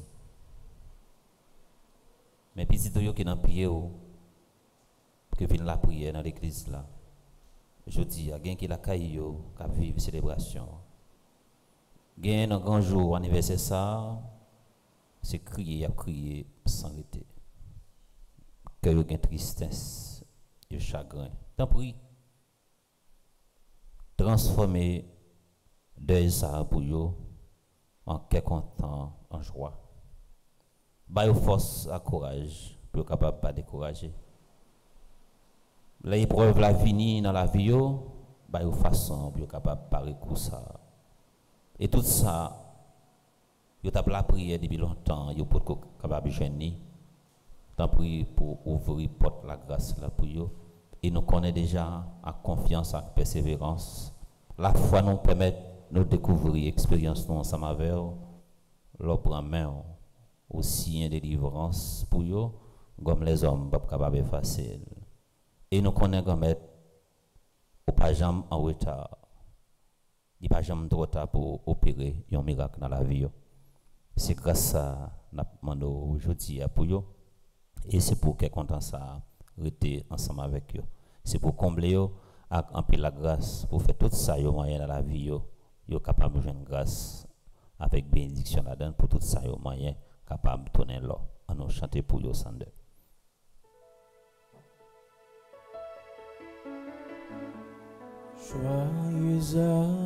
Mais petit tout qui dans prière, que vient la prière dans l'église là. Je dis, il y a quelqu'un qui la caille qui vivre célébration. Il y a un grand jour anniversaire ça, c'est crier, il y a crier sans arrêter. Que il y a une tristesse, il y a chagrin. Tant pis. Transformer deuil ça pour yo en quelque content, en joie. Ba yo force à courage pour capable pas décourager. L'épreuve la fini dans la vie yo, ba yo façon pour capable parer coup ça. Et tout ça yo t'a la prière depuis longtemps, yo pour capable joindre. Tant pis pour ouvrir porte la grâce là pour yo. Et nous connaissons déjà à confiance, à persévérance. La foi nous permet de découvrir l'expérience nous ensemble avec eux. Leur prend main aussi une délivrance pour eux, comme les hommes pas capables de effacer. Et nous connaissons comme au pas jamais en retard. Il pas jamais trop tard pour opérer un miracle dans la vie. C'est grâce à nous demandons aujourd'hui pour eux. Et c'est pour qu'ils content ça rester ensemble avec eux. C'est pour combler eux avec un peu la grâce pour faire tout ça yo moyen dans la vie yo yo capable de joindre grâce avec bénédiction là-dedans pour tout ça yo moyen capable de tourner là on nous chanter pour yo sans deux. Joyeux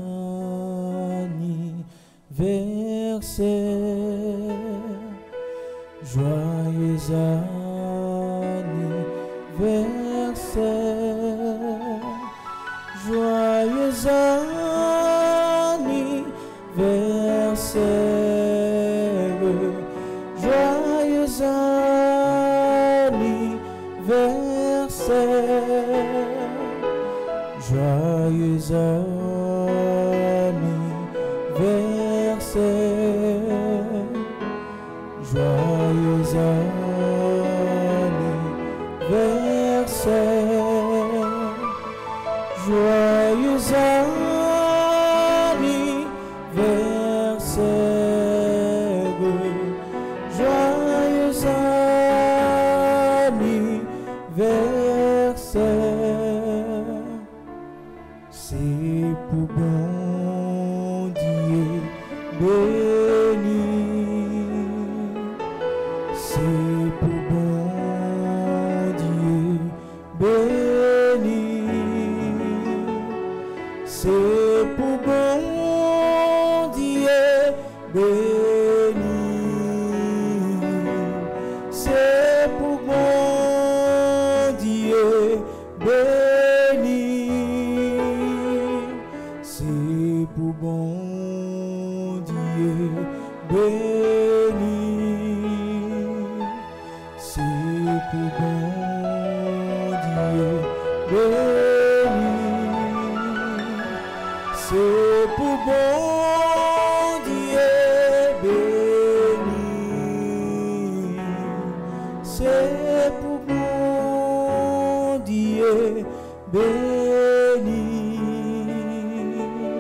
anniversaire, joyeux anniversaire, joyeux anniversaire, joyeux anniversaire. Joyeux anniversaire, joyeux anniversaire, joyeux anniversaire, joyeux anniversaire. C'est pour bon Dieu béni, c'est pour bon Dieu béni, c'est pour bon Dieu béni, c'est pour bon Dieu béni. C'est pour bon Dieu béni, c'est pour bon Dieu béni, c'est pour bon Dieu béni, c'est pour bon Dieu béni.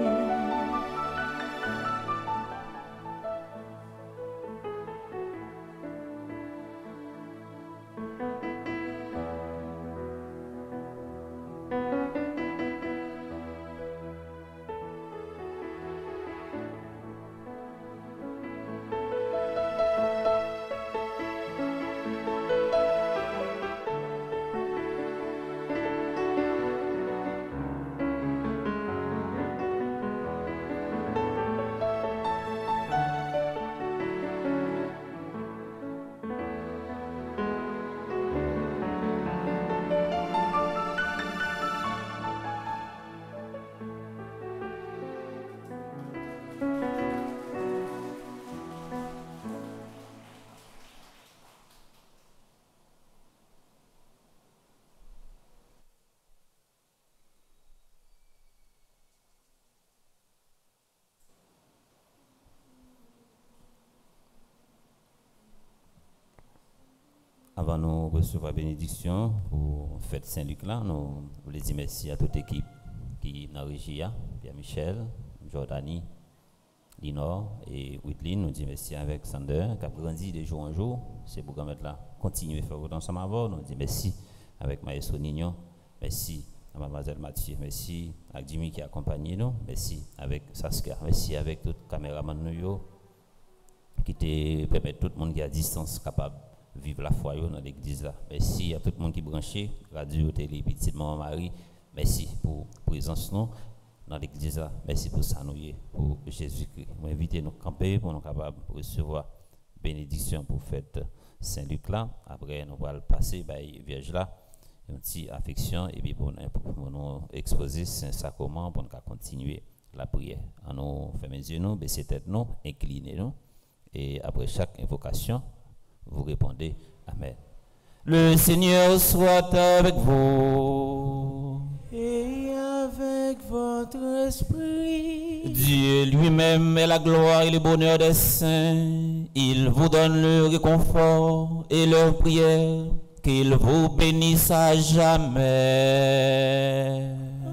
Avant de recevoir la bénédiction pour la fête Saint-Luc, là, nous voulons dire merci à toute l'équipe qui est dans la région, Pierre-Michel, Jordanie, Linor et Whitley. Nous disons merci avec Sander qui a grandi de jour en jour. C'est pour permettre là continuer à faire autant ensemble avant. Nous disons merci avec Maestro Nignon. Merci à Mademoiselle Mathieu. Merci à Jimmy qui a accompagné nous. Merci avec Saskia. Merci avec tout le caméraman nous qui te permet tout le monde qui est à distance capable de vivre la foi dans l'église là. Merci à tout le monde qui est branché, radio, télé, petite maman Marie. Merci pour la présence nous dans l'église là. Merci pour ça nous pour Jésus-Christ. Nous invitons nous camper pour nous capables de recevoir bénédiction pour fête Saint-Luc là. Après nous allons passer par Vierge là, une petite affection et puis pour nous exposer Saint-Sacrement pour nous continuer la prière. En nous fermer les yeux, nous baisser tête nous, incliner nous. Et après chaque invocation, vous répondez Amen. Le Seigneur soit avec vous. Et avec votre esprit. Dieu lui-même est la gloire et le bonheur des saints. Il vous donne le réconfort et leur prière. Qu'il vous bénisse à jamais.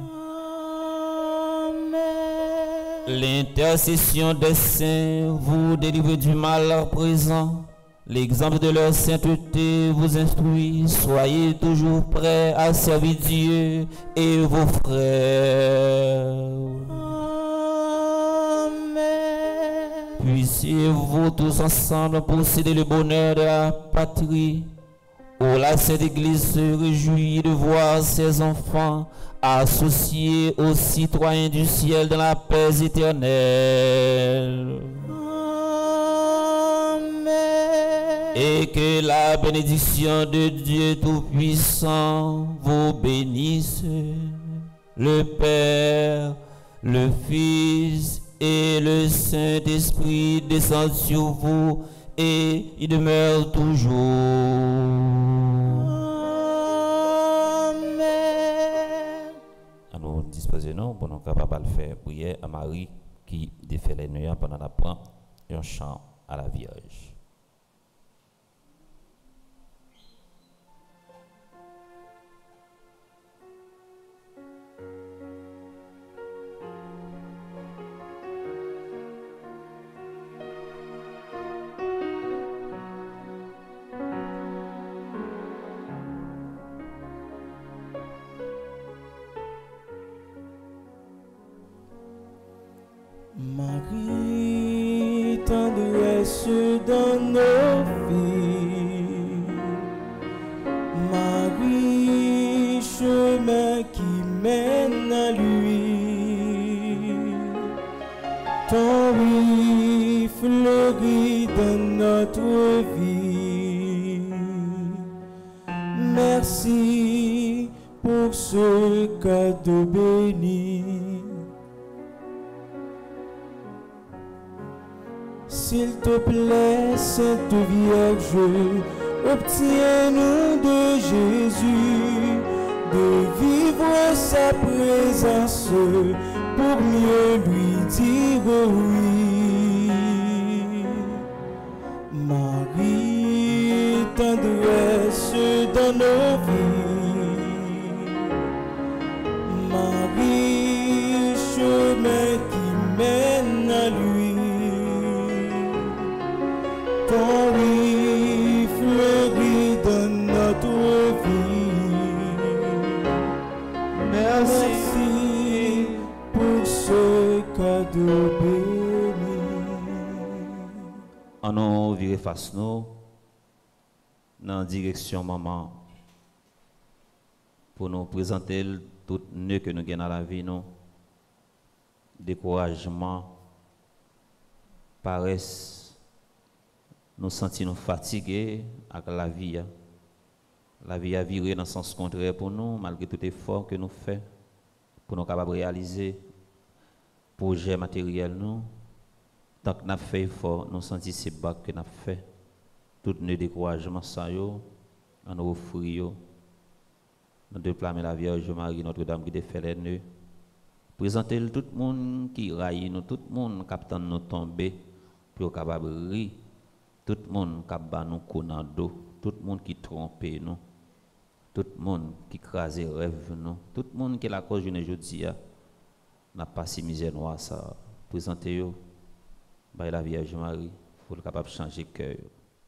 L'intercession des saints vous délivre du mal présent. L'exemple de leur sainteté vous instruit. Soyez toujours prêts à servir Dieu et vos frères. Amen. Puissiez-vous tous ensemble posséder le bonheur de la patrie. Oh, la Sainte Église se réjouit de voir ses enfants associés aux citoyens du ciel dans la paix éternelle. Amen. Et que la bénédiction de Dieu Tout-Puissant vous bénisse, le Père, le Fils et le Saint-Esprit descendent sur vous et il demeure toujours. Amen. À nous disposer nous pour nous capables de faire prière à Marie qui défait les nuits pendant la prend un chant à la Vierge. Marie, tendresse dans nos vies. Marie, chemin qui mène à lui. Ton oui fleurit dans notre vie. Merci pour ce cadeau béni. S'il te plaît, Sainte Vierge, obtiens-nous de Jésus de vivre sa présence pour mieux lui dire oui. Marie, tendresse dans nos vies. Marie, chemin qui mène à lui. Ton oui fleurit dans notre vie. Merci pour ce cadeau béni. En nous virer face nous dans la direction maman pour nous présenter tout nœud que nous gagnons dans la vie, nous découragement, paresse. Nous sentons fatigués avec la vie. La vie a viré dans le sens contraire pour nous, malgré tout effort que nous faisons pour nous capables de réaliser projet matériel. Nous, tant que nous avons fait effort, nous sentons ces bacs que nous avons fait. Tout nos découragements, ça y est, nous offrir. Nous déclamer la Vierge Marie, Notre-Dame qui défait les nœuds. Présenter tout le monde qui raille nous, tout le monde qui attend nous tomber pour capable de rire. Tout le monde qui a nous coup dans dos, tout tout le monde qui trompe nous, tout le monde qui crase rêve nous, tout le monde qui est la cause de aujourd'hui n'a pas si misère noire ça. Présentez-vous par la Vierge Marie pour être capable de changer le cœur.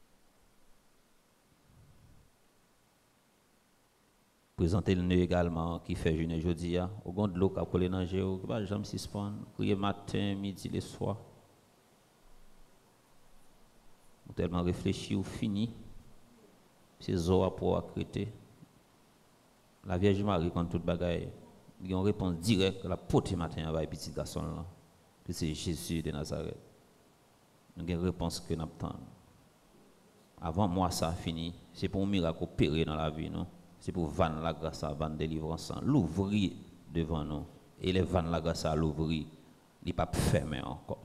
Présentez le nœud également qui fait jeûner aujourd'hui. Au grand de l'eau qui a collé dans le géo, qui va jamais suspendre. Prier matin, midi, le soir. Ou tellement réfléchi ou fini. C'est Zoa pour accréter. La Vierge Marie, quand toute bagaille, il y a une réponse directe la pote matin à petit garçon là. Que c'est Jésus de Nazareth. Il y a une réponse que nous attendons. Avant moi, ça a fini. C'est pour un miracle opéré dans la vie, non? C'est pour vendre la grâce à vendre délivrance, l'ouvrir devant nous. Et les vendre la grâce à l'ouvrir, il n'est pas fermé encore.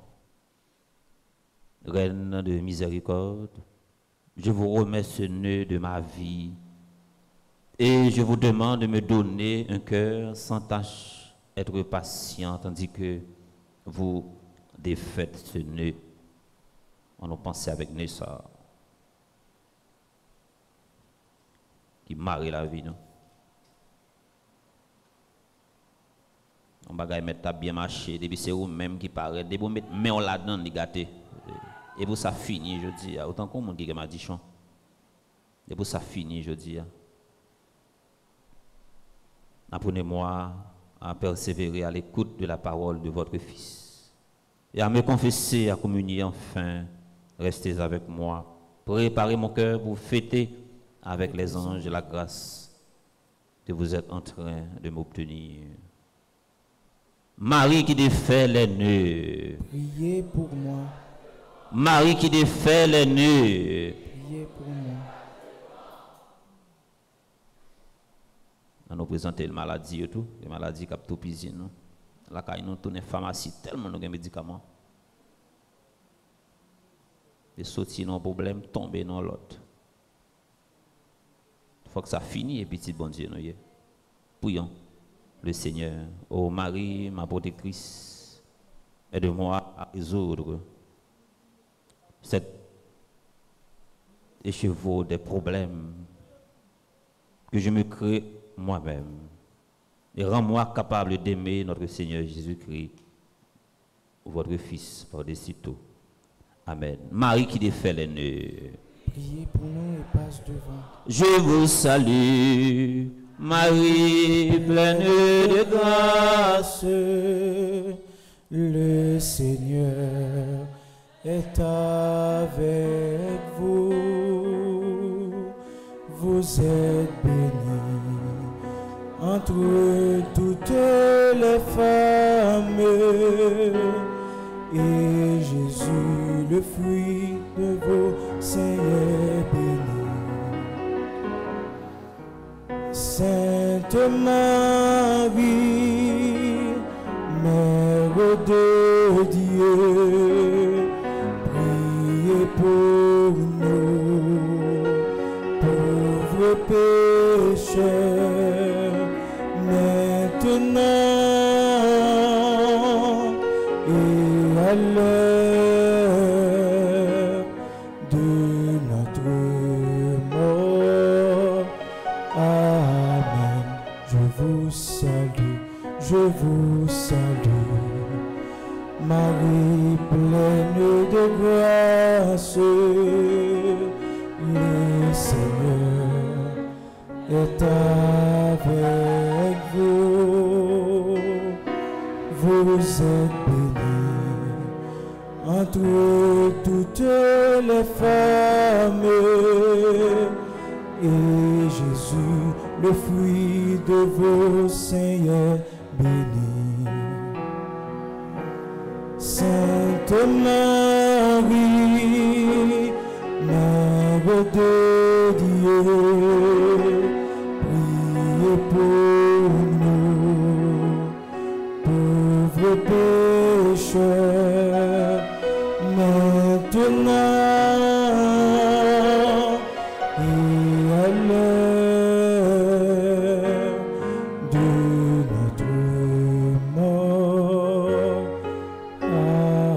Reine de miséricorde, je vous remets ce nœud de ma vie et je vous demande de me donner un cœur sans tâche, être patient, tandis que vous défaites ce nœud. On a pensé avec nœud ça. Qui marie la vie, non? On va mettre bien marché, depuis c'est vous même qui paraît, depuis vous mettre main là-dedans, les gâtés. Et pour ça fini, je dis, autant qu'on monde qui m'a dit chant. Et pour ça fini, je dis. Apprenez-moi à persévérer à l'écoute de la parole de votre Fils et à me confesser, à communier enfin. Restez avec moi. Préparez mon cœur pour fêter avec les anges la grâce que vous êtes en train de m'obtenir. Marie qui défait les nœuds. Priez pour moi. Marie qui défait les nœuds. Priez pour moi. On nous présente les maladies et tout, les maladies qui ont tout pisé nous. Là quand nous tournons pharmacie tellement nous avons médicaments. Et sortir dans un problème, tomber dans l'autre. Il faut que ça finisse et petit bon Dieu nous. Prions le Seigneur. Ô Marie, ma protectrice, aide-moi à résoudre cet écheveau des problèmes que je me crée moi-même. Et rends-moi capable d'aimer notre Seigneur Jésus-Christ, votre Fils, par-dessus tout. Amen. Marie qui défait les nœuds. Priez pour nous et passe devant. Je vous salue, Marie, pleine de grâce. Le Seigneur est avec vous. Vous êtes bénie entre toutes les femmes. Et Jésus, le fruit de vos seins, est béni. Sainte Marie, Mère de Dieu, priez pour nous, pauvres pécheurs, maintenant et à l'heure de notre mort. Amen. Je vous salue, je vous salue, Marie pleine de grâce. Le Seigneur est avec vous. Vous êtes bénie entre toutes les femmes. Et Jésus, le fruit de vos seins, est béni. Sainte Marie, Mère de Dieu, priez pour nous, pauvres pécheurs, maintenant et à l'heure de notre mort.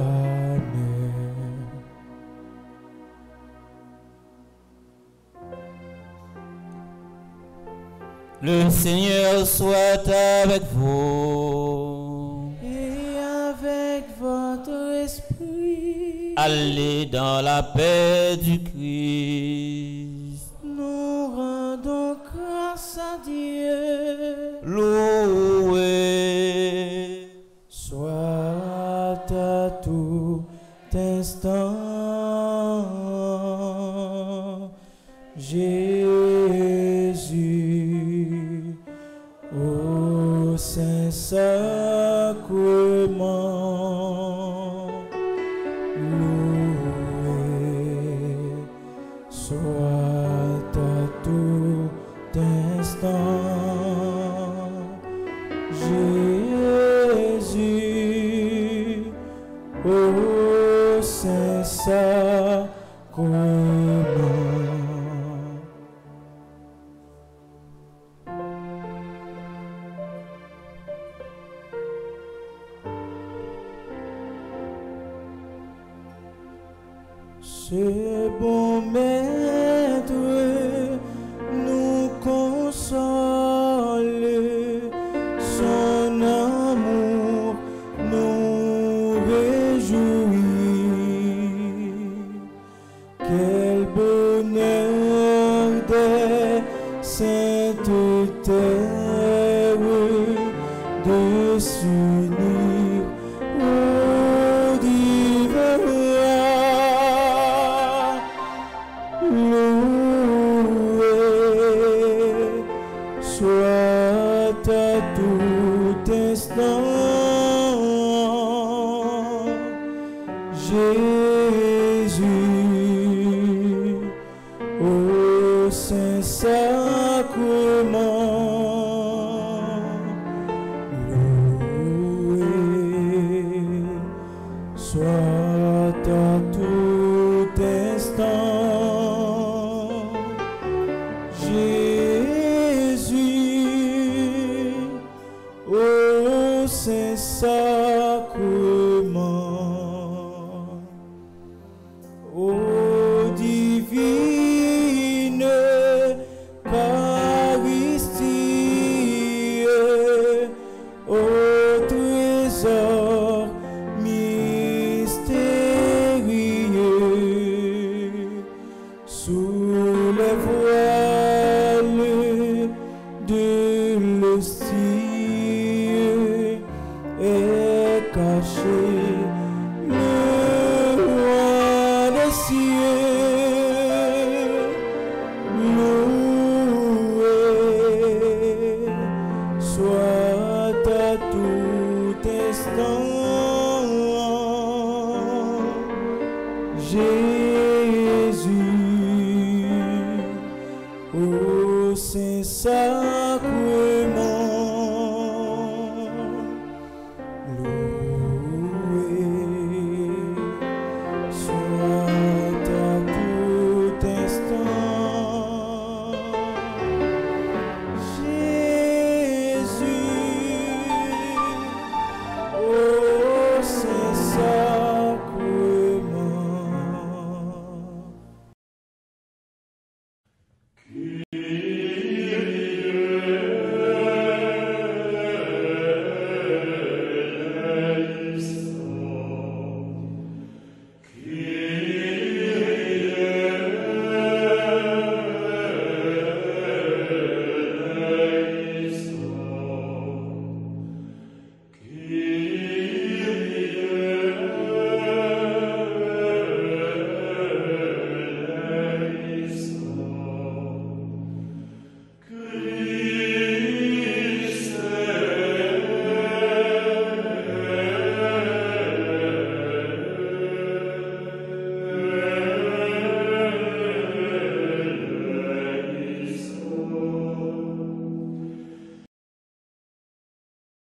Amen. Seigneur soit avec vous. Et avec votre esprit. Allez dans la paix du Christ. Nous rendons grâce à Dieu. Loué soit à tout instant Jésus au Saint-Sacrement. Loué soit à tout instant Jésus au Saint-Sacrement. Ce bon maître nous console, son amour nous réjouit. Quel bonheur des saintes terres de s'unir au divin. Loué soit à tout instant Jésus au Saint-Sacrement. Loué soit à tout instant Jésus au Saint-Sacrement. Ô divine Eucharistie, ô trésor mystérieux, sous les voiles de l'hostie est caché le roi des cieux. Loué soit à tout instant Jésus